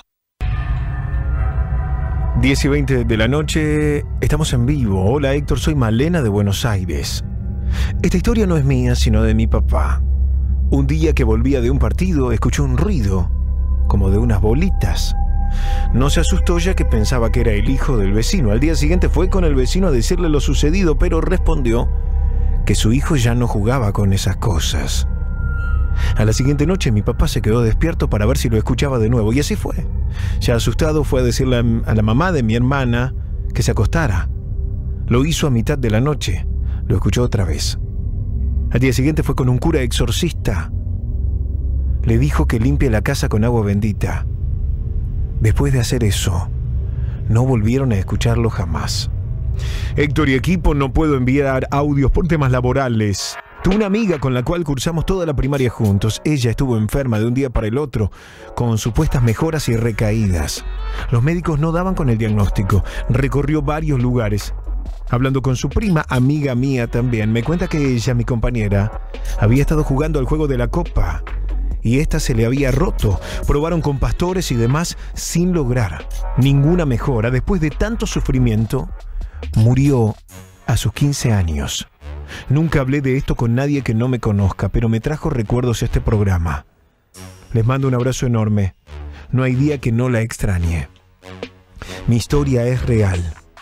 diez y veinte de la noche, estamos en vivo. Hola Héctor, soy Malena de Buenos Aires. Esta historia no es mía, sino de mi papá. Un día que volvía de un partido, escuchó un ruido, como de unas bolitas. No se asustó, ya que pensaba que era el hijo del vecino. Al día siguiente fue con el vecino a decirle lo sucedido, pero respondió que su hijo ya no jugaba con esas cosas. A la siguiente noche mi papá se quedó despierto para ver si lo escuchaba de nuevo, y así fue. Ya asustado fue a decirle a la mamá de mi hermana que se acostara. Lo hizo a mitad de la noche. Lo escuchó otra vez. Al día siguiente fue con un cura exorcista. Le dijo que limpie la casa con agua bendita. Después de hacer eso, no volvieron a escucharlo jamás. Héctor y equipo, no puedo enviar audios por temas laborales. Tuve una amiga con la cual cursamos toda la primaria juntos. Ella estuvo enferma de un día para el otro, con supuestas mejoras y recaídas. Los médicos no daban con el diagnóstico. Recorrió varios lugares. Hablando con su prima, amiga mía también, me cuenta que ella, mi compañera, había estado jugando al juego de la copa y esta se le había roto. Probaron con pastores y demás sin lograr ninguna mejora. Después de tanto sufrimiento, murió a sus quince años. Nunca hablé de esto con nadie que no me conozca, pero me trajo recuerdos este programa. Les mando un abrazo enorme. No hay día que no la extrañe. Mi historia es real.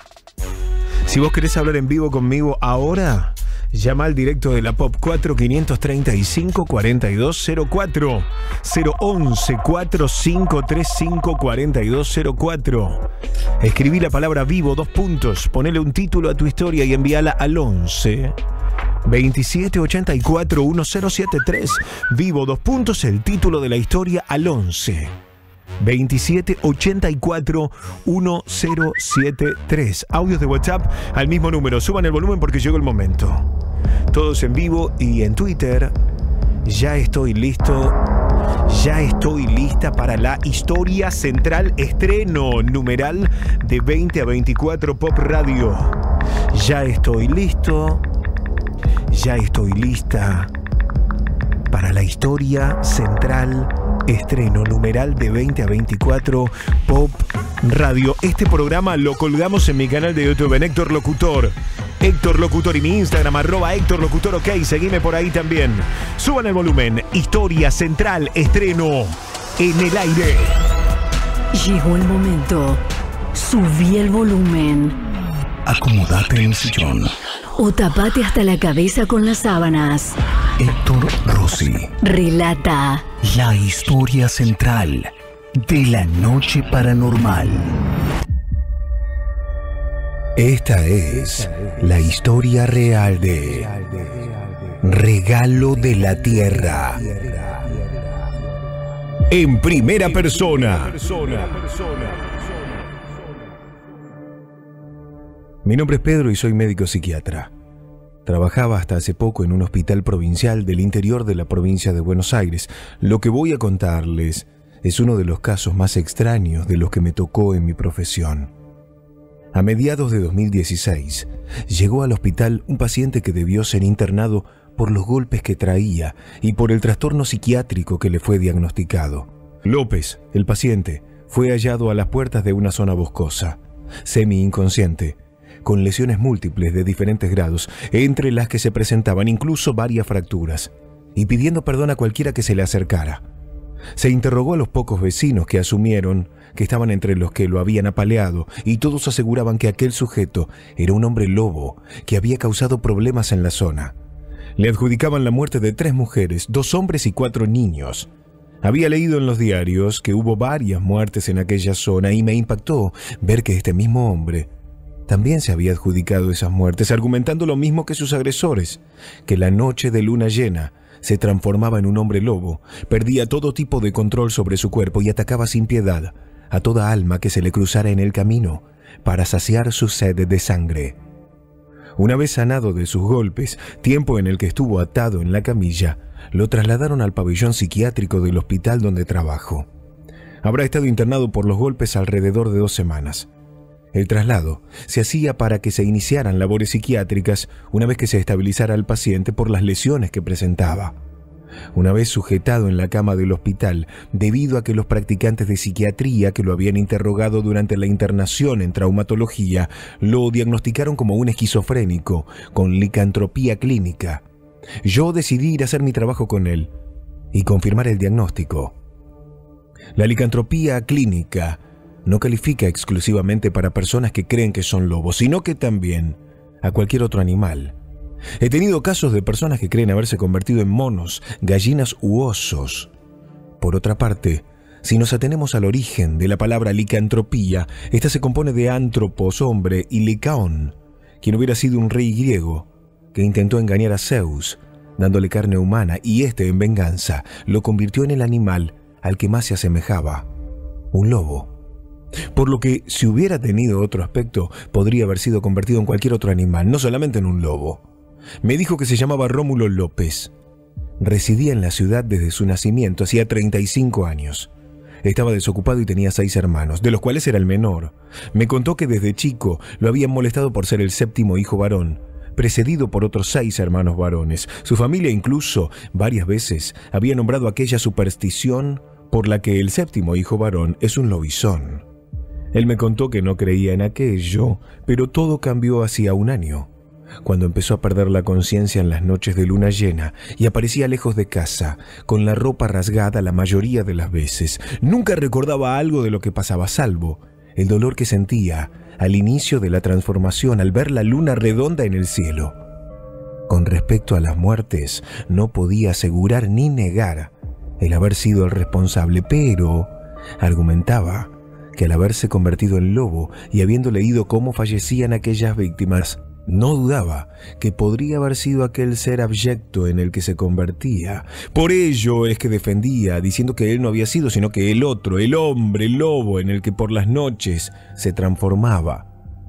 Si vos querés hablar en vivo conmigo ahora, llama al directo de la Pop cuatro cinco tres cinco, cuatro dos cero cuatro, cero once, cuatro cinco tres cinco, cuatro dos cero cuatro. Escribí la palabra vivo, dos puntos, ponele un título a tu historia y envíala al once, veintisiete ochenta y cuatro, diez setenta y tres. Vivo, dos puntos, el título de la historia al once, veintisiete ochenta y cuatro, diez setenta y tres. Audios de WhatsApp al mismo número. Suban el volumen porque llegó el momento. Todos en vivo y en Twitter. Ya estoy listo. Ya estoy lista para la historia central estreno numeral de veinte a veinticuatro Pop Radio. Ya estoy listo. Ya estoy lista para la historia central estreno numeral de veinte a veinticuatro Pop Radio. Este programa lo colgamos en mi canal de YouTube en Héctor Locutor. Héctor Locutor y mi Instagram arroba Héctor Locutor, ok, seguime por ahí también. Suban el volumen. Historia central estreno en el aire. Llegó el momento. Subí el volumen. Acomodate en el sillón. O tapate hasta la cabeza con las sábanas. Héctor Rossi relata la historia central de la noche paranormal. Esta es la historia real de Regalo de la Tierra. En primera persona. Mi nombre es Pedro y soy médico psiquiatra. Trabajaba hasta hace poco en un hospital provincial del interior de la provincia de Buenos Aires. Lo que voy a contarles es uno de los casos más extraños de los que me tocó en mi profesión. A mediados de dos mil dieciséis, llegó al hospital un paciente que debió ser internado por los golpes que traía y por el trastorno psiquiátrico que le fue diagnosticado. López, el paciente, fue hallado a las puertas de una zona boscosa, semi-inconsciente, con lesiones múltiples de diferentes grados, entre las que se presentaban incluso varias fracturas, y pidiendo perdón a cualquiera que se le acercara. Se interrogó a los pocos vecinos que asumieron que estaban entre los que lo habían apaleado, y todos aseguraban que aquel sujeto era un hombre lobo que había causado problemas en la zona. Le adjudicaban la muerte de tres mujeres, dos hombres y cuatro niños. Había leído en los diarios que hubo varias muertes en aquella zona y me impactó ver que este mismo hombre también se había adjudicado esas muertes, argumentando lo mismo que sus agresores, que la noche de luna llena se transformaba en un hombre lobo, perdía todo tipo de control sobre su cuerpo y atacaba sin piedad a toda alma que se le cruzara en el camino para saciar su sed de sangre. Una vez sanado de sus golpes, tiempo en el que estuvo atado en la camilla, lo trasladaron al pabellón psiquiátrico del hospital donde trabajo. Habrá estado internado por los golpes alrededor de dos semanas. El traslado se hacía para que se iniciaran labores psiquiátricas una vez que se estabilizara al paciente por las lesiones que presentaba. Una vez sujetado en la cama del hospital, debido a que los practicantes de psiquiatría que lo habían interrogado durante la internación en traumatología lo diagnosticaron como un esquizofrénico con licantropía clínica, yo decidí ir a hacer mi trabajo con él y confirmar el diagnóstico. La licantropía clínica no califica exclusivamente para personas que creen que son lobos, sino que también a cualquier otro animal. He tenido casos de personas que creen haberse convertido en monos, gallinas u osos. Por otra parte, si nos atenemos al origen de la palabra licantropía, esta se compone de antropos, hombre, y likaon, quien hubiera sido un rey griego que intentó engañar a Zeus, dándole carne humana, y este, en venganza, lo convirtió en el animal al que más se asemejaba, un lobo. Por lo que, si hubiera tenido otro aspecto, podría haber sido convertido en cualquier otro animal, no solamente en un lobo. Me dijo que se llamaba Rómulo López. Residía en la ciudad desde su nacimiento, hacía treinta y cinco años. Estaba desocupado y tenía seis hermanos, de los cuales era el menor. Me contó que desde chico lo habían molestado por ser el séptimo hijo varón, precedido por otros seis hermanos varones. Su familia incluso varias veces había nombrado aquella superstición por la que el séptimo hijo varón es un lobizón. Él me contó que no creía en aquello, pero todo cambió hacía un año, cuando empezó a perder la conciencia en las noches de luna llena y aparecía lejos de casa, con la ropa rasgada la mayoría de las veces. Nunca recordaba algo de lo que pasaba, salvo el dolor que sentía al inicio de la transformación al ver la luna redonda en el cielo. Con respecto a las muertes, no podía asegurar ni negar el haber sido el responsable, pero argumentaba que al haberse convertido en lobo y habiendo leído cómo fallecían aquellas víctimas, no dudaba que podría haber sido aquel ser abyecto en el que se convertía. Por ello es que defendía, diciendo que él no había sido, sino que el otro, el hombre lobo en el que por las noches se transformaba.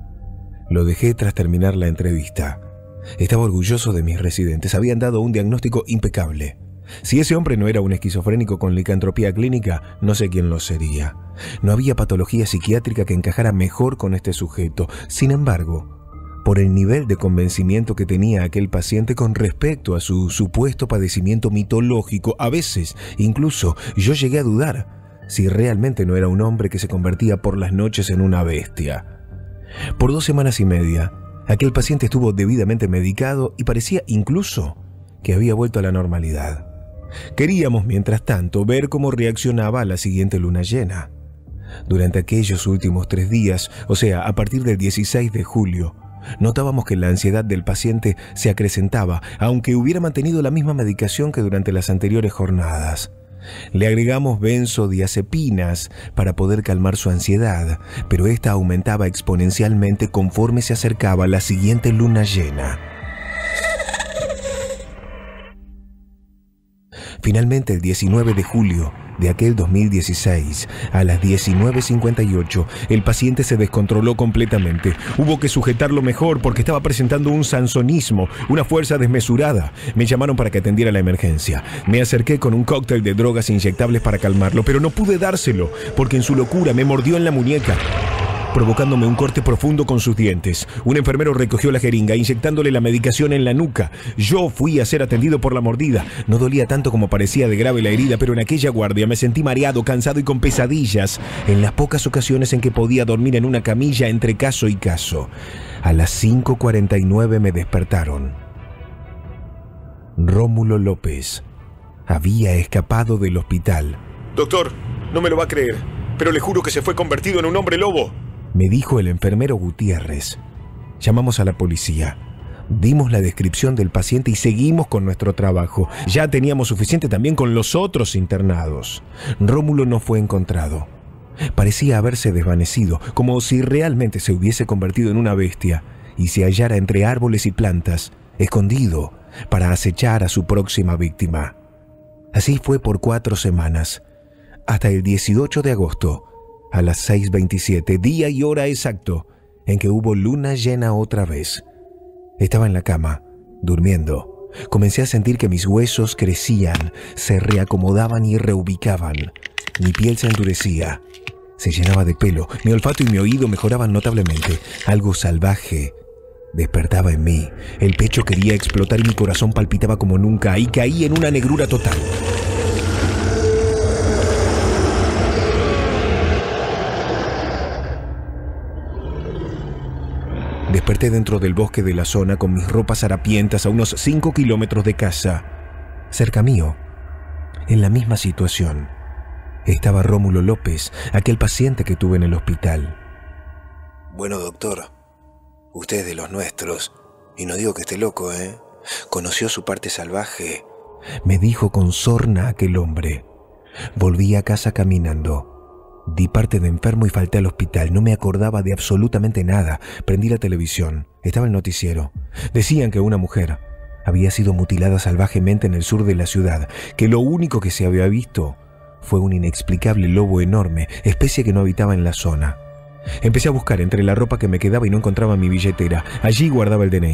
Lo dejé tras terminar la entrevista. Estaba orgulloso de mis residentes. Habían dado un diagnóstico impecable. Si ese hombre no era un esquizofrénico con licantropía clínica, no sé quién lo sería. No había patología psiquiátrica que encajara mejor con este sujeto. Sin embargo, por el nivel de convencimiento que tenía aquel paciente con respecto a su supuesto padecimiento mitológico, a veces incluso yo llegué a dudar si realmente no era un hombre que se convertía por las noches en una bestia. Por dos semanas y media, aquel paciente estuvo debidamente medicado y parecía incluso que había vuelto a la normalidad. Queríamos, mientras tanto, ver cómo reaccionaba a la siguiente luna llena. Durante aquellos últimos tres días, o sea, a partir del dieciséis de julio, notábamos que la ansiedad del paciente se acrecentaba, aunque hubiera mantenido la misma medicación que durante las anteriores jornadas. Le agregamos benzodiazepinas para poder calmar su ansiedad, pero esta aumentaba exponencialmente conforme se acercaba la siguiente luna llena. Finalmente, el diecinueve de julio de aquel dos mil dieciséis, a las diecinueve cincuenta y ocho, el paciente se descontroló completamente. Hubo que sujetarlo mejor porque estaba presentando un sansonismo, una fuerza desmesurada. Me llamaron para que atendiera la emergencia. Me acerqué con un cóctel de drogas inyectables para calmarlo, pero no pude dárselo porque en su locura me mordió en la muñeca, provocándome un corte profundo con sus dientes. Un enfermero recogió la jeringa, inyectándole la medicación en la nuca. Yo fui a ser atendido por la mordida. No dolía tanto como parecía de grave la herida, pero en aquella guardia me sentí mareado, cansado y con pesadillas, en las pocas ocasiones en que podía dormir en una camilla entre caso y caso. A las cinco cuarenta y nueve me despertaron. Rómulo López había escapado del hospital. Doctor, no me lo va a creer, pero le juro que se fue convertido en un hombre lobo, me dijo el enfermero Gutiérrez. Llamamos a la policía. Dimos la descripción del paciente y seguimos con nuestro trabajo. Ya teníamos suficiente también con los otros internados. Rómulo no fue encontrado. Parecía haberse desvanecido, como si realmente se hubiese convertido en una bestia y se hallara entre árboles y plantas, escondido para acechar a su próxima víctima. Así fue por cuatro semanas, hasta el dieciocho de agosto, a las seis veintisiete, día y hora exacto en que hubo luna llena otra vez. Estaba en la cama, durmiendo. Comencé a sentir que mis huesos crecían, se reacomodaban y reubicaban. Mi piel se endurecía, se llenaba de pelo, mi olfato y mi oído mejoraban notablemente. Algo salvaje despertaba en mí. El pecho quería explotar y mi corazón palpitaba como nunca y caí en una negrura total. Desperté dentro del bosque de la zona con mis ropas harapientas a unos cinco kilómetros de casa. Cerca mío, en la misma situación, estaba Rómulo López, aquel paciente que tuve en el hospital. Bueno, doctor, usted es de los nuestros, y no digo que esté loco, ¿eh? Conoció su parte salvaje, me dijo con sorna aquel hombre. Volví a casa caminando. Di parte de enfermo y falté al hospital. No me acordaba de absolutamente nada. Prendí la televisión. Estaba el noticiero. Decían que una mujer había sido mutilada salvajemente en el sur de la ciudad, que lo único que se había visto fue un inexplicable lobo enorme, especie que no habitaba en la zona. Empecé a buscar entre la ropa que me quedaba y no encontraba mi billetera. Allí guardaba el D N I.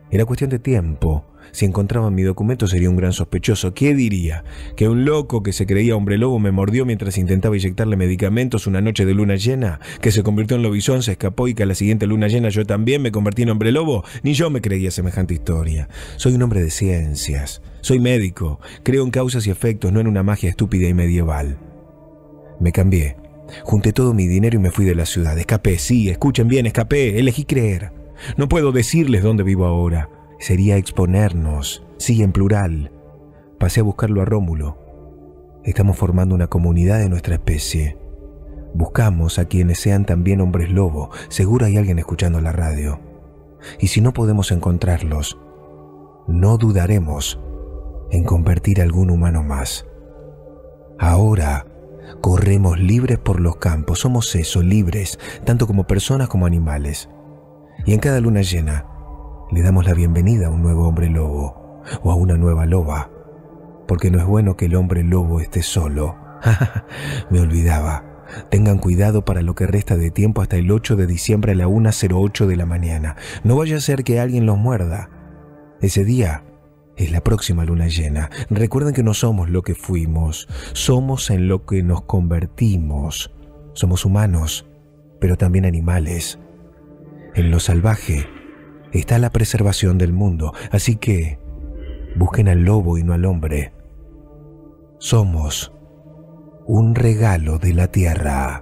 Era cuestión de tiempo. Si encontraban mi documento sería un gran sospechoso. ¿Qué diría? ¿Que un loco que se creía hombre lobo me mordió mientras intentaba inyectarle medicamentos una noche de luna llena? ¿Que se convirtió en lobizón, se escapó y que a la siguiente luna llena yo también me convertí en hombre lobo? Ni yo me creía semejante historia. Soy un hombre de ciencias. Soy médico. Creo en causas y efectos, no en una magia estúpida y medieval. Me cambié. Junté todo mi dinero y me fui de la ciudad. Escapé, sí, escuchen bien, escapé. Elegí creer. No puedo decirles dónde vivo ahora. Sería exponernos, sí, en plural. Pasé a buscarlo a Rómulo. Estamos formando una comunidad de nuestra especie. Buscamos a quienes sean también hombres lobo. Seguro hay alguien escuchando la radio. Y si no podemos encontrarlos, no dudaremos en convertir a algún humano más. Ahora corremos libres por los campos. Somos eso, libres, tanto como personas como animales. Y en cada luna llena le damos la bienvenida a un nuevo hombre lobo o a una nueva loba, porque no es bueno que el hombre lobo esté solo. Me olvidaba. Tengan cuidado para lo que resta de tiempo hasta el ocho de diciembre a la una cero ocho de la mañana. No vaya a ser que alguien los muerda. Ese día es la próxima luna llena. Recuerden que no somos lo que fuimos, somos en lo que nos convertimos. Somos humanos, pero también animales. En lo salvaje está la preservación del mundo, así que busquen al lobo y no al hombre. Somos un regalo de la tierra.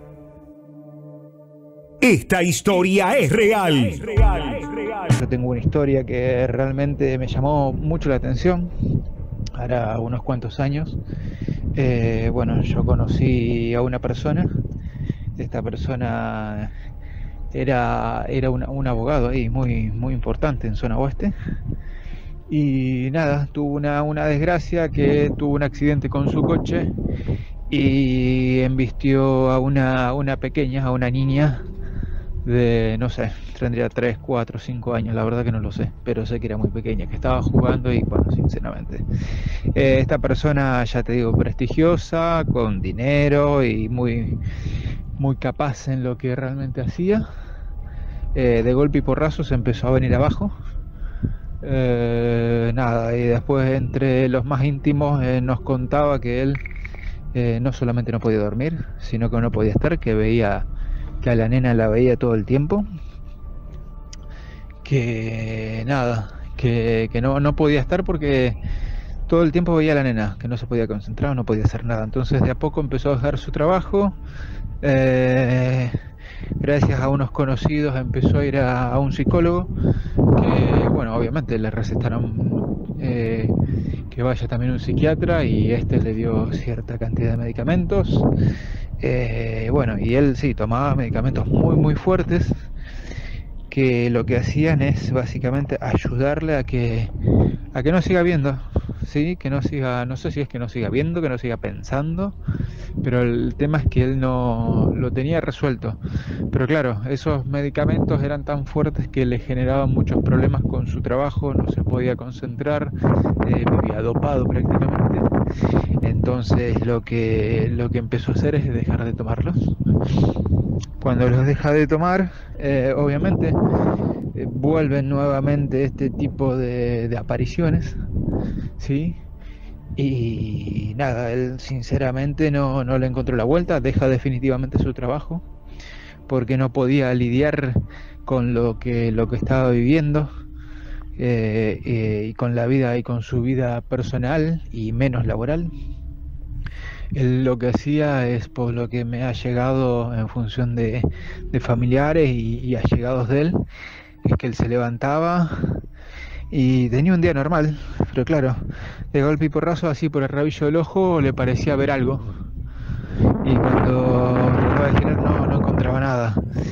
Esta historia es real. Yo tengo una historia que realmente me llamó mucho la atención, hará unos cuantos años. Eh, bueno, yo conocí a una persona. Esta persona era, era una, un abogado ahí muy, muy importante en zona oeste. Y nada, tuvo una, una desgracia, que tuvo un accidente con su coche y embistió a una, una pequeña, a una niña de, no sé, tendría tres, cuatro, cinco años, la verdad que no lo sé, pero sé que era muy pequeña, que estaba jugando y bueno, sinceramente. Eh, esta persona, ya te digo, prestigiosa, con dinero y muy, muy capaz en lo que realmente hacía. Eh, de golpe y porrazo se empezó a venir abajo. Eh, nada, y después entre los más íntimos eh, nos contaba que él eh, no solamente no podía dormir, sino que no podía estar, que veía que a la nena la veía todo el tiempo, que nada, que, que no, no podía estar porque todo el tiempo veía a la nena, que no se podía concentrar, no podía hacer nada. Entonces de a poco empezó a dejar su trabajo. Eh, gracias a unos conocidos empezó a ir a, a un psicólogo que, bueno, obviamente le recetaron eh, que vaya también a un psiquiatra, y este le dio cierta cantidad de medicamentos. Eh, bueno, y él sí tomaba medicamentos muy muy fuertes, que lo que hacían es básicamente ayudarle a que a que no siga viendo, sí, que no siga, no sé si es que no siga viendo, que no siga pensando, pero el tema es que él no lo tenía resuelto. Pero claro, esos medicamentos eran tan fuertes que le generaban muchos problemas con su trabajo, no se podía concentrar, eh, vivía dopado prácticamente. Entonces lo que lo que empezó a hacer es dejar de tomarlos. Cuando los deja de tomar, eh, obviamente eh, vuelven nuevamente este tipo de, de apariciones, ¿sí? Y nada, él sinceramente no, no le encontró la vuelta, deja definitivamente su trabajo porque no podía lidiar con lo que, lo que estaba viviendo, eh, eh, y con la vida y con su vida personal y menos laboral. Él lo que hacía es, por lo que me ha llegado en función de, de familiares y, y allegados de él, es que él se levantaba y tenía un día normal, pero claro, de golpe y porrazo, así por el rabillo del ojo, le parecía ver algo. Y cuando trataba de girar no, no encontraba nada.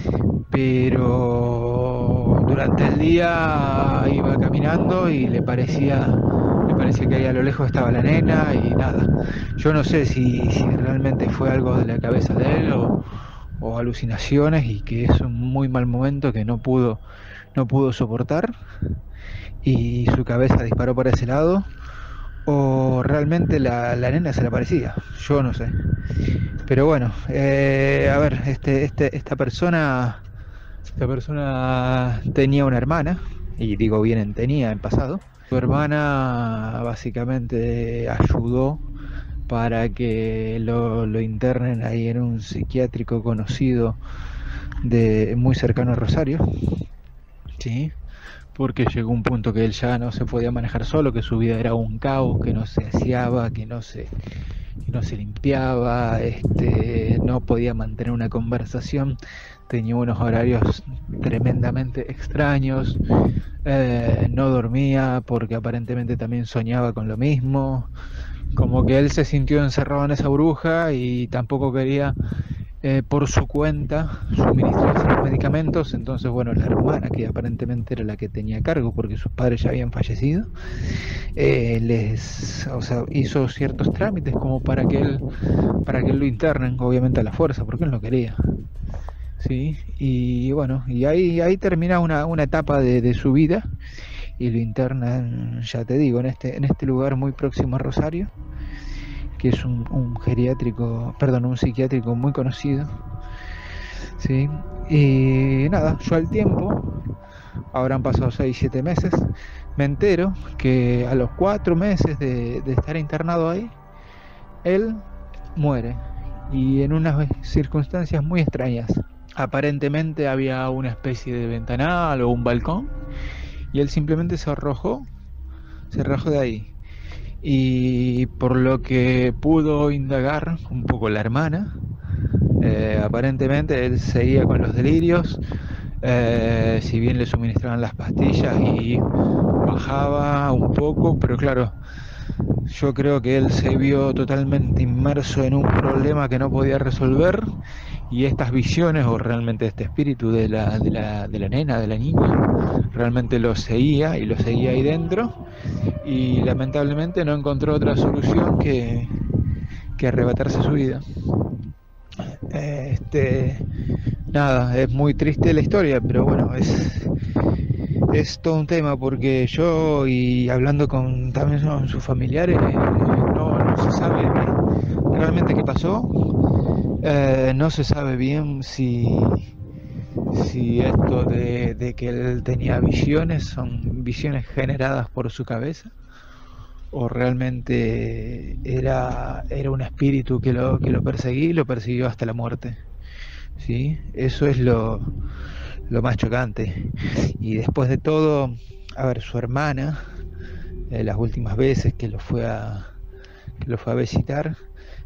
Pero durante el día iba caminando y le parecía... Me parecía que ahí a lo lejos estaba la nena y nada. Yo no sé si, si realmente fue algo de la cabeza de él o, o alucinaciones, y que es un muy mal momento que no pudo, no pudo soportar y su cabeza disparó para ese lado, o realmente la, la nena se le aparecía. Yo no sé. Pero bueno, eh, a ver, este, este, esta persona, esta persona tenía una hermana y digo vienen, tenía en pasado. Su hermana básicamente ayudó para que lo, lo internen ahí en un psiquiátrico conocido de muy cercano a Rosario, ¿sí? Porque llegó un punto que él ya no se podía manejar solo, que su vida era un caos, que no se aseaba, que no se, que no se limpiaba, este, no podía mantener una conversación, tenía unos horarios tremendamente extraños, eh, no dormía porque aparentemente también soñaba con lo mismo, como que él se sintió encerrado en esa burbuja y tampoco quería eh, por su cuenta suministrarse los medicamentos. Entonces, bueno, la hermana, que aparentemente era la que tenía cargo porque sus padres ya habían fallecido, eh, les, o sea, hizo ciertos trámites como para que él, para que él lo internen, obviamente a la fuerza, porque él no quería. Sí, y bueno, y ahí, ahí termina una, una etapa de, de su vida y lo internan, ya te digo, en este, en este lugar muy próximo a Rosario, que es un, un geriátrico, perdón, un psiquiátrico muy conocido, ¿sí? Y nada, yo al tiempo, habrán pasado seis siete meses, me entero que a los cuatro meses de, de estar internado ahí, él muere, y en unas circunstancias muy extrañas. Aparentemente había una especie de ventanal o un balcón, y él simplemente se arrojó, se arrojó de ahí. Y por lo que pudo indagar un poco la hermana, eh, aparentemente él seguía con los delirios, eh, si bien le suministraban las pastillas y bajaba un poco, pero claro, yo creo que él se vio totalmente inmerso en un problema que no podía resolver, y estas visiones, o realmente este espíritu de la, de la, de la nena, de la niña, realmente lo seguía y lo seguía ahí dentro, y lamentablemente no encontró otra solución que, que arrebatarse su vida. Este, nada, es muy triste la historia, pero bueno, es, es todo un tema, porque yo, y hablando con también con sus familiares, no, no se sabe realmente qué pasó. Eh, no se sabe bien si, si esto de, de que él tenía visiones son visiones generadas por su cabeza, o realmente era, era un espíritu que lo, que lo perseguía y lo persiguió hasta la muerte, ¿sí? Eso es lo, lo más chocante. Y después de todo, a ver, su hermana, eh, las últimas veces que lo fue a, que lo fue a visitar,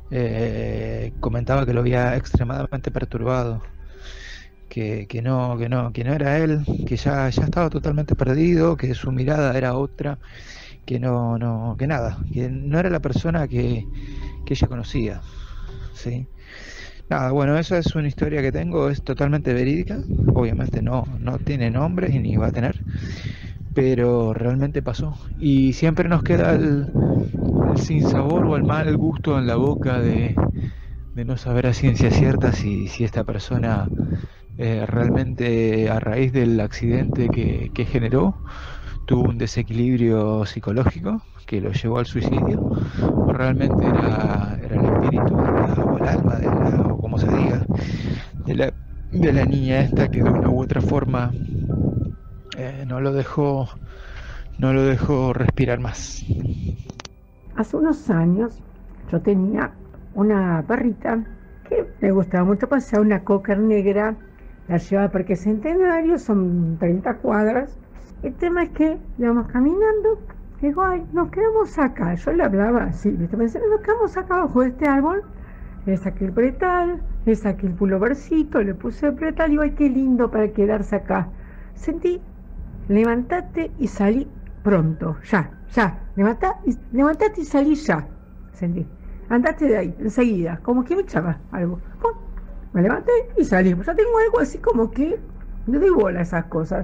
Eh, comentaba que lo había extremadamente perturbado, que, que no, que no, que no era él, que ya, ya estaba totalmente perdido, que su mirada era otra, que no, no, que nada, que no era la persona que, que ella conocía, ¿sí? Nada, bueno, esa es una historia que tengo, es totalmente verídica, obviamente no, no tiene nombre y ni va a tener, pero realmente pasó, y siempre nos queda el, el sinsabor o el mal gusto en la boca de, de no saber a ciencia cierta si, si esta persona eh, realmente, a raíz del accidente que, que generó, tuvo un desequilibrio psicológico que lo llevó al suicidio, o realmente era, era el espíritu o el alma de la, o como se diga, de la, de la niña esta, que de una u otra forma Eh, no lo dejó no lo dejó respirar más. Hace unos años yo tenía una perrita que me gustaba mucho pasear, una cocker negra, la llevaba al Parque Centenario, son treinta cuadras. El tema es que íbamos caminando, digo, ay, nos quedamos acá, yo le hablaba así, ¿viste? Me decía, nos quedamos acá abajo de este árbol, le saqué el pretal, le saqué el pulovercito, le puse el pretal, digo, ay, qué lindo para quedarse acá. Sentí, levantate y salí pronto, ya, ya, levantá y, levantate y salí ya, sentí, andate de ahí, enseguida, como que me echaba algo, ¡pum! Me levanté y salí, ya tengo algo así como que no doy bola a esas cosas.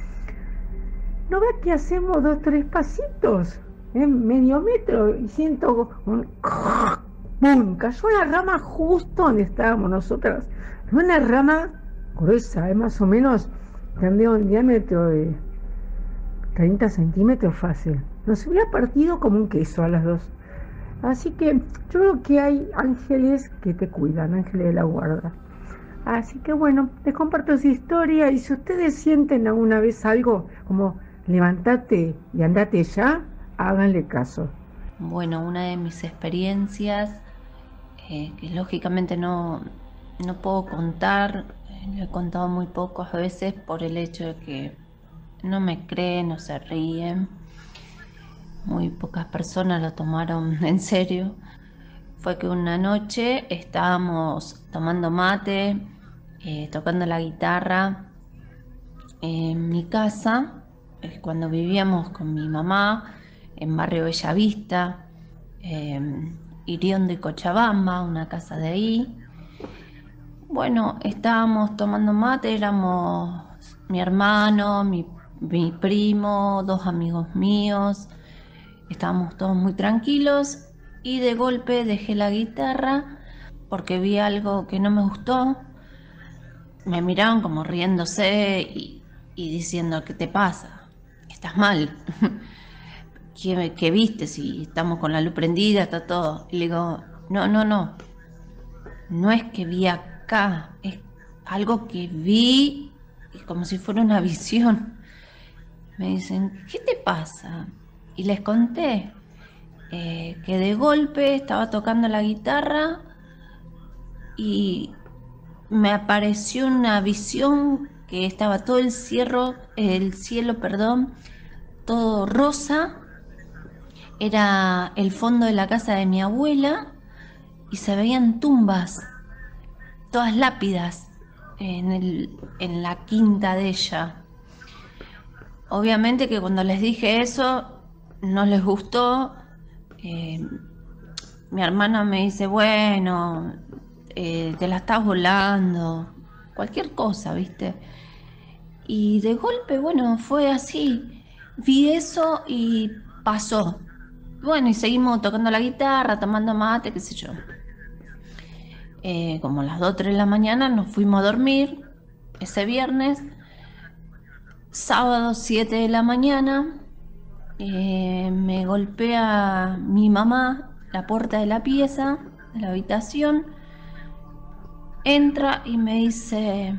¿No ves que hacemos dos, tres pasitos, en medio metro, y siento un ¡pum! Cayó la rama justo donde estábamos nosotras, una rama gruesa, más o menos, tendría un diámetro de treinta centímetros fácil. Nos hubiera partido como un queso a las dos. Así que yo creo que hay ángeles que te cuidan, ángeles de la guarda. Así que bueno, les comparto esa historia, y si ustedes sienten alguna vez algo como levántate y andate ya, háganle caso. Bueno, una de mis experiencias, eh, que lógicamente no, no puedo contar, eh, lo he contado muy pocas veces por el hecho de que no me creen o se ríen. Muy pocas personas lo tomaron en serio. Fue que una noche estábamos tomando mate, eh, tocando la guitarra en mi casa, eh, cuando vivíamos con mi mamá en barrio Bellavista, eh, Irión de Cochabamba, una casa de ahí. Bueno, estábamos tomando mate, éramos mi hermano, mi, mi primo, dos amigos míos, estábamos todos muy tranquilos. Y de golpe dejé la guitarra porque vi algo que no me gustó. Me miraron como riéndose y, y diciendo, ¿qué te pasa? ¿Estás mal? ¿Qué, qué viste? Si estamos con la luz prendida, está todo. Y le digo, no, no, no. No es que vi acá, es algo que vi como si fuera una visión. Me dicen, ¿qué te pasa? Y les conté. Eh, que de golpe estaba tocando la guitarra y me apareció una visión que estaba todo el cielo, el cielo, perdón, todo rosa. Era el fondo de la casa de mi abuela y se veían tumbas, todas lápidas en, el, en la quinta de ella. Obviamente que cuando les dije eso no les gustó. Eh, mi hermana me dice, bueno, eh, te la estás volando, cualquier cosa, ¿viste? Y de golpe, bueno, fue así, vi eso y pasó. Bueno, y seguimos tocando la guitarra, tomando mate, qué sé yo. Eh, como a las dos o tres de la mañana nos fuimos a dormir ese viernes. Sábado siete de la mañana. Eh, me golpea mi mamá la puerta de la pieza, de la habitación, entra y me dice,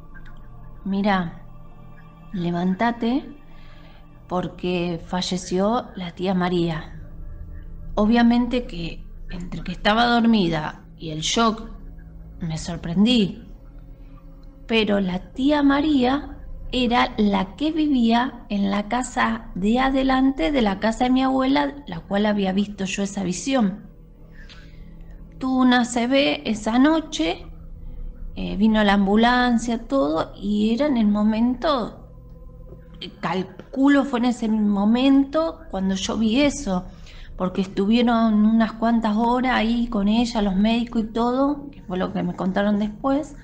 mira, levántate porque falleció la tía María. Obviamente que entre que estaba dormida y el shock me sorprendí, pero la tía María era la que vivía en la casa de adelante de la casa de mi abuela, la cual había visto yo esa visión. Tuvo una C B esa noche, eh, vino la ambulancia, todo, y era en el momento, calculo fue en ese momento cuando yo vi eso, porque estuvieron unas cuantas horas ahí con ella, los médicos y todo, que fue lo que me contaron después.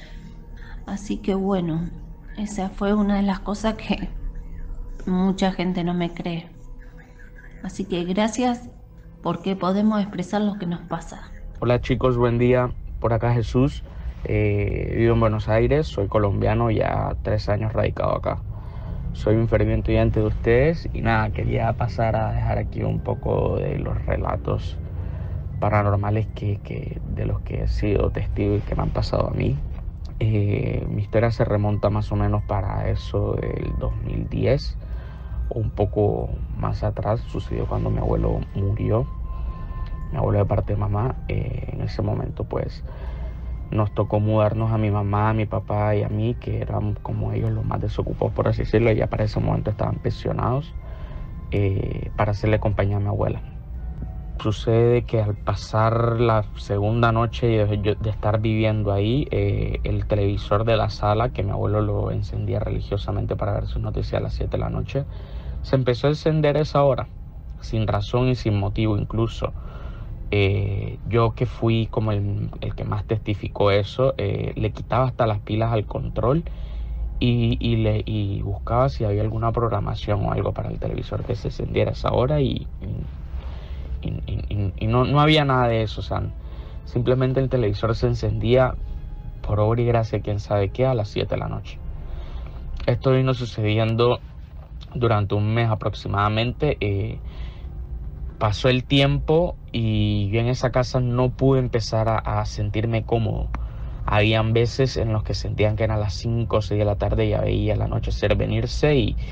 Así que bueno, esa fue una de las cosas que mucha gente no me cree. Así que gracias porque podemos expresar lo que nos pasa. Hola chicos, buen día. Por acá Jesús. Eh, vivo en Buenos Aires, soy colombiano, ya tres años radicado acá. Soy un ferviente oyente de ustedes y nada, quería pasar a dejar aquí un poco de los relatos paranormales que, que, de los que he sido testigo y que me han pasado a mí. Eh, mi historia se remonta más o menos para eso del dos mil diez o un poco más atrás. Sucedió cuando mi abuelo murió, mi abuelo de parte de mamá. Eh, en ese momento pues nos tocó mudarnos a mi mamá, a mi papá y a mí, que eran como ellos los más desocupados, por así decirlo. Ya para ese momento estaban pensionados, eh, para hacerle compañía a mi abuela. Sucede que al pasar la segunda noche de, de estar viviendo ahí, eh, el televisor de la sala, que mi abuelo lo encendía religiosamente para ver sus noticias a las siete de la noche, se empezó a encender a esa hora, sin razón y sin motivo incluso. Eh, yo que fui como el, el que más testificó eso, eh, le quitaba hasta las pilas al control y, y, le, y buscaba si había alguna programación o algo para el televisor que se encendiera a esa hora y... y, y, y, y no, no había nada de eso, o sea, simplemente el televisor se encendía por obra y gracia, quién sabe qué, a las siete de la noche. Esto vino sucediendo durante un mes aproximadamente. Eh, pasó el tiempo y yo en esa casa no pude empezar a, a sentirme cómodo. Habían veces en los que sentían que eran las cinco o seis de la tarde y ya veía el anochecer venirse y,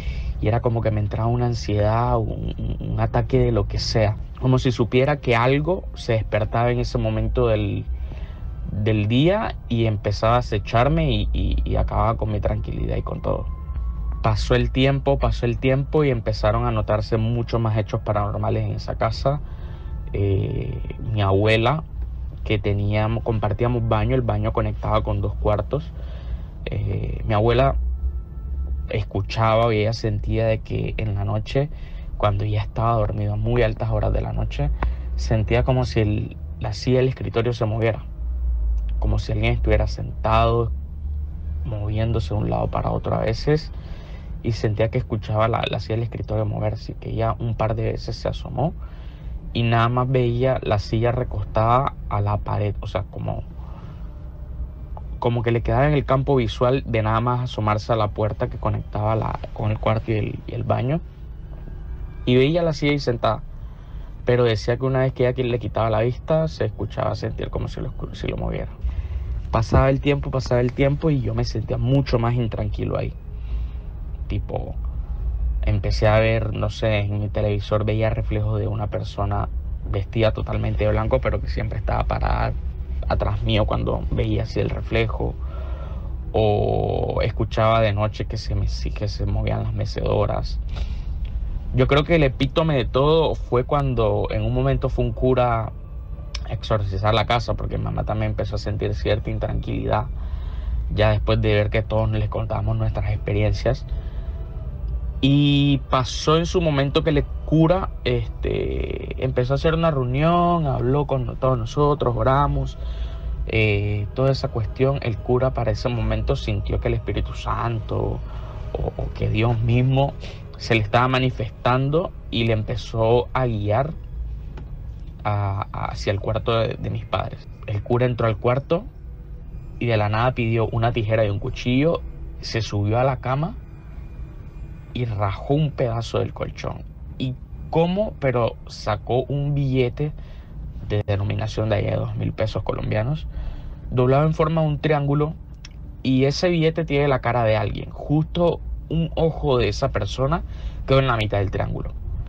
y era como que me entraba una ansiedad, un, un ataque de lo que sea, como si supiera que algo se despertaba en ese momento del, del día y empezaba a acecharme y, y, y acababa con mi tranquilidad y con todo. Pasó el tiempo, pasó el tiempo y empezaron a notarse muchos más hechos paranormales en esa casa. Eh, mi abuela, que teníamos, compartíamos baño, el baño conectaba con dos cuartos. Eh, mi abuela escuchaba y ella sentía de que en la noche, cuando ella estaba dormida a muy altas horas de la noche, sentía como si el, la silla del escritorio se moviera, como si alguien estuviera sentado, moviéndose de un lado para otro a veces, y sentía que escuchaba la, la silla del escritorio moverse, que ella un par de veces se asomó y nada más veía la silla recostada a la pared, o sea, como como que le quedaba en el campo visual de nada más asomarse a la puerta que conectaba la, con el cuarto y el, y el baño, y veía la silla ahí sentada, pero decía que una vez que ella le quitaba la vista se escuchaba sentir como si lo, si lo moviera. Pasaba el tiempo, pasaba el tiempo y yo me sentía mucho más intranquilo ahí. Tipo, empecé a ver, no sé, en mi televisor veía reflejos de una persona vestida totalmente de blanco, pero que siempre estaba parada atrás mío cuando veía así el reflejo, o escuchaba de noche que se, me, que se movían las mecedoras. Yo creo que el epítome de todo fue cuando en un momento fue un cura a exorcizar la casa, porque mi mamá también empezó a sentir cierta intranquilidad ya después de ver que todos les contábamos nuestras experiencias. Y pasó en su momento que el cura este, empezó a hacer una reunión, habló con todos nosotros, oramos, eh, toda esa cuestión. El cura para ese momento sintió que el Espíritu Santo o, o que Dios mismo se le estaba manifestando y le empezó a guiar a, a, hacia el cuarto de, de mis padres. El cura entró al cuarto y de la nada pidió una tijera y un cuchillo, se subió a la cama y rajó un pedazo del colchón. ¿Y cómo? Pero sacó un billete de denominación de allá de dos mil pesos colombianos, doblado en forma de un triángulo, y ese billete tiene la cara de alguien. Justo un ojo de esa persona quedó en la mitad del triángulo.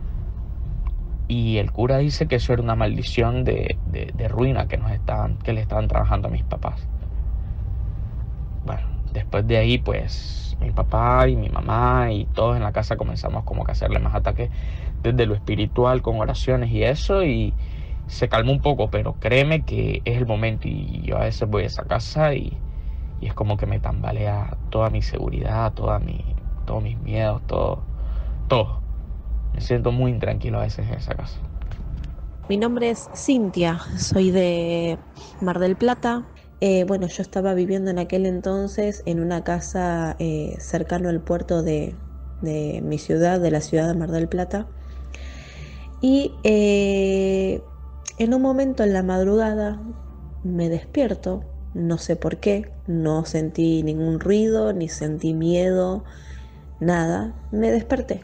Y el cura dice que eso era una maldición de, de, de ruina que, nos estaban, que le estaban trabajando a mis papás. Bueno, después de ahí, pues mi papá y mi mamá y todos en la casa comenzamos como que a hacerle más ataques desde lo espiritual con oraciones y eso, y se calmó un poco, pero créeme que es el momento. Y yo a veces voy a esa casa y, y es como que me tambalea toda mi seguridad, toda mi, todos mis miedos, todo, todo. Me siento muy intranquilo a veces en esa casa. Mi nombre es Cintia, soy de Mar del Plata. Eh, bueno, yo estaba viviendo en aquel entonces en una casa eh, cercano al puerto de, de mi ciudad, de la ciudad de Mar del Plata. Y eh, en un momento en la madrugada me despierto, no sé por qué, no sentí ningún ruido, ni sentí miedo, nada, me desperté.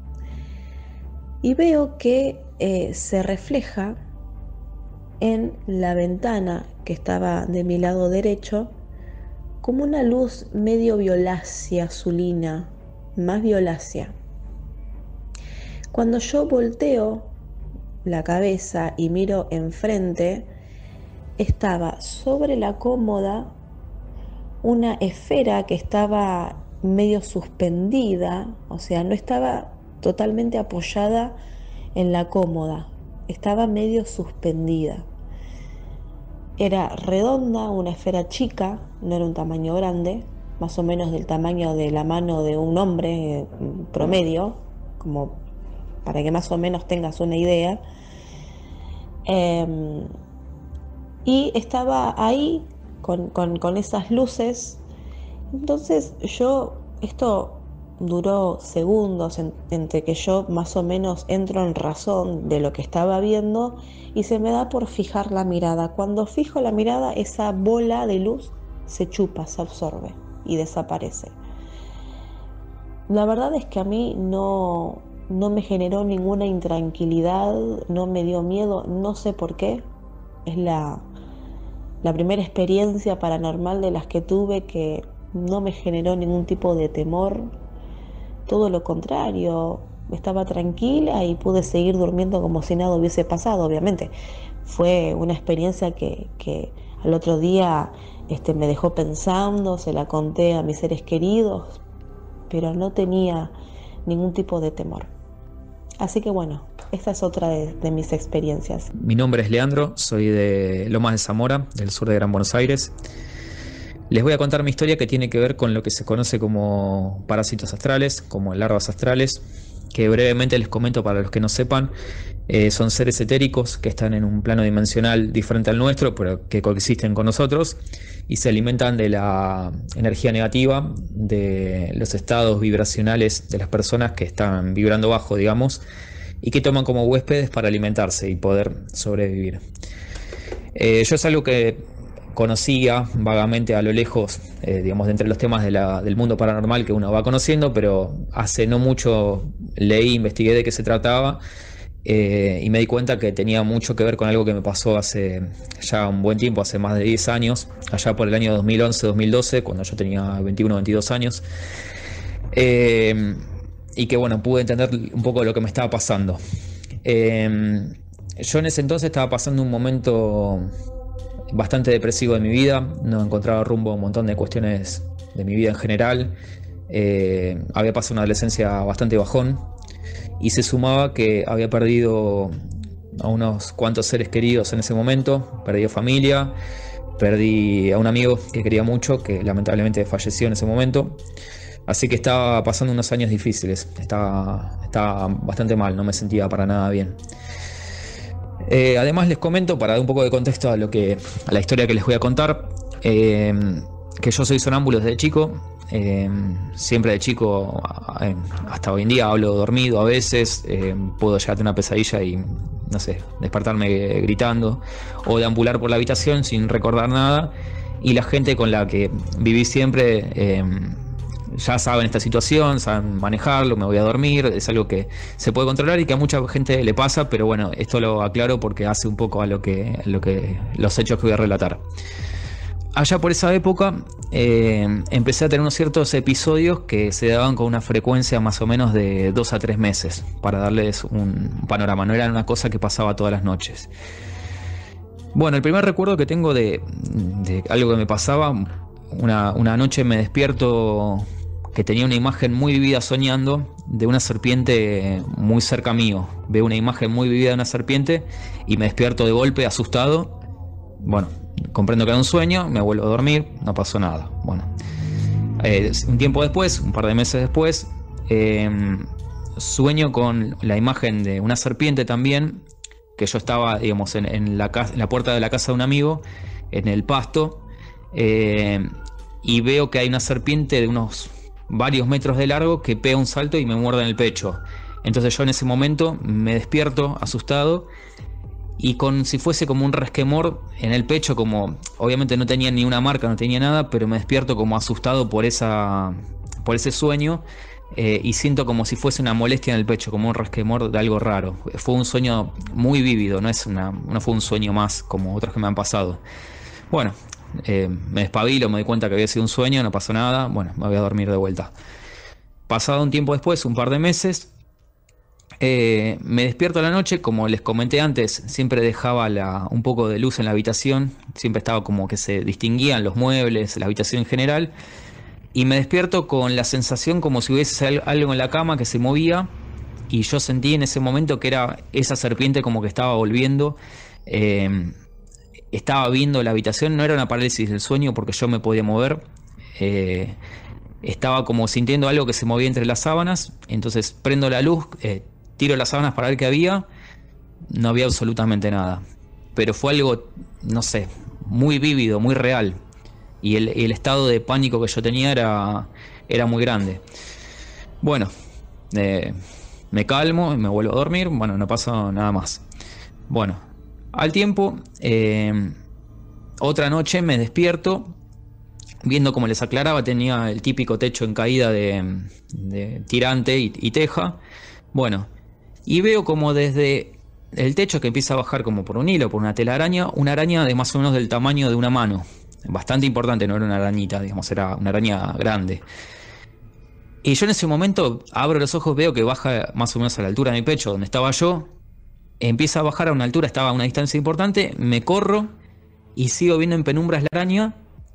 Y veo que eh, se refleja en la ventana que estaba de mi lado derecho como una luz medio violácea, azulina, más violácea. Cuando yo volteo la cabeza y miro enfrente, estaba sobre la cómoda una esfera que estaba medio suspendida, o sea, no estaba totalmente apoyada en la cómoda, estaba medio suspendida. Era redonda, una esfera chica, no era un tamaño grande, más o menos del tamaño de la mano de un hombre promedio, como para que más o menos tengas una idea. Eh, y estaba ahí con, con, con esas luces. Entonces yo, esto duró segundos en, entre que yo más o menos entro en razón de lo que estaba viendo y se me da por fijar la mirada. Cuando fijo la mirada, esa bola de luz se chupa, se absorbe y desaparece. La verdad es que a mí no, no me generó ninguna intranquilidad, no me dio miedo, no sé por qué. Es la, la primera experiencia paranormal de las que tuve que no me generó ningún tipo de temor. todo lo contrario, estaba tranquila y pude seguir durmiendo como si nada hubiese pasado. Obviamente fue una experiencia que, que al otro día este, me dejó pensando, se la conté a mis seres queridos, pero no tenía ningún tipo de temor. Así que bueno, esta es otra de, de mis experiencias. Mi nombre es Leandro, soy de Lomas de Zamora, del sur de Gran Buenos Aires. Les voy a contar mi historia que tiene que ver con lo que se conoce como parásitos astrales, como larvas astrales, que brevemente les comento para los que no sepan. Eh, son seres etéricos que están en un plano dimensional diferente al nuestro, pero que coexisten con nosotros y se alimentan de la energía negativa, de los estados vibracionales de las personas que están vibrando bajo, digamos, y que toman como huéspedes para alimentarse y poder sobrevivir. Eh, yo es algo que conocía vagamente a lo lejos, eh, digamos, de entre los temas de la, del mundo paranormal que uno va conociendo, pero hace no mucho leí, investigué de qué se trataba, eh, y me di cuenta que tenía mucho que ver con algo que me pasó hace ya un buen tiempo, hace más de diez años, allá por el año dos mil once dos mil doce, cuando yo tenía veintiuno veintidós años, eh, y que bueno, pude entender un poco lo que me estaba pasando. Eh, yo en ese entonces estaba pasando un momento bastante depresivo de mi vida, no encontraba rumbo a un montón de cuestiones de mi vida en general, eh, había pasado una adolescencia bastante bajón y se sumaba que había perdido a unos cuantos seres queridos en ese momento, perdí a familia, perdí a un amigo que quería mucho, que lamentablemente falleció en ese momento, así que estaba pasando unos años difíciles, estaba, estaba bastante mal, no me sentía para nada bien. Eh, además les comento, para dar un poco de contexto a, lo que, a la historia que les voy a contar, eh, que yo soy sonámbulo desde chico, eh, siempre de chico eh, hasta hoy en día hablo dormido a veces, eh, puedo llegar a tener una pesadilla y, no sé, despertarme gritando o deambular por la habitación sin recordar nada, y la gente con la que viví siempre eh, ya saben esta situación, saben manejarlo, me voy a dormir, es algo que se puede controlar y que a mucha gente le pasa, pero bueno, esto lo aclaro porque hace un poco a lo que, lo que los hechos que voy a relatar. Allá por esa época eh, empecé a tener unos ciertos episodios que se daban con una frecuencia más o menos de dos a tres meses, para darles un panorama, no era una cosa que pasaba todas las noches. Bueno, el primer recuerdo que tengo de, de algo que me pasaba, una, una noche me despierto que tenía una imagen muy vivida soñando de una serpiente muy cerca mío. Veo una imagen muy vivida de una serpiente y me despierto de golpe asustado. Bueno, comprendo que era un sueño, me vuelvo a dormir, no pasó nada. Bueno, eh, un tiempo después, un par de meses después, eh, sueño con la imagen de una serpiente también, que yo estaba, digamos, en, en, la, casa, en la puerta de la casa de un amigo, en el pasto, eh, y veo que hay una serpiente de unos varios metros de largo que pega un salto y me muerde en el pecho. Entonces yo en ese momento me despierto asustado y con si fuese como un resquemor en el pecho, como obviamente no tenía ni una marca, no tenía nada, pero me despierto como asustado por esa por ese sueño, eh, y siento como si fuese una molestia en el pecho, como un resquemor de algo raro. Fue un sueño muy vívido, no es una no fue un sueño más como otros que me han pasado. Bueno, Eh, me despabilo, me doy cuenta que había sido un sueño, no pasó nada, bueno, me voy a dormir de vuelta. Pasado un tiempo después, un par de meses, eh, me despierto a la noche, como les comenté antes, siempre dejaba la, un poco de luz en la habitación, siempre estaba como que se distinguían los muebles, la habitación en general, y me despierto con la sensación como si hubiese algo en la cama que se movía, y yo sentí en ese momento que era esa serpiente como que estaba volviendo. eh, Estaba viendo la habitación, no era una parálisis del sueño porque yo me podía mover, eh, estaba como sintiendo algo que se movía entre las sábanas, entonces prendo la luz, eh, tiro las sábanas para ver qué había, no había absolutamente nada, pero fue algo, no sé, muy vívido, muy real, y el, el estado de pánico que yo tenía era, era muy grande. Bueno, eh, me calmo y me vuelvo a dormir, bueno, no pasó nada más. Bueno, al tiempo, eh, otra noche me despierto, viendo como les aclaraba, tenía el típico techo en caída de, de tirante y, y teja. Bueno, y veo como desde el techo que empieza a bajar como por un hilo, por una telaraña, una araña de más o menos del tamaño de una mano. Bastante importante, no era una arañita, digamos, era una araña grande. Y yo en ese momento abro los ojos, veo que baja más o menos a la altura de mi pecho, donde estaba yo. Empieza a bajar a una altura, estaba a una distancia importante, me corro y sigo viendo en penumbras la araña.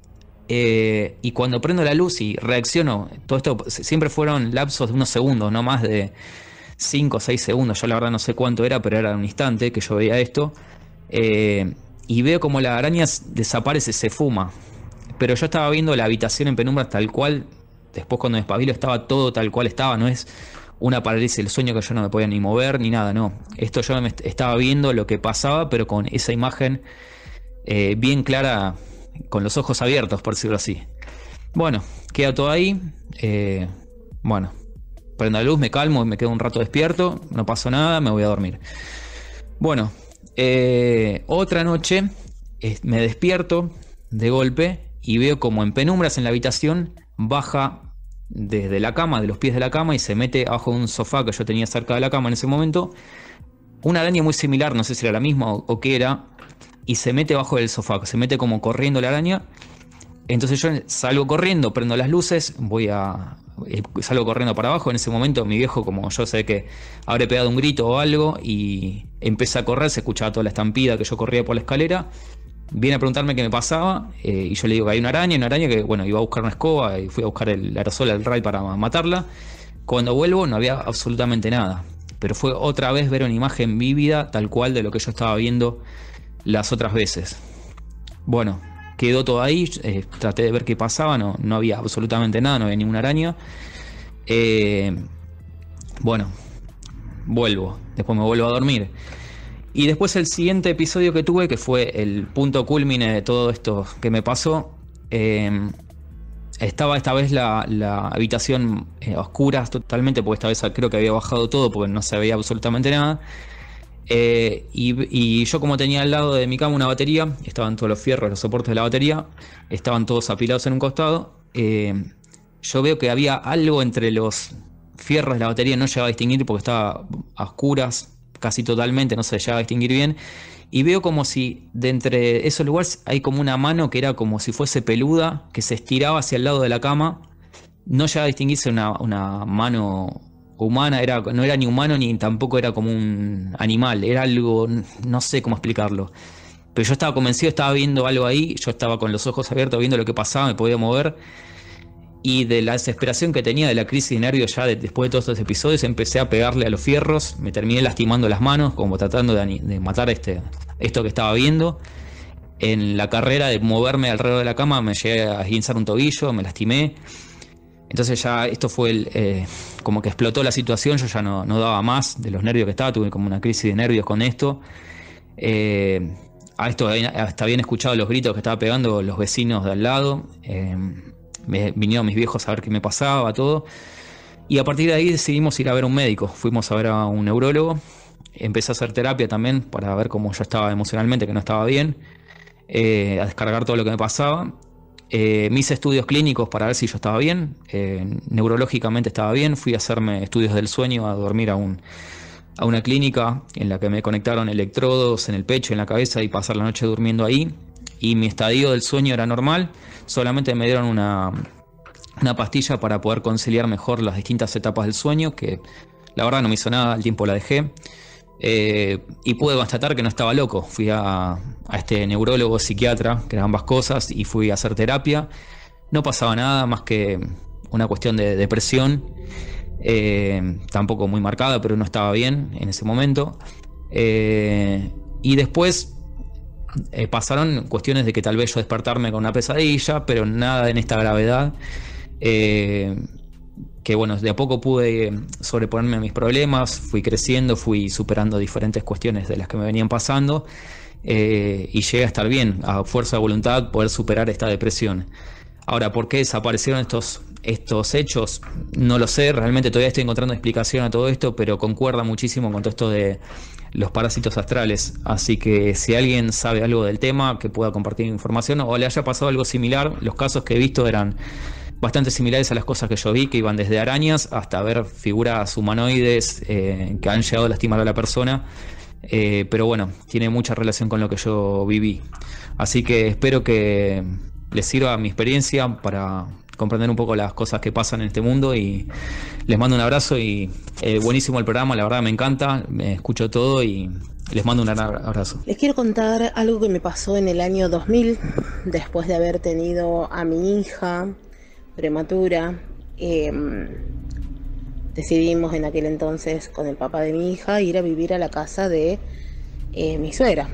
Eh, y cuando prendo la luz y reacciono, todo esto siempre fueron lapsos de unos segundos, no más de cinco o seis segundos. Yo la verdad no sé cuánto era, pero era un instante que yo veía esto. Eh, y veo como la araña desaparece, se fuma. Pero yo estaba viendo la habitación en penumbras tal cual. Después cuando me espabilo estaba todo tal cual estaba. No es una parálisis del sueño que yo no me podía ni mover ni nada, no. Esto yo me estaba viendo lo que pasaba, pero con esa imagen eh, bien clara, con los ojos abiertos, por decirlo así. Bueno, queda todo ahí. Eh, bueno, prendo la luz, me calmo, me quedo un rato despierto, no pasó nada, me voy a dormir. Bueno, eh, otra noche eh, me despierto de golpe y veo como en penumbras en la habitación baja desde la cama, de los pies de la cama, y se mete abajo de un sofá que yo tenía cerca de la cama en ese momento. Una araña muy similar, no sé si era la misma o, o qué era, y se mete abajo del sofá, se mete como corriendo la araña. Entonces yo salgo corriendo, prendo las luces, voy a salgo corriendo para abajo. En ese momento mi viejo, como yo sé que habré pegado un grito o algo, y empecé a correr, se escuchaba toda la estampida que yo corría por la escalera. Viene a preguntarme qué me pasaba, eh, y yo le digo que hay una araña, una araña que, bueno, iba a buscar una escoba y fui a buscar el aerosol, el Raid para matarla. Cuando vuelvo no había absolutamente nada, pero fue otra vez ver una imagen vívida, tal cual de lo que yo estaba viendo las otras veces. Bueno, quedó todo ahí, eh, traté de ver qué pasaba, no, no había absolutamente nada, no había ninguna araña. Eh, bueno, vuelvo, después me vuelvo a dormir. Y después el siguiente episodio que tuve, que fue el punto culmine de todo esto que me pasó, eh, estaba esta vez la, la habitación eh, a oscuras totalmente, porque esta vez creo que había bajado todo porque no se veía absolutamente nada. Eh, y, y yo, como tenía al lado de mi cama una batería, estaban todos los fierros, los soportes de la batería, estaban todos apilados en un costado. Eh, yo veo que había algo entre los fierros de la batería, no llegaba a distinguir porque estaba a oscuras casi totalmente, no se llegaba a distinguir bien. Y veo como si de entre esos lugares hay como una mano que era como si fuese peluda, que se estiraba hacia el lado de la cama. No llegaba a distinguirse una, una mano humana, era, no era ni humano ni tampoco era como un animal, era algo, no sé cómo explicarlo. Pero yo estaba convencido, estaba viendo algo ahí, yo estaba con los ojos abiertos viendo lo que pasaba, me podía mover. Y de la desesperación que tenía, de la crisis de nervios ya de, después de todos estos episodios, empecé a pegarle a los fierros, me terminé lastimando las manos, como tratando de, de matar este, esto que estaba viendo. En la carrera de moverme alrededor de la cama me llegué a esguinzar un tobillo, me lastimé. Entonces ya esto fue el, eh, como que explotó la situación, yo ya no, no daba más de los nervios que estaba, tuve como una crisis de nervios con esto. Eh, a esto hasta habían escuchado los gritos que estaba pegando los vecinos de al lado. Eh, me vinieron mis viejos a ver qué me pasaba, todo. Y a partir de ahí decidimos ir a ver a un médico, fuimos a ver a un neurólogo. Empecé a hacer terapia también para ver cómo yo estaba emocionalmente, que no estaba bien, eh, a descargar todo lo que me pasaba. Eh, mis estudios clínicos para ver si yo estaba bien, eh, neurológicamente estaba bien. Fui a hacerme estudios del sueño, a dormir a, un, a una clínica en la que me conectaron electrodos en el pecho, en la cabeza, y pasar la noche durmiendo ahí. Y mi estadio del sueño era normal, solamente me dieron una, una pastilla para poder conciliar mejor las distintas etapas del sueño, que la verdad no me hizo nada, al tiempo la dejé. Eh, y pude constatar que no estaba loco. Fui a, a este neurólogo psiquiatra, que eran ambas cosas, y fui a hacer terapia. No pasaba nada más que una cuestión de depresión, eh, tampoco muy marcada, pero no estaba bien en ese momento. Eh, y después eh, pasaron cuestiones de que tal vez yo despertarme con una pesadilla, pero nada en esta gravedad. Eh, que bueno, de a poco pude sobreponerme a mis problemas, fui creciendo, fui superando diferentes cuestiones de las que me venían pasando, eh, y llegué a estar bien, a fuerza de voluntad, poder superar esta depresión. Ahora, ¿por qué desaparecieron estos, estos hechos? No lo sé, realmente todavía estoy encontrando explicación a todo esto, pero concuerda muchísimo con todo esto de los parásitos astrales. Así que si alguien sabe algo del tema, que pueda compartir información o le haya pasado algo similar, los casos que he visto eran bastante similares a las cosas que yo vi, que iban desde arañas hasta ver figuras humanoides eh, que han llegado a lastimar a la persona, eh, pero bueno, tiene mucha relación con lo que yo viví. Así que espero que les sirva mi experiencia para comprender un poco las cosas que pasan en este mundo, y les mando un abrazo y eh, buenísimo el programa, la verdad me encanta, me escucho todo y les mando un gran abrazo. Les quiero contar algo que me pasó en el año dos mil, después de haber tenido a mi hija prematura. Eh, decidimos en aquel entonces con el papá de mi hija ir a vivir a la casa de eh, mi suegra.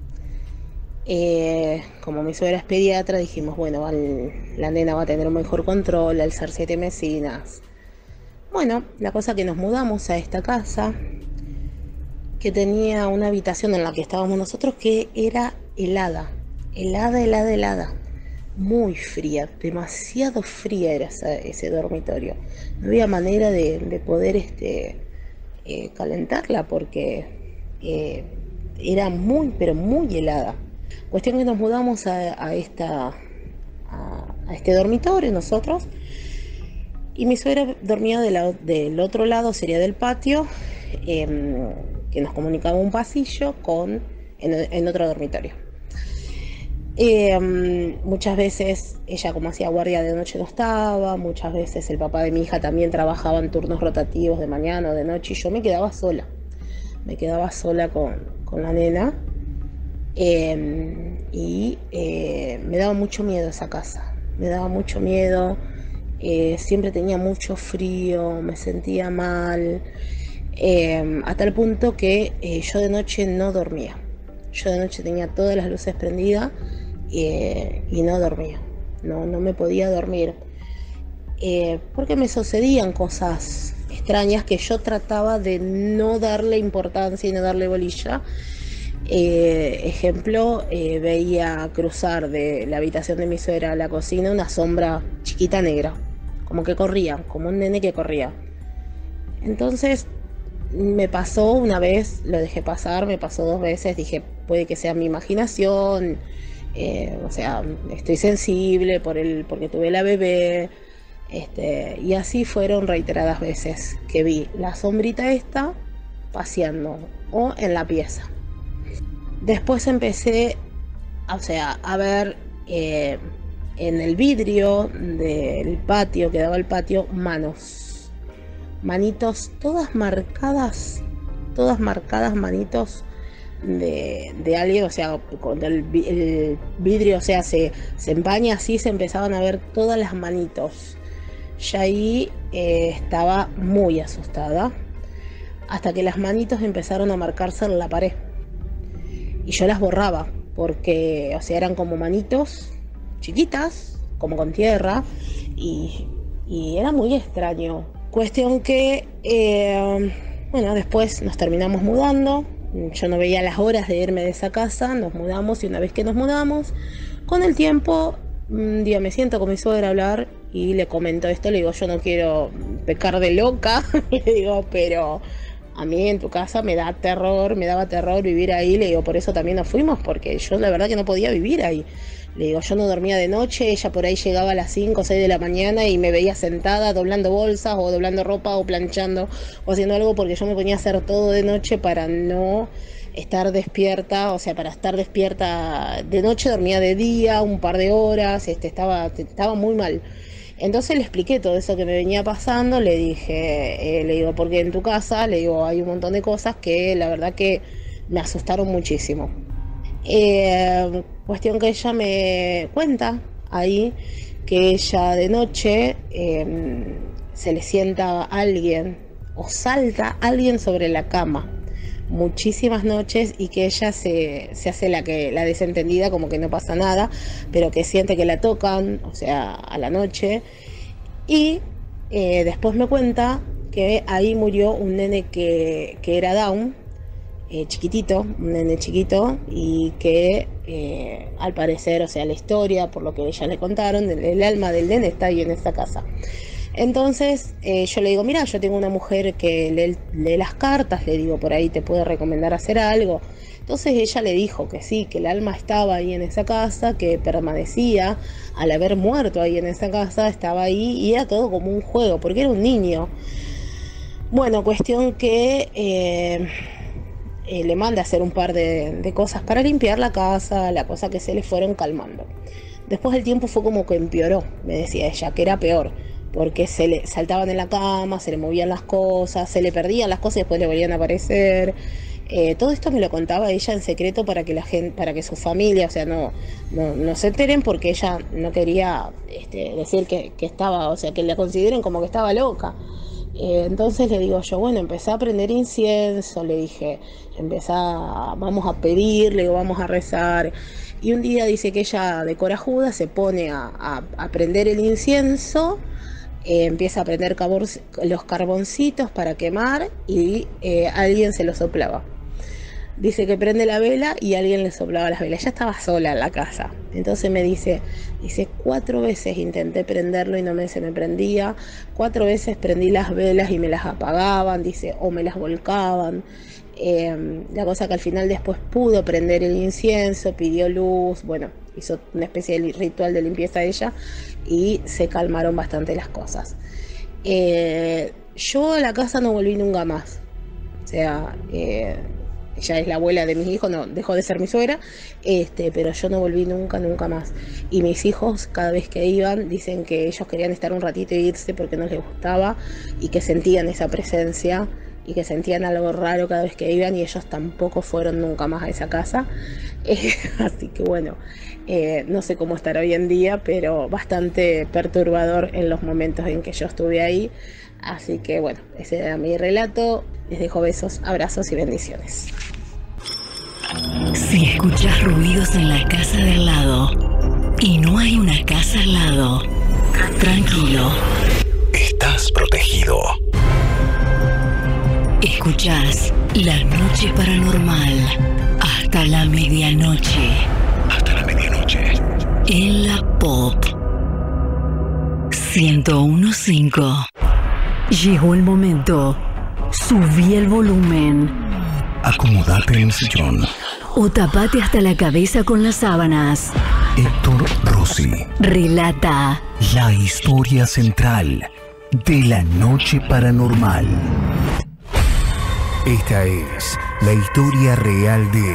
Eh, como mi suegra es pediatra, dijimos, bueno, al, la nena va a tener un mejor control al ser siete mesinas. Bueno, la cosa que nos mudamos a esta casa, que tenía una habitación en la que estábamos nosotros que era helada, helada, helada, helada, muy fría, demasiado fría era esa, ese dormitorio. No había manera de, de poder este, eh, calentarla porque eh, era muy, pero muy helada. Cuestión que nos mudamos a, a, esta, a, a este dormitorio nosotros, y mi suegra dormía de la, del otro lado, sería del patio, eh, que nos comunicaba un pasillo con en, en otro dormitorio. Eh, muchas veces ella, como hacía guardia de noche, no estaba, muchas veces el papá de mi hija también trabajaba en turnos rotativos de mañana o de noche, y yo me quedaba sola, me quedaba sola con, con la nena. Eh, y eh, me daba mucho miedo esa casa, me daba mucho miedo, eh, siempre tenía mucho frío, me sentía mal, eh, a tal punto que eh, yo de noche no dormía, yo de noche tenía todas las luces prendidas eh, y no dormía, no, no me podía dormir, eh, porque me sucedían cosas extrañas que yo trataba de no darle importancia y no darle bolilla. Eh, ejemplo, eh, veía cruzar de la habitación de mi suegra a la cocina una sombra chiquita negra, como que corría, como un nene que corría. Entonces me pasó una vez, lo dejé pasar, me pasó dos veces, dije, puede que sea mi imaginación, eh, o sea, estoy sensible por el, porque tuve la bebé, este, y así fueron reiteradas veces que vi la sombrita esta paseando o en la pieza. Después empecé, o sea, a ver eh, en el vidrio del patio, que daba al patio, manos. Manitos todas marcadas, todas marcadas manitos de, de alguien, o sea, cuando el, el vidrio, o sea, se, se empaña así, se empezaban a ver todas las manitos. Ya ahí eh, estaba muy asustada, hasta que las manitos empezaron a marcarse en la pared. Y yo las borraba, porque, o sea, eran como manitos chiquitas, como con tierra, y, y era muy extraño. Cuestión que, eh, bueno, después nos terminamos mudando, yo no veía las horas de irme de esa casa, nos mudamos, y una vez que nos mudamos, con el tiempo, un día me siento con mi suegra a hablar, y le comento esto, le digo, yo no quiero pecar de loca, le digo, pero a mí en tu casa me da terror, me daba terror vivir ahí, le digo, por eso también nos fuimos, porque yo la verdad que no podía vivir ahí. Le digo, yo no dormía de noche, ella por ahí llegaba a las cinco o seis de la mañana y me veía sentada doblando bolsas o doblando ropa o planchando o haciendo algo, porque yo me ponía a hacer todo de noche para no estar despierta, o sea, para estar despierta de noche, dormía de día un par de horas, este, estaba, estaba muy mal. Entonces le expliqué todo eso que me venía pasando, le dije, eh, le digo, porque en tu casa, le digo, hay un montón de cosas que la verdad que me asustaron muchísimo. Eh, cuestión que ella me cuenta ahí que ella de noche eh, se le sienta a alguien o salta alguien sobre la cama muchísimas noches, y que ella se, se hace la que la desentendida, como que no pasa nada, pero que siente que la tocan, o sea, a la noche. Y eh, después me cuenta que ahí murió un nene que, que era Down, eh, chiquitito, un nene chiquito, y que eh, al parecer, o sea, la historia, por lo que ella le contaron, el, el alma del nene está ahí en esta casa. Entonces eh, yo le digo, mira, yo tengo una mujer que lee, lee las cartas, le digo, por ahí te puede recomendar hacer algo. Entonces ella le dijo que sí, que el alma estaba ahí en esa casa, que permanecía, al haber muerto ahí en esa casa, estaba ahí, y era todo como un juego, porque era un niño. Bueno, cuestión que eh, eh, le manda a hacer un par de, de cosas para limpiar la casa, la cosa que se le fueron calmando. Después del tiempo fue como que empeoró, me decía ella, que era peor, porque se le saltaban en la cama, se le movían las cosas, se le perdían las cosas y después le volvían a aparecer. Eh, todo esto me lo contaba ella en secreto para que la gente, para que su familia, o sea, no, no, no se enteren, porque ella no quería este, decir que, que estaba, o sea, que la consideren como que estaba loca. Eh, entonces le digo yo, bueno, empecé a prender incienso, le dije, empezá, vamos a pedir, le digo, vamos a rezar. Y un día dice que ella de corajuda se pone a, a, a prender el incienso, eh, empieza a prender cabor, los carboncitos para quemar y eh, alguien se lo soplaba. Dice que prende la vela y alguien le soplaba las velas. Ella estaba sola en la casa. Entonces me dice, dice, cuatro veces intenté prenderlo y no me, se me prendía. Cuatro veces prendí las velas y me las apagaban, dice, o me las volcaban. Eh, la cosa que al final después pudo prender el incienso, pidió luz, bueno, hizo una especie de ritual de limpieza ella y se calmaron bastante las cosas. Eh, yo a la casa no volví nunca más. O sea... Eh, ella es la abuela de mis hijos, no, dejó de ser mi suegra, este, pero yo no volví nunca, nunca más. Y mis hijos, cada vez que iban, dicen que ellos querían estar un ratito e irse porque no les gustaba y que sentían esa presencia y que sentían algo raro cada vez que iban, y ellos tampoco fueron nunca más a esa casa. Eh, así que bueno, eh, no sé cómo estará hoy en día, pero bastante perturbador en los momentos en que yo estuve ahí. Así que bueno, ese era mi relato. Les dejo besos, abrazos y bendiciones. Si escuchas ruidos en la casa de al lado y no hay una casa al lado, tranquilo. Estás protegido. Escuchás La Noche Paranormal hasta la medianoche. Hasta la medianoche. En la Pop ciento uno punto cinco. Llegó el momento. Subí el volumen. Acomodate en el sillón. O tapate hasta la cabeza con las sábanas. Héctor Rossi relata la historia central de La Noche Paranormal. Esta es la historia real de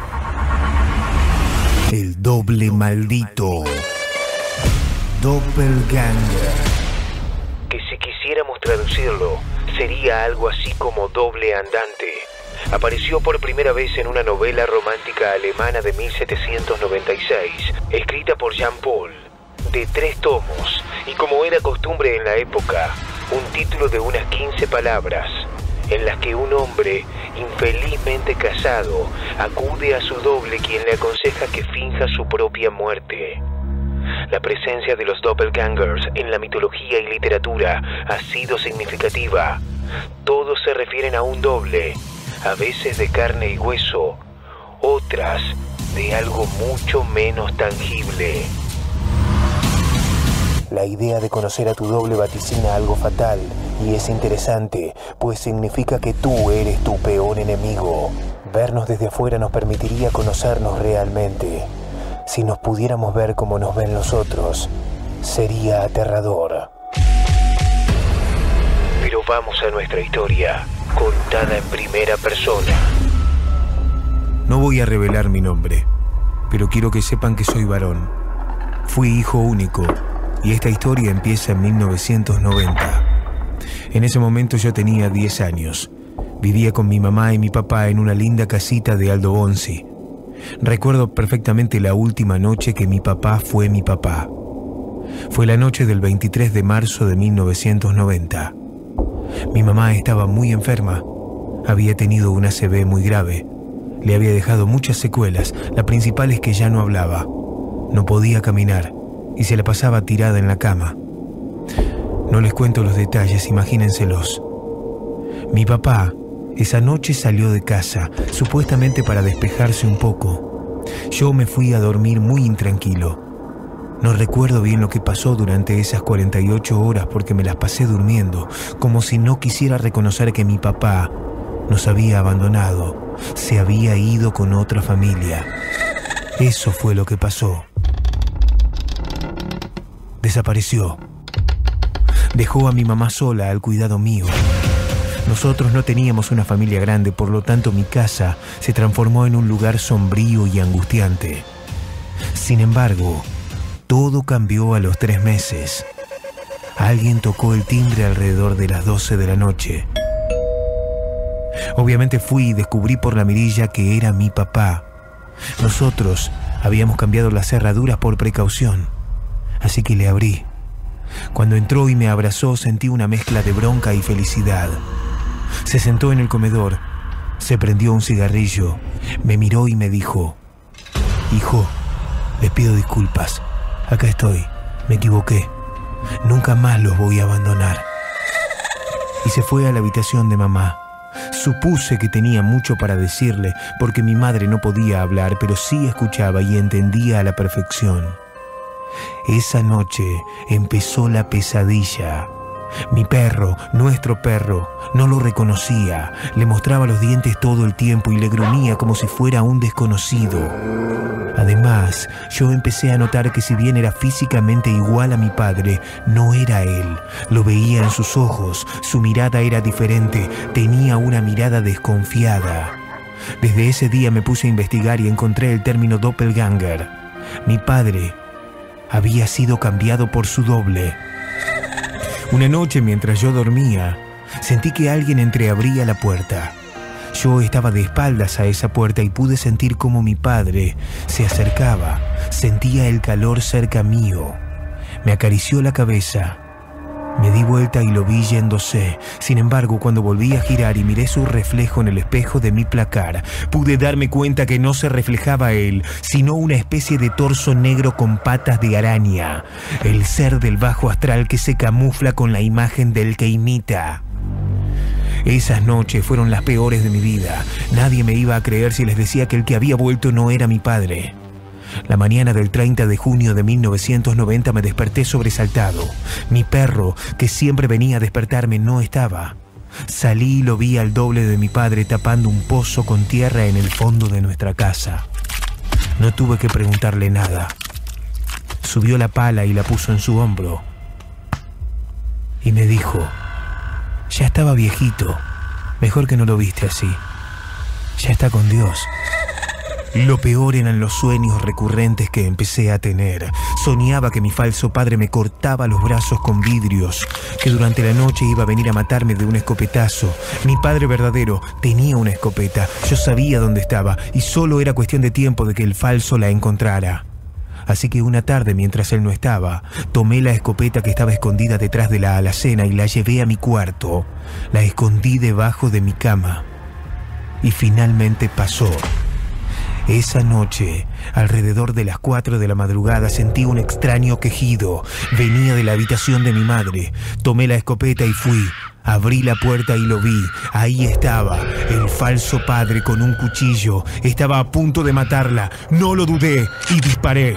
El Doble Maldito. Doppelganger. Que si quisiéramos traducirlo, sería algo así como doble andante. Apareció por primera vez en una novela romántica alemana de mil setecientos noventa y seis, escrita por Jean Paul, de tres tomos, y como era costumbre en la época, un título de unas quince palabras, en las que un hombre, infelizmente casado, acude a su doble, quien le aconseja que finja su propia muerte. La presencia de los doppelgangers en la mitología y literatura ha sido significativa. Todos se refieren a un doble, a veces de carne y hueso, otras de algo mucho menos tangible. La idea de conocer a tu doble vaticina algo fatal, y es interesante, pues significa que tú eres tu peor enemigo. Vernos desde afuera nos permitiría conocernos realmente. Si nos pudiéramos ver como nos ven los otros, sería aterrador. Pero vamos a nuestra historia, contada en primera persona. No voy a revelar mi nombre, pero quiero que sepan que soy varón. Fui hijo único, y esta historia empieza en mil novecientos noventa. En ese momento yo tenía diez años. Vivía con mi mamá y mi papá en una linda casita de Aldo Bonzi. Recuerdo perfectamente la última noche que mi papá fue mi papá. Fue la noche del veintitrés de marzo de mil novecientos noventa. Mi mamá estaba muy enferma. Había tenido una A C V muy grave. Le había dejado muchas secuelas. La principal es que ya no hablaba. No podía caminar y se la pasaba tirada en la cama. No les cuento los detalles, imagínenselos. Mi papá esa noche salió de casa, supuestamente para despejarse un poco. Yo me fui a dormir muy intranquilo. No recuerdo bien lo que pasó durante esas cuarenta y ocho horas porque me las pasé durmiendo, como si no quisiera reconocer que mi papá nos había abandonado, se había ido con otra familia. Eso fue lo que pasó. Desapareció. Dejó a mi mamá sola al cuidado mío. Nosotros no teníamos una familia grande, por lo tanto mi casa se transformó en un lugar sombrío y angustiante. Sin embargo, Todo cambió a los tres meses. Alguien tocó el timbre alrededor de las doce de la noche. Obviamente fui y descubrí por la mirilla que era mi papá. Nosotros habíamos cambiado las cerraduras por precaución, así que le abrí. Cuando entró y me abrazó, sentí una mezcla de bronca y felicidad. Se sentó en el comedor, se prendió un cigarrillo, me miró y me dijo: hijo, les pido disculpas. Acá estoy, me equivoqué. Nunca más los voy a abandonar. Y se fue a la habitación de mamá. Supuse que tenía mucho para decirle, porque mi madre no podía hablar, pero sí escuchaba y entendía a la perfección. Esa noche empezó la pesadilla. Mi perro, nuestro perro, no lo reconocía. Le mostraba los dientes todo el tiempo y le gruñía como si fuera un desconocido. Además, yo empecé a notar que si bien era físicamente igual a mi padre, no era él. Lo veía en sus ojos, su mirada era diferente, tenía una mirada desconfiada. Desde ese día me puse a investigar y encontré el término doppelganger. Mi padre había sido cambiado por su doble. Una noche, mientras yo dormía, sentí que alguien entreabría la puerta. Yo estaba de espaldas a esa puerta y pude sentir cómo mi padre se acercaba. Sentía el calor cerca mío. Me acarició la cabeza. Me di vuelta y lo vi yéndose. Sin embargo, cuando volví a girar y miré su reflejo en el espejo de mi placar, pude darme cuenta que no se reflejaba él, sino una especie de torso negro con patas de araña. El ser del bajo astral que se camufla con la imagen del que imita. Esas noches fueron las peores de mi vida. Nadie me iba a creer si les decía que el que había vuelto no era mi padre. La mañana del treinta de junio de mil novecientos noventa me desperté sobresaltado. Mi perro, que siempre venía a despertarme, no estaba. Salí y lo vi al doble de mi padre tapando un pozo con tierra en el fondo de nuestra casa. No tuve que preguntarle nada. Subió la pala y la puso en su hombro. Y me dijo: ya estaba viejito, mejor que no lo viste así. Ya está con Dios. Lo peor eran los sueños recurrentes que empecé a tener. Soñaba que mi falso padre me cortaba los brazos con vidrios, que durante la noche iba a venir a matarme de un escopetazo. Mi padre verdadero tenía una escopeta, yo sabía dónde estaba y solo era cuestión de tiempo de que el falso la encontrara. Así que una tarde, mientras él no estaba, tomé la escopeta que estaba escondida detrás de la alacena y la llevé a mi cuarto. La escondí debajo de mi cama. Y finalmente pasó. Esa noche, alrededor de las cuatro de la madrugada, sentí un extraño quejido. Venía de la habitación de mi madre. Tomé la escopeta y fui. Abrí la puerta y lo vi. Ahí estaba, el falso padre con un cuchillo. Estaba a punto de matarla. No lo dudé y disparé.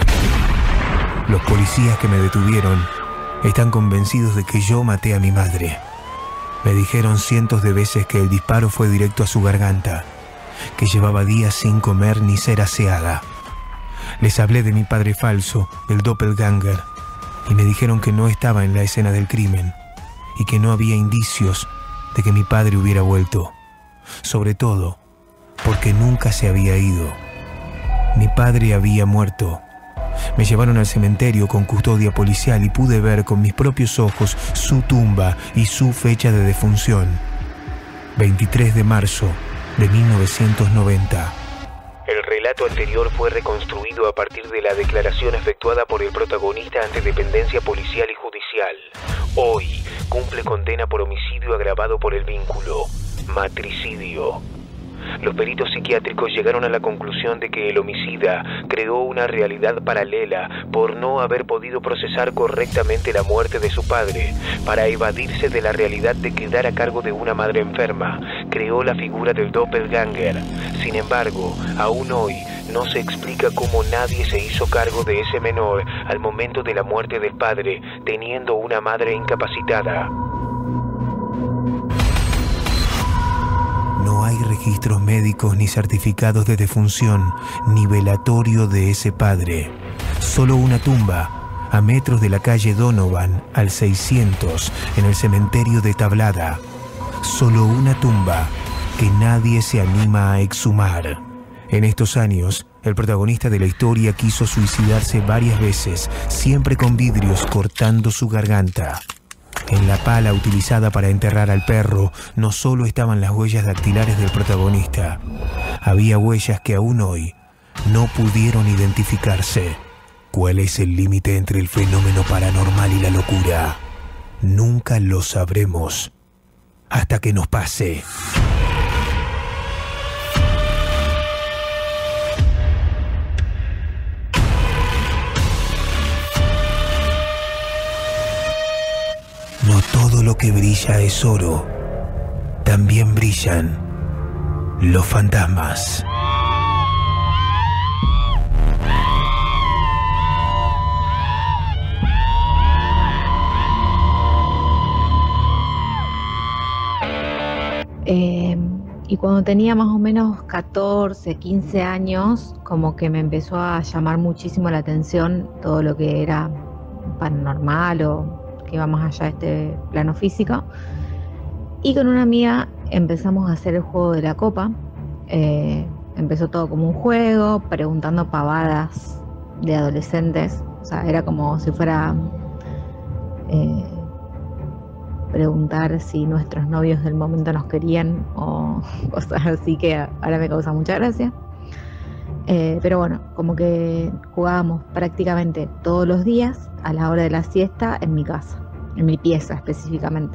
Los policías que me detuvieron están convencidos de que yo maté a mi madre. Me dijeron cientos de veces que el disparo fue directo a su garganta, que llevaba días sin comer ni ser aseada. Les hablé de mi padre falso, el doppelganger, y me dijeron que no estaba en la escena del crimen y que no había indicios de que mi padre hubiera vuelto, sobre todo porque nunca se había ido. Mi padre había muerto. Me llevaron al cementerio con custodia policial y pude ver con mis propios ojos su tumba y su fecha de defunción: veintitrés de marzo de mil novecientos noventa. El relato anterior fue reconstruido a partir de la declaración efectuada por el protagonista ante dependencia policial y judicial. Hoy cumple condena por homicidio agravado por el vínculo, matricidio. Los peritos psiquiátricos llegaron a la conclusión de que el homicida creó una realidad paralela por no haber podido procesar correctamente la muerte de su padre. Para evadirse de la realidad de quedar a cargo de una madre enferma, creó la figura del doppelganger. Sin embargo, aún hoy no se explica cómo nadie se hizo cargo de ese menor al momento de la muerte del padre, teniendo una madre incapacitada. No hay registros médicos ni certificados de defunción, ni velatorio de ese padre. Solo una tumba, a metros de la calle Donovan, al seiscientos, en el cementerio de Tablada. Solo una tumba que nadie se anima a exhumar. En estos años, El protagonista de la historia quiso suicidarse varias veces, siempre con vidrios cortando su garganta. En la pala utilizada para enterrar al perro, no solo estaban las huellas dactilares del protagonista, había huellas que aún hoy no pudieron identificarse. ¿Cuál es el límite entre el fenómeno paranormal y la locura? Nunca lo sabremos hasta que nos pase. No todo lo que brilla es oro. También brillan los fantasmas. Eh, y cuando tenía más o menos catorce, quince años, como que me empezó a llamar muchísimo la atención todo lo que era paranormal o que iba más allá de este plano físico. Y con una amiga empezamos a hacer el juego de la copa. Eh, empezó todo como un juego, preguntando pavadas de adolescentes. O sea, era como si fuera eh, preguntar si nuestros novios del momento nos querían o cosas así que ahora me causa mucha gracia. Eh, pero bueno, como que jugábamos prácticamente todos los días a la hora de la siesta en mi casa, en mi pieza específicamente.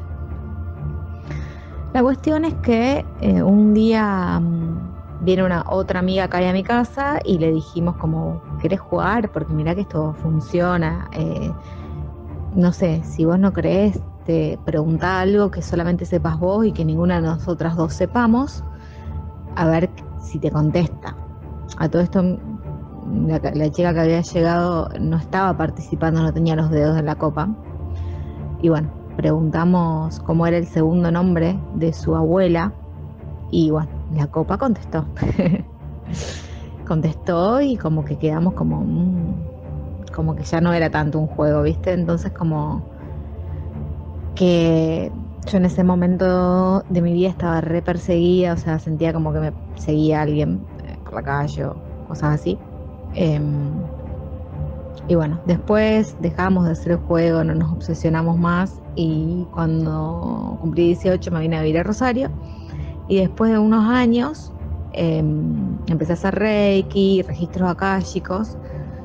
La cuestión es que eh, un día um, viene una otra amiga acá a mi casa y le dijimos como, ¿querés jugar? Porque mirá que esto funciona. Eh, no sé, si vos no creés, te preguntá algo que solamente sepas vos y que ninguna de nosotras dos sepamos, a ver si te contesta. A todo esto, la, la chica que había llegado no estaba participando, no tenía los dedos en la copa. Y bueno, preguntamos cómo era el segundo nombre de su abuela. Y bueno, la copa contestó. Contestó y como que quedamos como... Mmm, como que ya no era tanto un juego, ¿viste? Entonces como que yo en ese momento de mi vida estaba re perseguida, o sea, sentía como que me seguía alguien por la calle o cosas así. Eh, y bueno, después dejamos de hacer el juego, no nos obsesionamos más y cuando cumplí dieciocho me vine a vivir a Rosario y después de unos años eh, empecé a hacer Reiki, registros akáshicos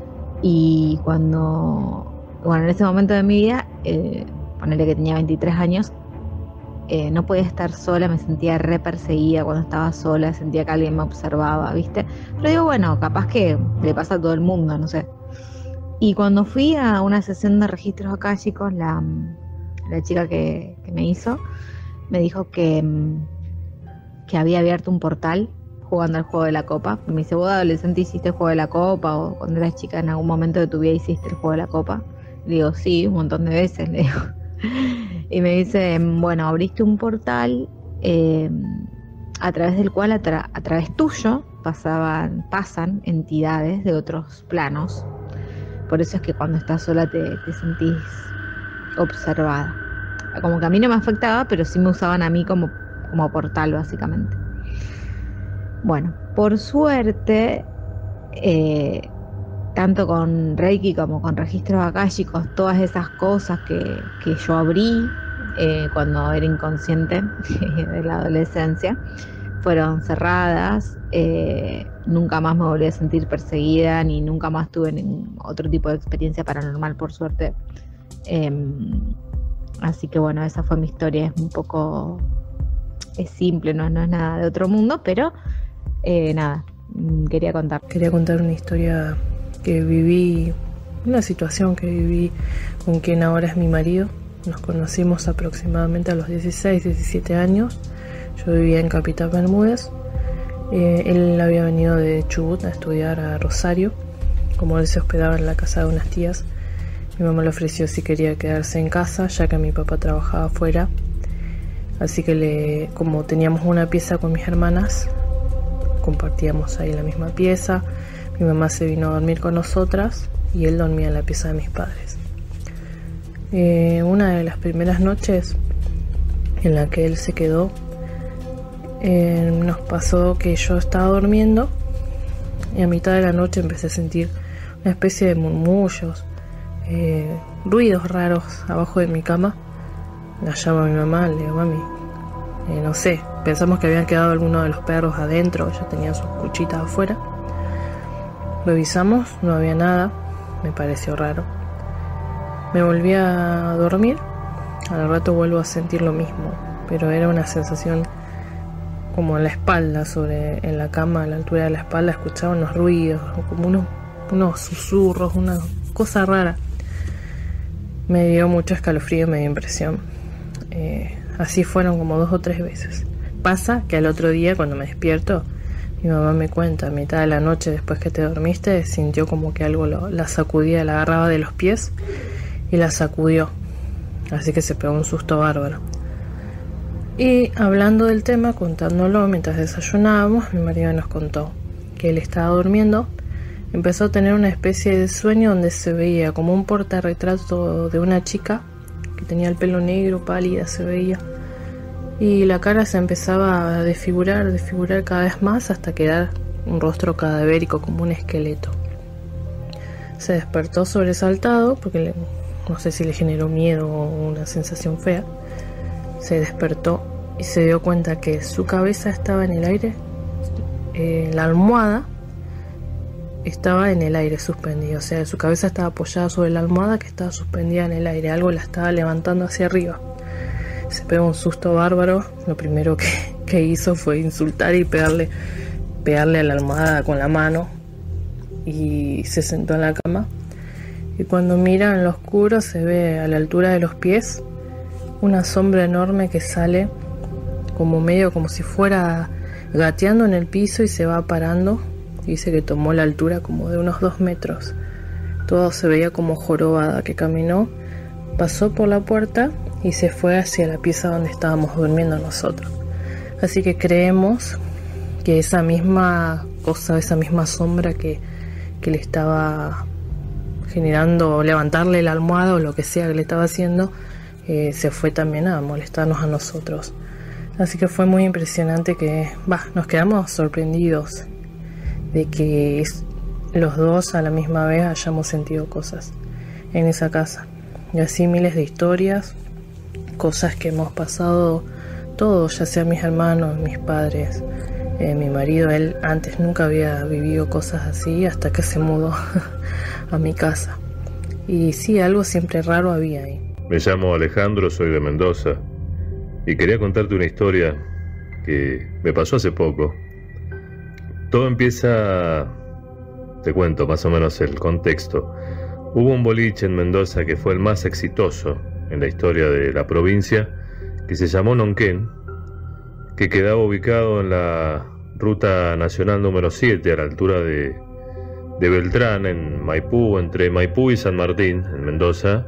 y cuando, bueno, en ese momento de mi vida, eh, ponerle que tenía veintitrés años, Eh, no podía estar sola, me sentía re perseguida cuando estaba sola, sentía que alguien me observaba, ¿viste? Pero digo, bueno, capaz que le pasa a todo el mundo, no sé. Y cuando fui a una sesión de registros akáshicos, la, la chica que, que me hizo, me dijo que, que había abierto un portal jugando al juego de la copa. Me dice, ¿vos adolescente hiciste el juego de la copa? O cuando eras chica en algún momento de tu vida hiciste el juego de la copa. Le digo, sí, un montón de veces, le digo. Y me dice, bueno, abriste un portal eh, a través del cual a, tra a través tuyo pasaban, pasan entidades de otros planos. Por eso es que cuando estás sola te, te sentís observada. Como que a mí no me afectaba, pero sí me usaban a mí como, como portal, básicamente. Bueno, por suerte, eh, tanto con Reiki como con registros akáshicos, todas esas cosas que, que yo abrí eh, cuando era inconsciente de la adolescencia, fueron cerradas. Eh, nunca más me volví a sentir perseguida, ni nunca más tuve ningún otro tipo de experiencia paranormal, por suerte. Eh, así que bueno, esa fue mi historia. Es un poco, es simple, no, no es nada de otro mundo, pero eh, nada, quería contar. Quería contar una historia que viví, una situación que viví con quien ahora es mi marido. Nos conocimos aproximadamente a los dieciséis, diecisiete años. Yo vivía en Capital Bermúdez. Eh, él había venido de Chubut a estudiar a Rosario. Como él se hospedaba en la casa de unas tías, mi mamá le ofreció si quería quedarse en casa, ya que mi papá trabajaba afuera. Así que le, como teníamos una pieza con mis hermanas, compartíamos ahí la misma pieza. Mi mamá se vino a dormir con nosotras y él dormía en la pieza de mis padres. Eh, una de las primeras noches en la que él se quedó, eh, nos pasó que yo estaba durmiendo y a mitad de la noche empecé a sentir una especie de murmullos, eh, ruidos raros abajo de mi cama. La llamo a mi mamá, le digo, mami, eh, no sé, pensamos que habían quedado algunos de los perros adentro, ya tenían sus cuchitas afuera. Revisamos, no había nada, me pareció raro. Me volví a dormir, al rato vuelvo a sentir lo mismo, pero era una sensación como en la espalda, sobre, en la cama, a la altura de la espalda, escuchaba unos ruidos, como unos, unos susurros, una cosa rara. Me dio mucho escalofrío y me dio impresión. Eh, así fueron como dos o tres veces. Pasa que al otro día, cuando me despierto, mi mamá me cuenta, a mitad de la noche después que te dormiste, sintió como que algo lo, la sacudía, la agarraba de los pies y la sacudió. Así que se pegó un susto bárbaro. Y hablando del tema, contándolo mientras desayunábamos, mi marido nos contó que él estaba durmiendo, empezó a tener una especie de sueño donde se veía como un portarretrato de una chica que tenía el pelo negro, pálida se veía, y la cara se empezaba a desfigurar, desfigurar cada vez más hasta quedar un rostro cadavérico como un esqueleto. Se despertó sobresaltado porque le, no sé si le generó miedo o una sensación fea. Se despertó y se dio cuenta que su cabeza estaba en el aire, eh, la almohada estaba en el aire suspendida, o sea, su cabeza estaba apoyada sobre la almohada que estaba suspendida en el aire, algo la estaba levantando hacia arriba. Se pegó un susto bárbaro, lo primero que, que hizo fue insultar y pegarle, pegarle a la almohada con la mano, y se sentó en la cama, y cuando mira en lo oscuro se ve a la altura de los pies una sombra enorme que sale como medio como si fuera gateando en el piso y se va parando. Dice que tomó la altura como de unos dos metros. Todo se veía como jorobada, que caminó, pasó por la puerta y se fue hacia la pieza donde estábamos durmiendo nosotros. Así que creemos que esa misma cosa, esa misma sombra que, que le estaba generando, levantarle la almohada o lo que sea que le estaba haciendo, eh, se fue también a molestarnos a nosotros. Así que fue muy impresionante que, bah, nos quedamos sorprendidos de que los dos a la misma vez hayamos sentido cosas en esa casa. Y así miles de historias, cosas que hemos pasado todos, ya sea mis hermanos, mis padres, eh, mi marido. Él antes nunca había vivido cosas así hasta que se mudó a mi casa. Y sí, algo siempre raro había ahí. Me llamo Alejandro, soy de Mendoza y quería contarte una historia que me pasó hace poco. Todo empieza, te cuento más o menos el contexto. Hubo un boliche en Mendoza que fue el más exitoso en la historia de la provincia, que se llamó Nonquén, que quedaba ubicado en la ruta nacional número siete, a la altura de, de Beltrán, en Maipú, entre Maipú y San Martín, en Mendoza.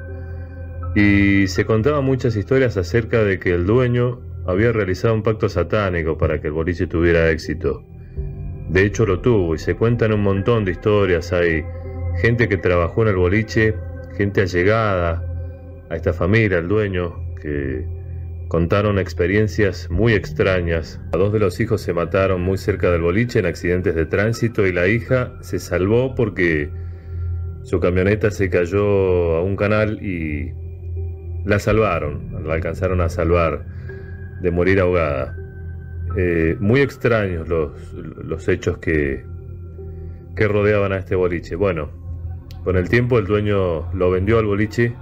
Y se contaban muchas historias acerca de que el dueño había realizado un pacto satánico para que el boliche tuviera éxito. De hecho lo tuvo, y se cuentan un montón de historias. Hay gente que trabajó en el boliche, gente allegada a esta familia, al dueño, que contaron experiencias muy extrañas. A dos de los hijos se mataron muy cerca del boliche en accidentes de tránsito, y la hija se salvó porque su camioneta se cayó a un canal y la salvaron, la alcanzaron a salvar de morir ahogada. Eh, muy extraños los, los hechos que, que rodeaban a este boliche. Bueno, con el tiempo el dueño lo vendió al boliche.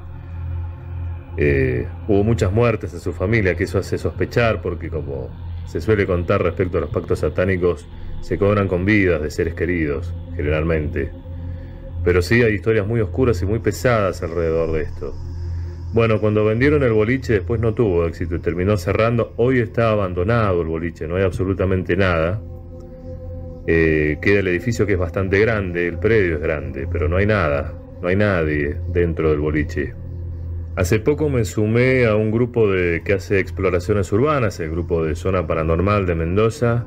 Eh, hubo muchas muertes en su familia, que eso hace sospechar, porque como se suele contar respecto a los pactos satánicos, se cobran con vidas de seres queridos, generalmente. Pero sí hay historias muy oscuras y muy pesadas alrededor de esto. Bueno, cuando vendieron el boliche después no tuvo éxito y terminó cerrando. Hoy está abandonado el boliche, no hay absolutamente nada. Eh, queda el edificio, que es bastante grande, el predio es grande, pero no hay nada, no hay nadie dentro del boliche. Hace poco me sumé a un grupo de, que hace exploraciones urbanas, el grupo de Zona Paranormal de Mendoza,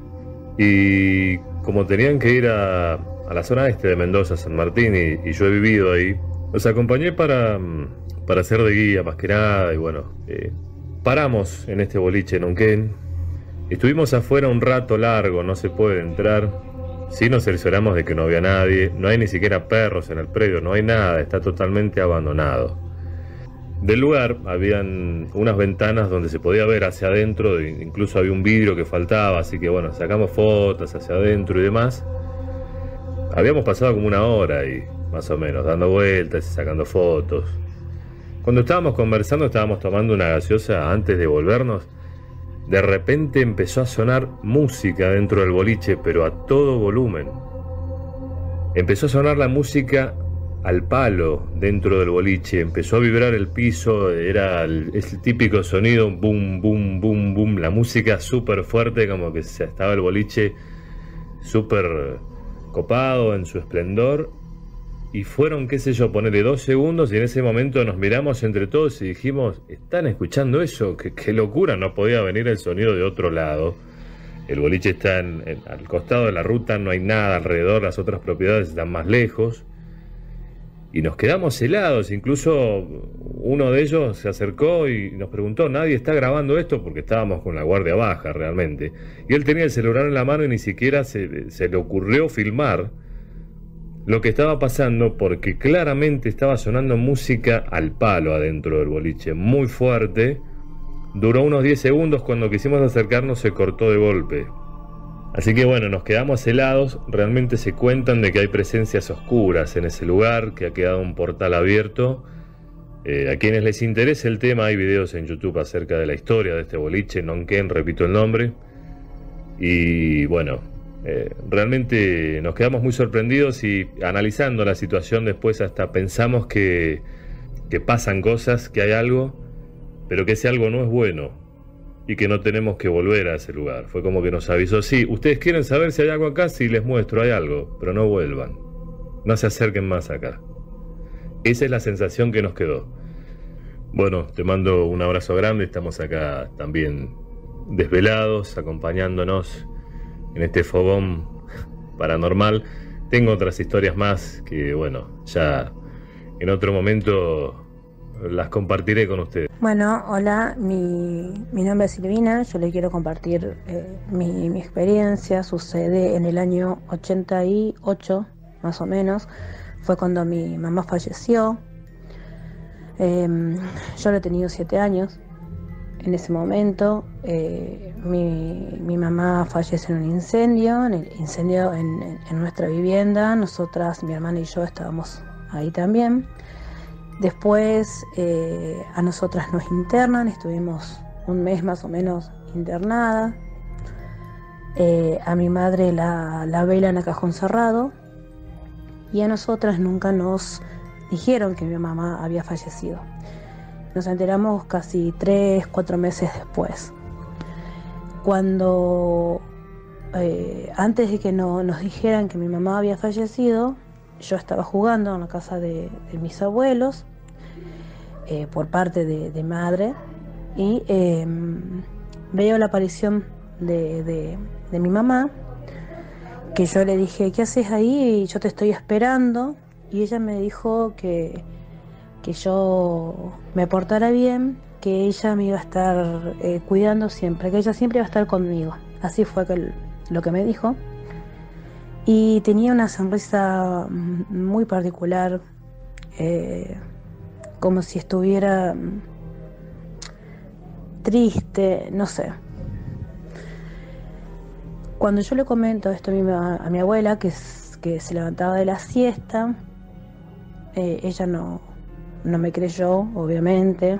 y como tenían que ir a, a la zona este de Mendoza, San Martín, y, y yo he vivido ahí, los acompañé para... para hacer de guía más que nada. Y bueno, eh, paramos en este boliche en Nonquén, estuvimos afuera un rato largo, no se puede entrar, Sí nos cercioramos de que no había nadie, no hay ni siquiera perros en el predio, no hay nada, está totalmente abandonado. Del lugar habían unas ventanas donde se podía ver hacia adentro, incluso había un vidrio que faltaba, así que bueno, sacamos fotos hacia adentro y demás. Habíamos pasado como una hora ahí, más o menos, dando vueltas y sacando fotos. Cuando estábamos conversando, estábamos tomando una gaseosa antes de volvernos, de repente empezó a sonar música dentro del boliche, pero a todo volumen. Empezó a sonar la música al palo dentro del boliche, empezó a vibrar el piso, era el, el típico sonido, boom, boom, boom, boom, la música súper fuerte, como que se estaba el boliche súper copado en su esplendor, y fueron, qué sé yo, ponerle dos segundos, y en ese momento nos miramos entre todos y dijimos, ¿están escuchando eso? ¡Qué, qué locura! No podía venir el sonido de otro lado. El boliche está en, en, al costado de la ruta, no hay nada alrededor, las otras propiedades están más lejos. Y nos quedamos helados, incluso uno de ellos se acercó y nos preguntó, ¿nadie está grabando esto? Porque estábamos con la guardia baja realmente. Y él tenía el celular en la mano y ni siquiera se, se le ocurrió filmar lo que estaba pasando, porque claramente estaba sonando música al palo adentro del boliche, muy fuerte. Duró unos diez segundos, cuando quisimos acercarnos se cortó de golpe. Así que bueno, nos quedamos helados. Realmente se cuentan de que hay presencias oscuras en ese lugar, que ha quedado un portal abierto. Eh, a quienes les interese el tema, hay videos en YouTube acerca de la historia de este boliche, Nonquén, repito el nombre. Y bueno, eh, realmente nos quedamos muy sorprendidos, y analizando la situación después hasta pensamos que, que pasan cosas, que hay algo, pero que ese algo no es bueno. Y que no tenemos que volver a ese lugar. Fue como que nos avisó, sí, ustedes quieren saber si hay algo acá, sí, les muestro, hay algo, pero no vuelvan, no se acerquen más acá. Esa es la sensación que nos quedó. Bueno, te mando un abrazo grande, estamos acá también desvelados, acompañándonos en este fogón paranormal. Tengo otras historias más que, bueno, ya en otro momento las compartiré con ustedes. Bueno, hola, mi, mi nombre es Silvina, yo le quiero compartir eh, mi, mi experiencia. Sucede en el año ochenta y ocho, más o menos, fue cuando mi mamá falleció. Eh, yo le he tenido siete años en ese momento. Eh, mi, mi mamá fallece en un incendio, en el incendio en, en nuestra vivienda. Nosotras, mi hermana y yo, estábamos ahí también. Después eh, a nosotras nos internan, estuvimos un mes más o menos internada. Eh, a mi madre la, la velan a cajón cerrado, y a nosotras nunca nos dijeron que mi mamá había fallecido. Nos enteramos casi tres, cuatro meses después. Cuando, eh, antes de que no, nos dijeran que mi mamá había fallecido, yo estaba jugando en la casa de, de mis abuelos, eh, por parte de, de madre, y eh, veo la aparición de, de, de mi mamá, que yo le dije, ¿qué haces ahí? Yo te estoy esperando. Y ella me dijo que, que yo me portara bien, que ella me iba a estar eh, cuidando siempre, que ella siempre iba a estar conmigo. Así fue que, lo que me dijo. Y tenía una sonrisa muy particular, eh, como si estuviera triste, no sé. Cuando yo le comento esto a mi, a mi abuela, que, que se levantaba de la siesta, eh, ella no, no me creyó, obviamente.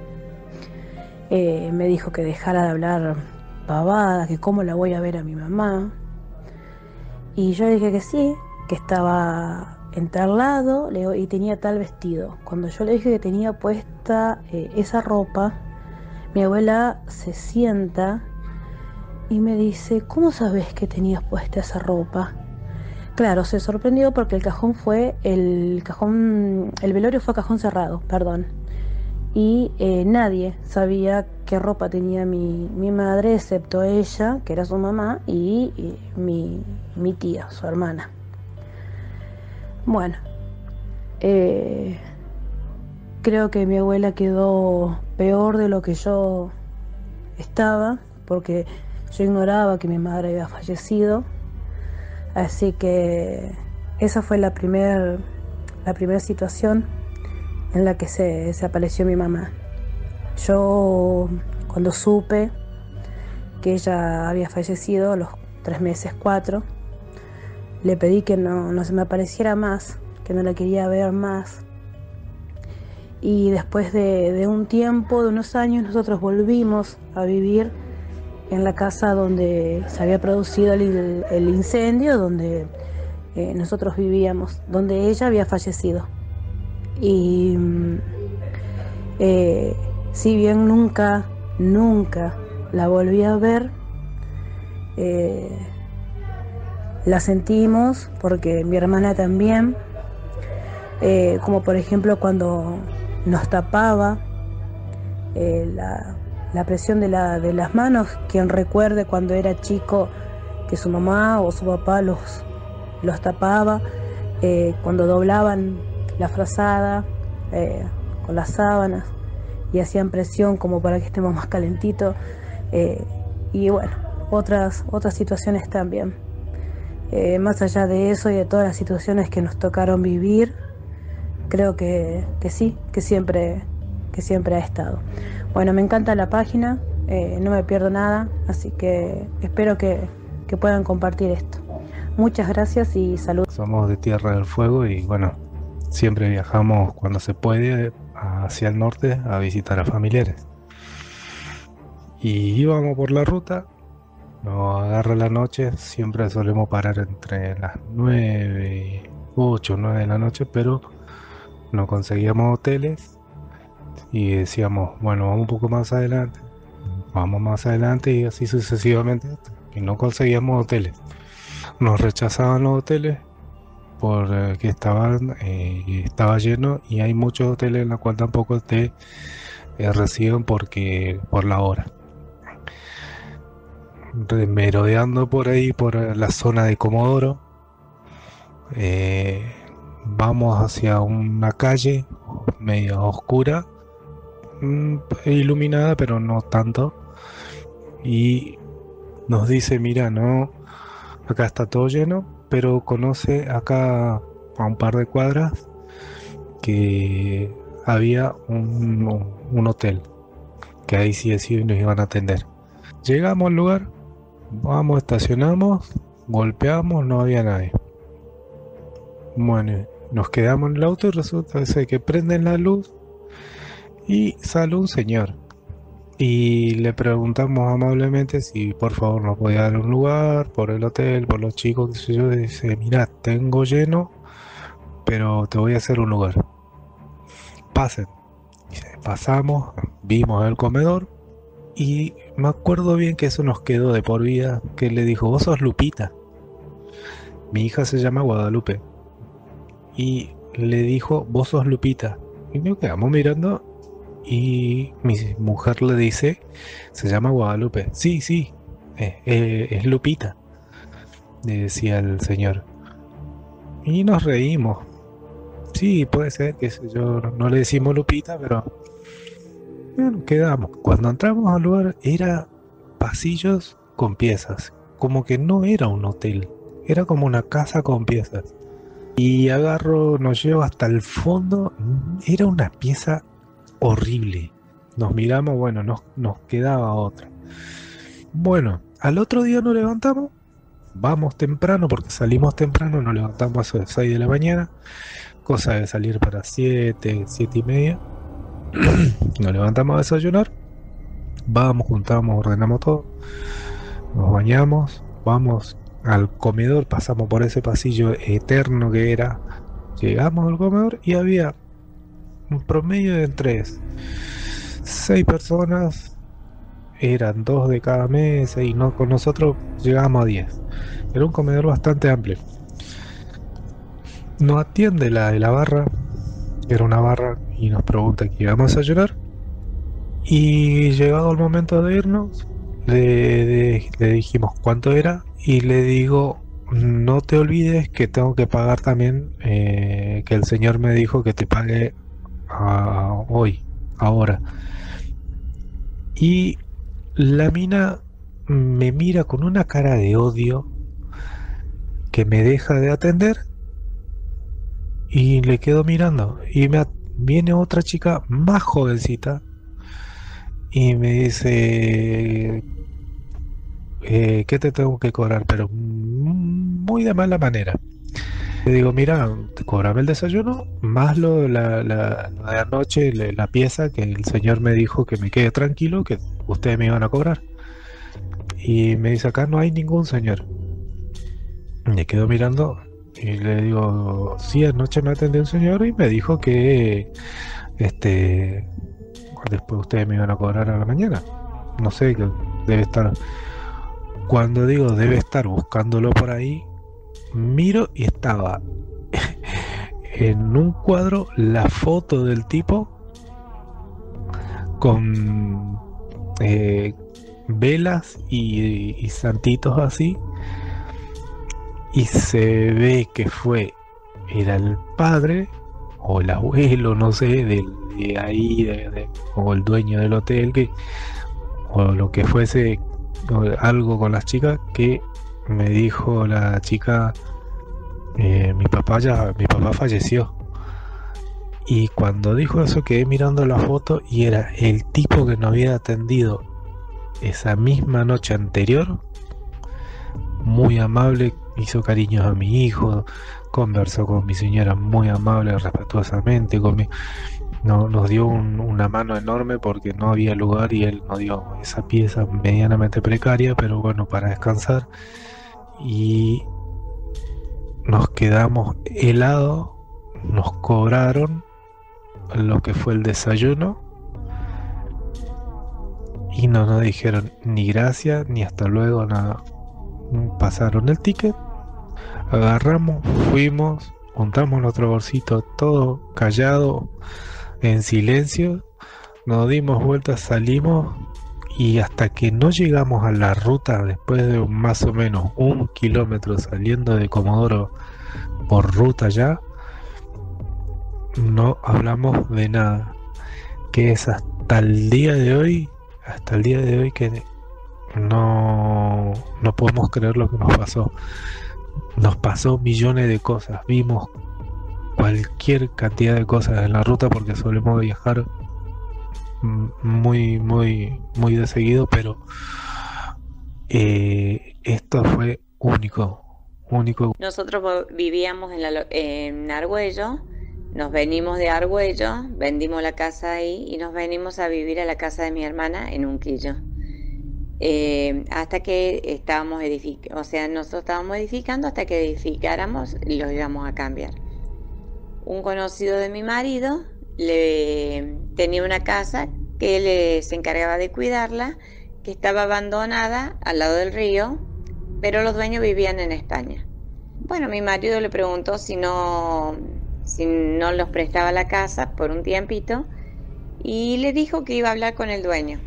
Eh, me dijo que dejara de hablar pavada, que cómo la voy a ver a mi mamá. Y yo le dije que sí, que estaba en tal lado, le digo, y tenía tal vestido. Cuando yo le dije que tenía puesta eh, esa ropa, mi abuela se sienta y me dice, ¿cómo sabes que tenías puesta esa ropa? Claro, se sorprendió porque el cajón fue, el cajón, el velorio fue a cajón cerrado, perdón. Y eh, nadie sabía qué ropa tenía mi, mi madre, excepto ella, que era su mamá, y, y mi, mi tía, su hermana. Bueno, eh, creo que mi abuela quedó peor de lo que yo estaba, porque yo ignoraba que mi madre había fallecido. Así que esa fue la primera la primer situación en la que se, se apareció mi mamá. Yo, cuando supe que ella había fallecido a los tres meses, cuatro, le pedí que no, no se me apareciera más, que no la quería ver más. Y después de, de un tiempo, de unos años, nosotros volvimos a vivir en la casa donde se había producido el, el incendio, donde eh, nosotros vivíamos, donde ella había fallecido. Y eh, si bien nunca, nunca la volví a ver, eh, la sentimos, porque mi hermana también, eh, como por ejemplo cuando nos tapaba eh, la, la presión de, la, de las manos. Quien recuerde cuando era chico que su mamá o su papá los, los tapaba, eh, cuando doblaban la frazada eh, con las sábanas y hacían presión como para que estemos más calentitos, eh, y bueno, otras, otras situaciones también. Eh, más allá de eso y de todas las situaciones que nos tocaron vivir, creo que, que sí, que siempre, que siempre ha estado. Bueno, me encanta la página, eh, no me pierdo nada, así que espero que, que puedan compartir esto. Muchas gracias y saludos. Somos de Tierra del Fuego y bueno, siempre viajamos cuando se puede hacia el norte a visitar a familiares. Y íbamos por la ruta, nos agarra la noche, siempre solemos parar entre las nueve, ocho, nueve de la noche, pero no conseguíamos hoteles y decíamos, bueno, vamos un poco más adelante, vamos más adelante y así sucesivamente, y no conseguíamos hoteles. Nos rechazaban los hoteles porque estaban eh, estaba lleno, y hay muchos hoteles en los cuales tampoco te eh, reciben porque por la hora. Merodeando por ahí, por la zona de Comodoro, eh, vamos hacia una calle medio oscura, mmm, iluminada pero no tanto, y nos dice, mira, no, acá está todo lleno, pero conoce acá a un par de cuadras que había un, un hotel, que ahí sí sí nos iban a atender. Llegamos al lugar, vamos, estacionamos, golpeamos, no había nadie. Bueno, nos quedamos en el auto y resulta que prenden la luz y sale un señor. Y le preguntamos amablemente si por favor nos podía dar un lugar por el hotel, por los chicos, qué sé yo. Y dice, mira, tengo lleno, pero te voy a hacer un lugar. Pasen. Dice, pasamos, vimos el comedor y me acuerdo bien que eso nos quedó de por vida, que le dijo, vos sos Lupita. Mi hija se llama Guadalupe. Y le dijo, vos sos Lupita. Y nos quedamos mirando. Y mi mujer le dice, se llama Guadalupe. Sí, sí, eh, eh, es Lupita, le decía el señor. Y nos reímos. Sí, puede ser, que yo, no le decimos Lupita, pero bueno, quedamos. Cuando entramos al lugar, era pasillos con piezas. Como que no era un hotel, era como una casa con piezas. Y agarro, nos llevo hasta el fondo. Era una pieza horrible. Nos miramos, bueno, nos, nos quedaba otra. Bueno, al otro día nos levantamos, vamos temprano, porque salimos temprano, nos levantamos a las seis de la mañana, cosa de salir para siete, siete y media. Nos levantamos a desayunar, vamos, juntamos, ordenamos todo, nos bañamos, vamos al comedor, pasamos por ese pasillo eterno que era, llegamos al comedor y había un promedio de tres, seis personas, eran dos de cada mesa y no, con nosotros llegamos a diez. Era un comedor bastante amplio. Nos atiende la de la barra, era una barra, y nos pregunta que íbamos a desayunar. Y llegado el momento de irnos, le, le, le dijimos cuánto era y le digo, no te olvides que tengo que pagar también, eh, que el señor me dijo que te pague Uh, hoy, ahora. Y la mina me mira con una cara de odio que me deja de atender y le quedo mirando y me viene otra chica más jovencita y me dice eh, ¿qué te tengo que cobrar? Pero muy de mala manera. Le digo, mira, cobrame el desayuno más lo, la, la, la de anoche, la, la pieza que el señor me dijo que me quede tranquilo, que ustedes me iban a cobrar. Y me dice, acá no hay ningún señor. Me quedo mirando y le digo, sí, anoche me atendió un señor y me dijo que este después ustedes me iban a cobrar a la mañana. No sé, que debe estar, cuando digo debe estar buscándolo por ahí, miro y estaba en un cuadro la foto del tipo con eh, velas y, y santitos así, y se ve que fue, era el padre o el abuelo, no sé, de, de ahí, de, de, o el dueño del hotel, que, o lo que fuese, algo con las chicas, que me dijo la chica, eh, mi papá ya, mi papá falleció. Y cuando dijo eso quedé mirando la foto y era el tipo que nos había atendido esa misma noche anterior, muy amable, hizo cariños a mi hijo, conversó con mi señora muy amable, respetuosamente, con mi, no, nos dio un, una mano enorme porque no había lugar y él nos dio esa pieza medianamente precaria, pero bueno, para descansar. Y nos quedamos helados, nos cobraron lo que fue el desayuno y no nos dijeron ni gracias ni hasta luego, nada. Pasaron el ticket, agarramos, fuimos, juntamos nuestro bolsito, todo callado, en silencio, nos dimos vueltas, salimos, y hasta que no llegamos a la ruta, después de más o menos un kilómetro saliendo de Comodoro por ruta ya, no hablamos de nada, que es hasta el día de hoy, hasta el día de hoy que no, no podemos creer lo que nos pasó. Nos pasó millones de cosas, vimos cualquier cantidad de cosas en la ruta porque solemos viajar muy, muy, muy de seguido, pero eh, esto fue único, único. Nosotros vivíamos en, la, en Argüello, nos venimos de Argüello, vendimos la casa ahí y nos venimos a vivir a la casa de mi hermana en Unquillo. Eh, hasta que estábamos edificando, o sea, nosotros estábamos edificando hasta que edificáramos y los íbamos a cambiar. Un conocido de mi marido le tenía una casa que él se encargaba de cuidarla, que estaba abandonada al lado del río, pero los dueños vivían en España. Bueno, mi marido le preguntó si no, si no los prestaba la casa por un tiempito y le dijo que iba a hablar con el dueño.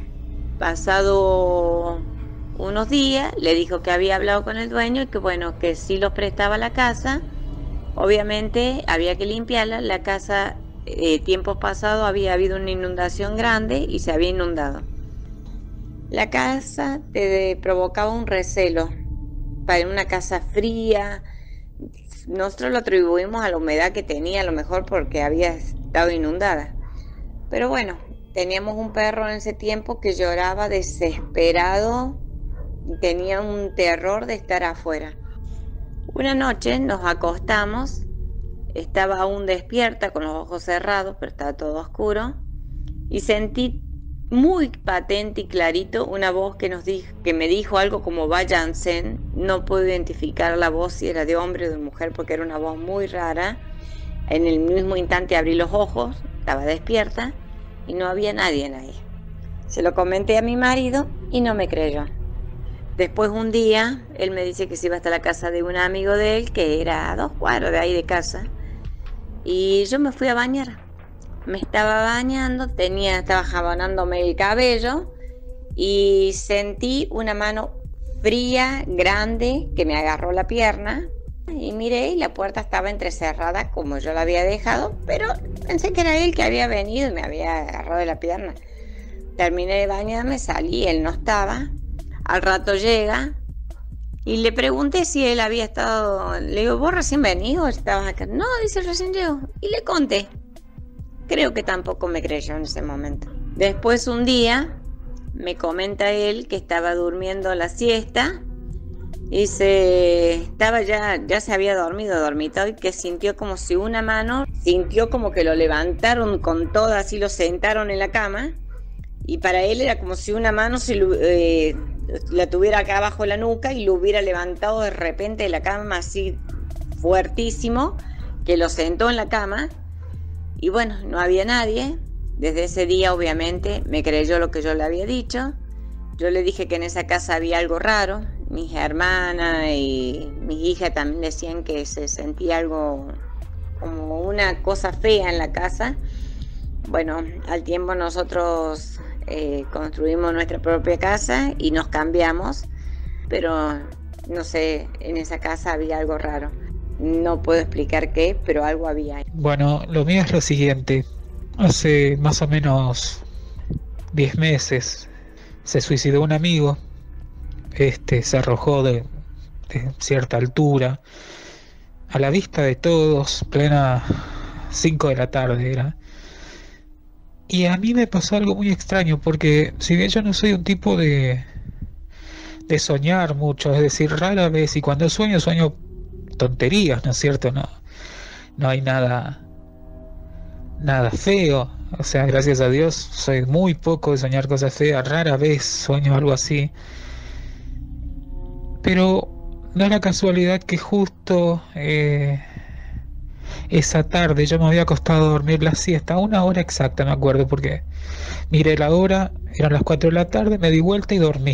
Pasado unos días le dijo que había hablado con el dueño y que bueno, que sí los prestaba la casa. Obviamente había que limpiarla, la casa eh, tiempos pasados había habido una inundación grande y se había inundado. La casa te provocaba un recelo, para una casa fría. Nosotros lo atribuimos a la humedad que tenía, a lo mejor porque había estado inundada. Pero bueno, teníamos un perro en ese tiempo que lloraba desesperado, tenía un terror de estar afuera. Una noche nos acostamos, estaba aún despierta con los ojos cerrados, pero estaba todo oscuro, y sentí muy patente y clarito una voz que, nos dijo, que me dijo algo como váyanse. No puedo identificar la voz si era de hombre o de mujer porque era una voz muy rara. En el mismo instante abrí los ojos, estaba despierta y no había nadie ahí. Se lo comenté a mi marido y no me creyó. Después un día, él me dice que se iba hasta la casa de un amigo de él, que era a dos cuadros de ahí de casa, y yo me fui a bañar. Me estaba bañando, tenía, estaba jabonándome el cabello, y sentí una mano fría, grande, que me agarró la pierna, y miré, y la puerta estaba entrecerrada como yo la había dejado, pero pensé que era él que había venido y me había agarrado de la pierna. Terminé de bañarme, salí, él no estaba. Al rato llega, Y le pregunté si él había estado, le digo, ¿vos recién venido o estabas acá? No, dice, recién llego. Y le conté. Creo que tampoco me creyó en ese momento. Después un día me comenta él que estaba durmiendo la siesta. Dice, estaba ya, ya se había dormido, dormitado, y que sintió como si una mano, sintió como que lo levantaron con todo, así lo sentaron en la cama. Y para él era como si una mano se lo, eh, la tuviera acá abajo de la nuca y lo hubiera levantado de repente de la cama así fuertísimo, que lo sentó en la cama. Y bueno, no había nadie. Desde ese día obviamente me creyó lo que yo le había dicho. Yo le dije que en esa casa había algo raro. Mis hermanas y mis hijas también decían que se sentía algo como una cosa fea en la casa. Bueno, al tiempo nosotros eh, construimos nuestra propia casa y nos cambiamos, pero no sé, en esa casa había algo raro. No puedo explicar qué, pero algo había. Bueno, lo mío es lo siguiente. Hace más o menos diez meses se suicidó un amigo. Este se arrojó de, de cierta altura, a la vista de todos, plena cinco de la tarde era. Y a mí me pasó algo muy extraño, porque si bien yo no soy un tipo de de soñar mucho, es decir, rara vez, y cuando sueño, sueño tonterías, ¿no es cierto? No, no hay nada nada feo, o sea, gracias a Dios soy muy poco de soñar cosas feas, rara vez sueño algo así. Pero no era casualidad que justo eh, esa tarde yo me había acostado a dormir la siesta, a una hora exacta me acuerdo, porque miré la hora, eran las cuatro de la tarde, me di vuelta y dormí.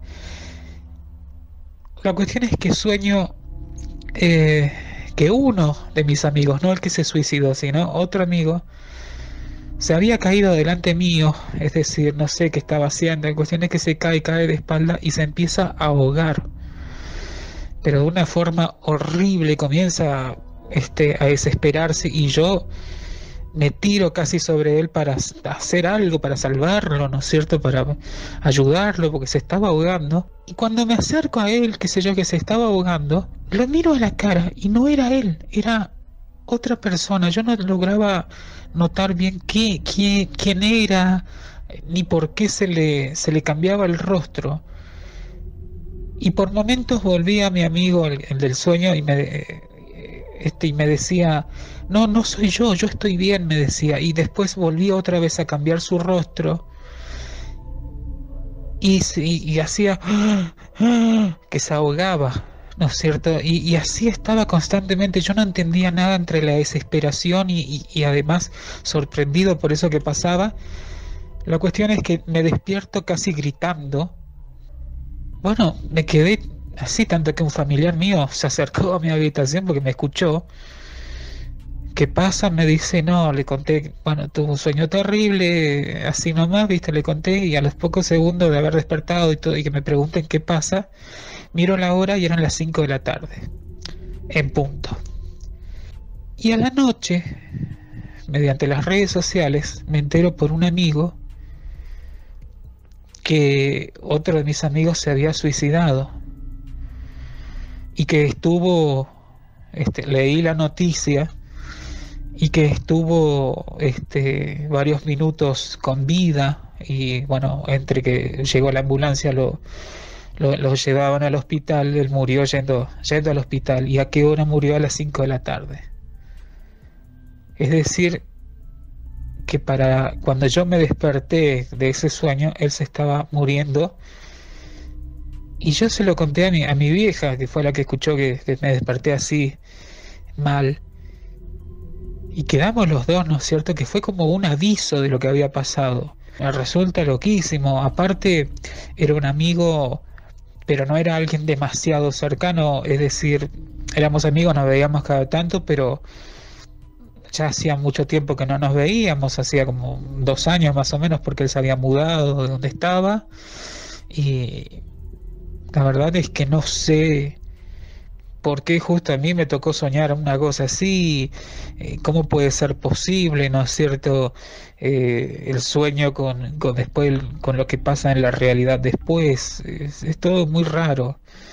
La cuestión es que sueño eh, que uno de mis amigos, no el que se suicidó, sino otro amigo, se había caído delante mío, es decir, no sé qué estaba haciendo, la cuestión es que se cae, cae de espalda y se empieza a ahogar. Pero de una forma horrible, comienza este, a desesperarse, y yo me tiro casi sobre él para hacer algo, para salvarlo, ¿no es cierto?, para ayudarlo, porque se estaba ahogando. Y cuando me acerco a él, qué sé yo, que se estaba ahogando, lo miro a la cara y no era él, era otra persona. Yo no lograba notar bien qué, qué, quién era, ni por qué se le, se le cambiaba el rostro. Y por momentos volví a mi amigo, el, el del sueño, y me, este, y me decía, no, no soy yo, yo estoy bien, me decía. Y después volví otra vez a cambiar su rostro. Y, y, y hacía que se ahogaba, ¿no es cierto? Y, y así estaba constantemente. Yo no entendía nada entre la desesperación y, y, y además sorprendido por eso que pasaba. La cuestión es que me despierto casi gritando. Bueno, me quedé así, tanto que un familiar mío se acercó a mi habitación porque me escuchó. ¿Qué pasa? Me dice, no, le conté, bueno, tuve un sueño terrible, así nomás, viste, le conté, y a los pocos segundos de haber despertado y todo, y que me pregunten qué pasa, miro la hora y eran las cinco de la tarde, en punto. Y a la noche, mediante las redes sociales, me entero por un amigo que otro de mis amigos se había suicidado y que estuvo, este, leí la noticia y que estuvo este, varios minutos con vida, y bueno, entre que llegó la ambulancia lo, lo, lo llevaban al hospital, él murió yendo, yendo al hospital. ¿Y a qué hora murió? A las cinco de la tarde. Es decir, que para cuando yo me desperté de ese sueño, él se estaba muriendo. Y yo se lo conté a mi, a mi vieja, que fue la que escuchó que, que me desperté así mal. Y quedamos los dos, ¿no es cierto?, que fue como un aviso de lo que había pasado. Me resulta loquísimo. Aparte, era un amigo, pero no era alguien demasiado cercano. Es decir, éramos amigos, nos veíamos cada tanto, pero ya hacía mucho tiempo que no nos veíamos, hacía como dos años más o menos, porque él se había mudado de donde estaba. Y la verdad es que no sé por qué justo a mí me tocó soñar una cosa así. Eh, ¿cómo puede ser posible, no es cierto? Eh, el sueño con, con después con lo que pasa en la realidad después. Es, es todo muy raro.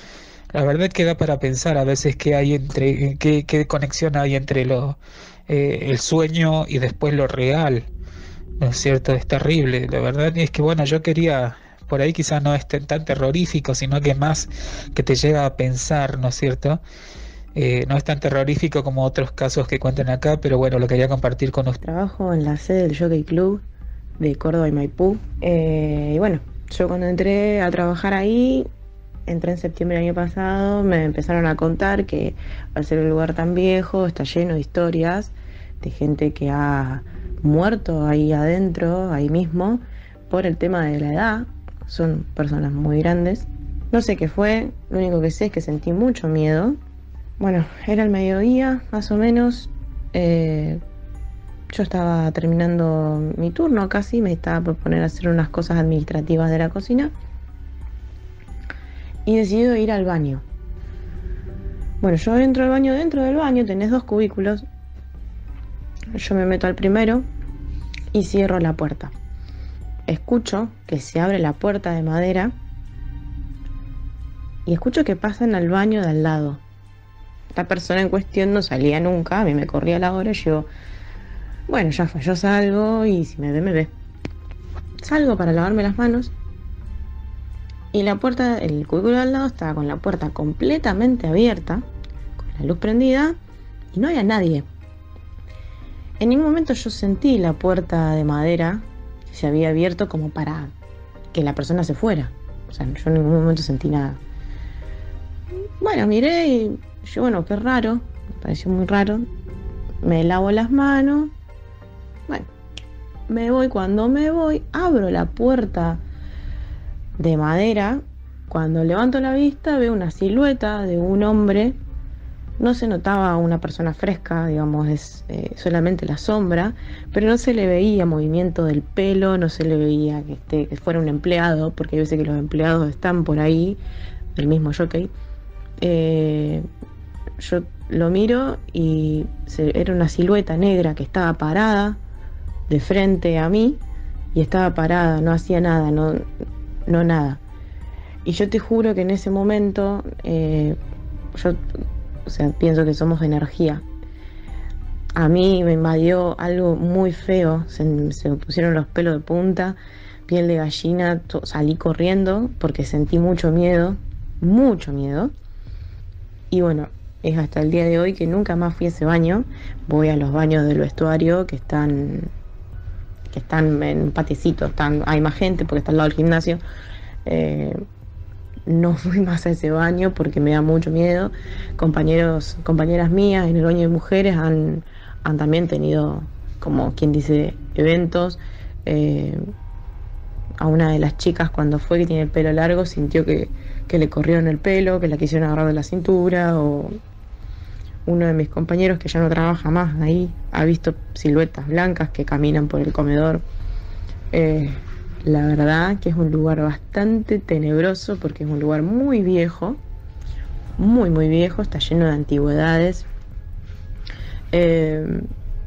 La verdad que da para pensar a veces qué hay entre, qué, qué conexión hay entre lo, eh, el sueño y después lo real, ¿no es cierto? Es terrible, la verdad es que bueno, yo quería, por ahí quizás no es tan terrorífico, sino que más que te lleva a pensar, ¿no es cierto? Eh, no es tan terrorífico como otros casos que cuentan acá, pero bueno, lo quería compartir con ustedes. Trabajo en la sede del Jockey Club de Córdoba y Maipú, eh, y bueno, yo cuando entré a trabajar ahí, entré en septiembre del año pasado, me empezaron a contar que al ser un lugar tan viejo está lleno de historias de gente que ha muerto ahí adentro, ahí mismo, por el tema de la edad. Son personas muy grandes. No sé qué fue, lo único que sé es que sentí mucho miedo. Bueno, era el mediodía, más o menos. Eh, yo estaba terminando mi turno casi, me estaba por poner a hacer unas cosas administrativas de la cocina. Y decido ir al baño. Bueno, yo entro al baño, dentro del baño tenés dos cubículos. Yo me meto al primero y cierro la puerta. Escucho que se abre la puerta de madera y escucho que pasan al baño de al lado. La persona en cuestión no salía nunca, a mí me corría la hora y yo, bueno, ya fue, yo salgo y si me ve, me ve. Salgo para lavarme las manos y la puerta, el cubículo de al lado estaba con la puerta completamente abierta, con la luz prendida y no había nadie. En ningún momento yo sentí la puerta de madera que se había abierto como para que la persona se fuera. O sea, yo en ningún momento sentí nada. Bueno, miré y yo, bueno, qué raro, me pareció muy raro. Me lavo las manos. Bueno, me voy. Cuando me voy, abro la puerta de madera. Cuando levanto la vista, veo una silueta de un hombre. No se notaba una persona fresca, digamos, es eh, solamente la sombra, pero no se le veía movimiento del pelo, no se le veía que, esté, que fuera un empleado, porque hay veces que los empleados están por ahí, del mismo jockey. Eh, yo lo miro y se, era una silueta negra que estaba parada de frente a mí y estaba parada, no hacía nada, no, no nada. Y yo te juro que en ese momento, eh, yo... O sea, pienso que somos energía. A mí me invadió algo muy feo. Se, se me pusieron los pelos de punta, piel de gallina. Salí corriendo porque sentí mucho miedo. Mucho miedo. Y bueno, es hasta el día de hoy que nunca más fui a ese baño. Voy a los baños del vestuario que están que están en un patiecito. Están, hay más gente porque está al lado del gimnasio. Eh, No fui más a ese baño porque me da mucho miedo. Compañeros, compañeras mías en el baño de mujeres han, han también tenido, como quien dice, eventos. Eh, a una de las chicas cuando fue, que tiene el pelo largo, sintió que, que le corrieron el pelo, que la quisieron agarrar de la cintura. O uno de mis compañeros que ya no trabaja más ahí ha visto siluetas blancas que caminan por el comedor. Eh, La verdad que es un lugar bastante tenebroso porque es un lugar muy viejo, muy muy viejo, está lleno de antigüedades. Eh,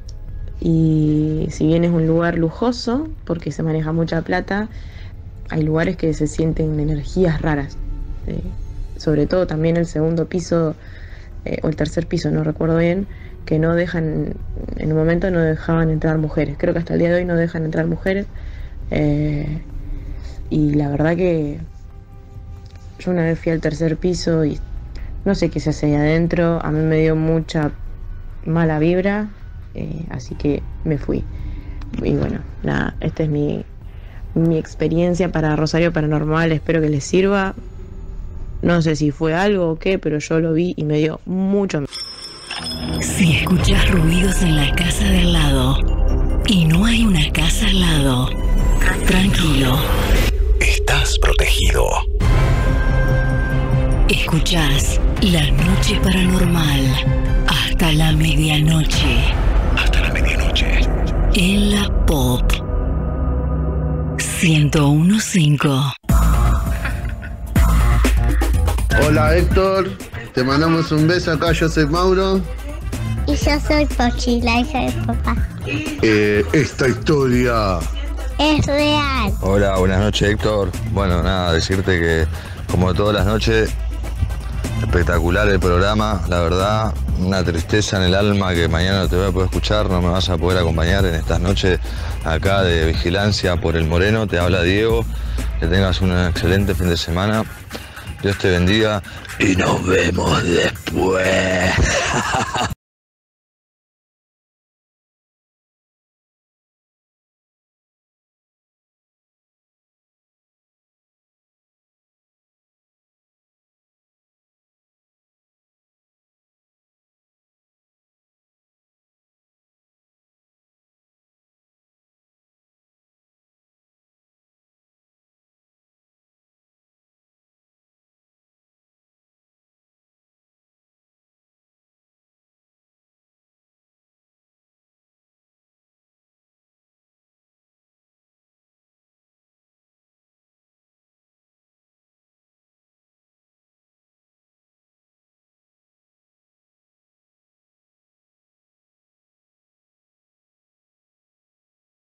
y si bien es un lugar lujoso porque se maneja mucha plata, hay lugares que se sienten energías raras. Eh, sobre todo también el segundo piso eh, o el tercer piso, no recuerdo bien, que no dejan, en un momento no dejaban entrar mujeres. Creo que hasta el día de hoy no dejan entrar mujeres. Eh, y la verdad que yo una vez fui al tercer piso y no sé qué se hace ahí adentro. A mí me dio mucha mala vibra, eh, así que me fui. Y bueno, nada, esta es mi, mi experiencia para Rosario Paranormal. Espero que les sirva. No sé si fue algo o qué, pero yo lo vi y me dio mucho miedo. Si escuchas ruidos en la casa de al lado y no hay una casa al lado, tranquilo. Estás protegido. Escuchás La Noche Paranormal hasta la medianoche. Hasta la medianoche. En la Pop ciento uno punto cinco. Hola Héctor, te mandamos un beso acá, yo soy Mauro. Y yo soy Pochi, la hija de papá. Eh, esta historia es real. Hola, buenas noches Héctor. Bueno, nada, decirte que como todas las noches Espectacular el programa, la verdad, una tristeza en el alma que mañana no te voy a poder escuchar, no me vas a poder acompañar en estas noches acá de vigilancia por el Moreno. Te habla Diego, que tengas un excelente fin de semana, Dios te bendiga y nos vemos después.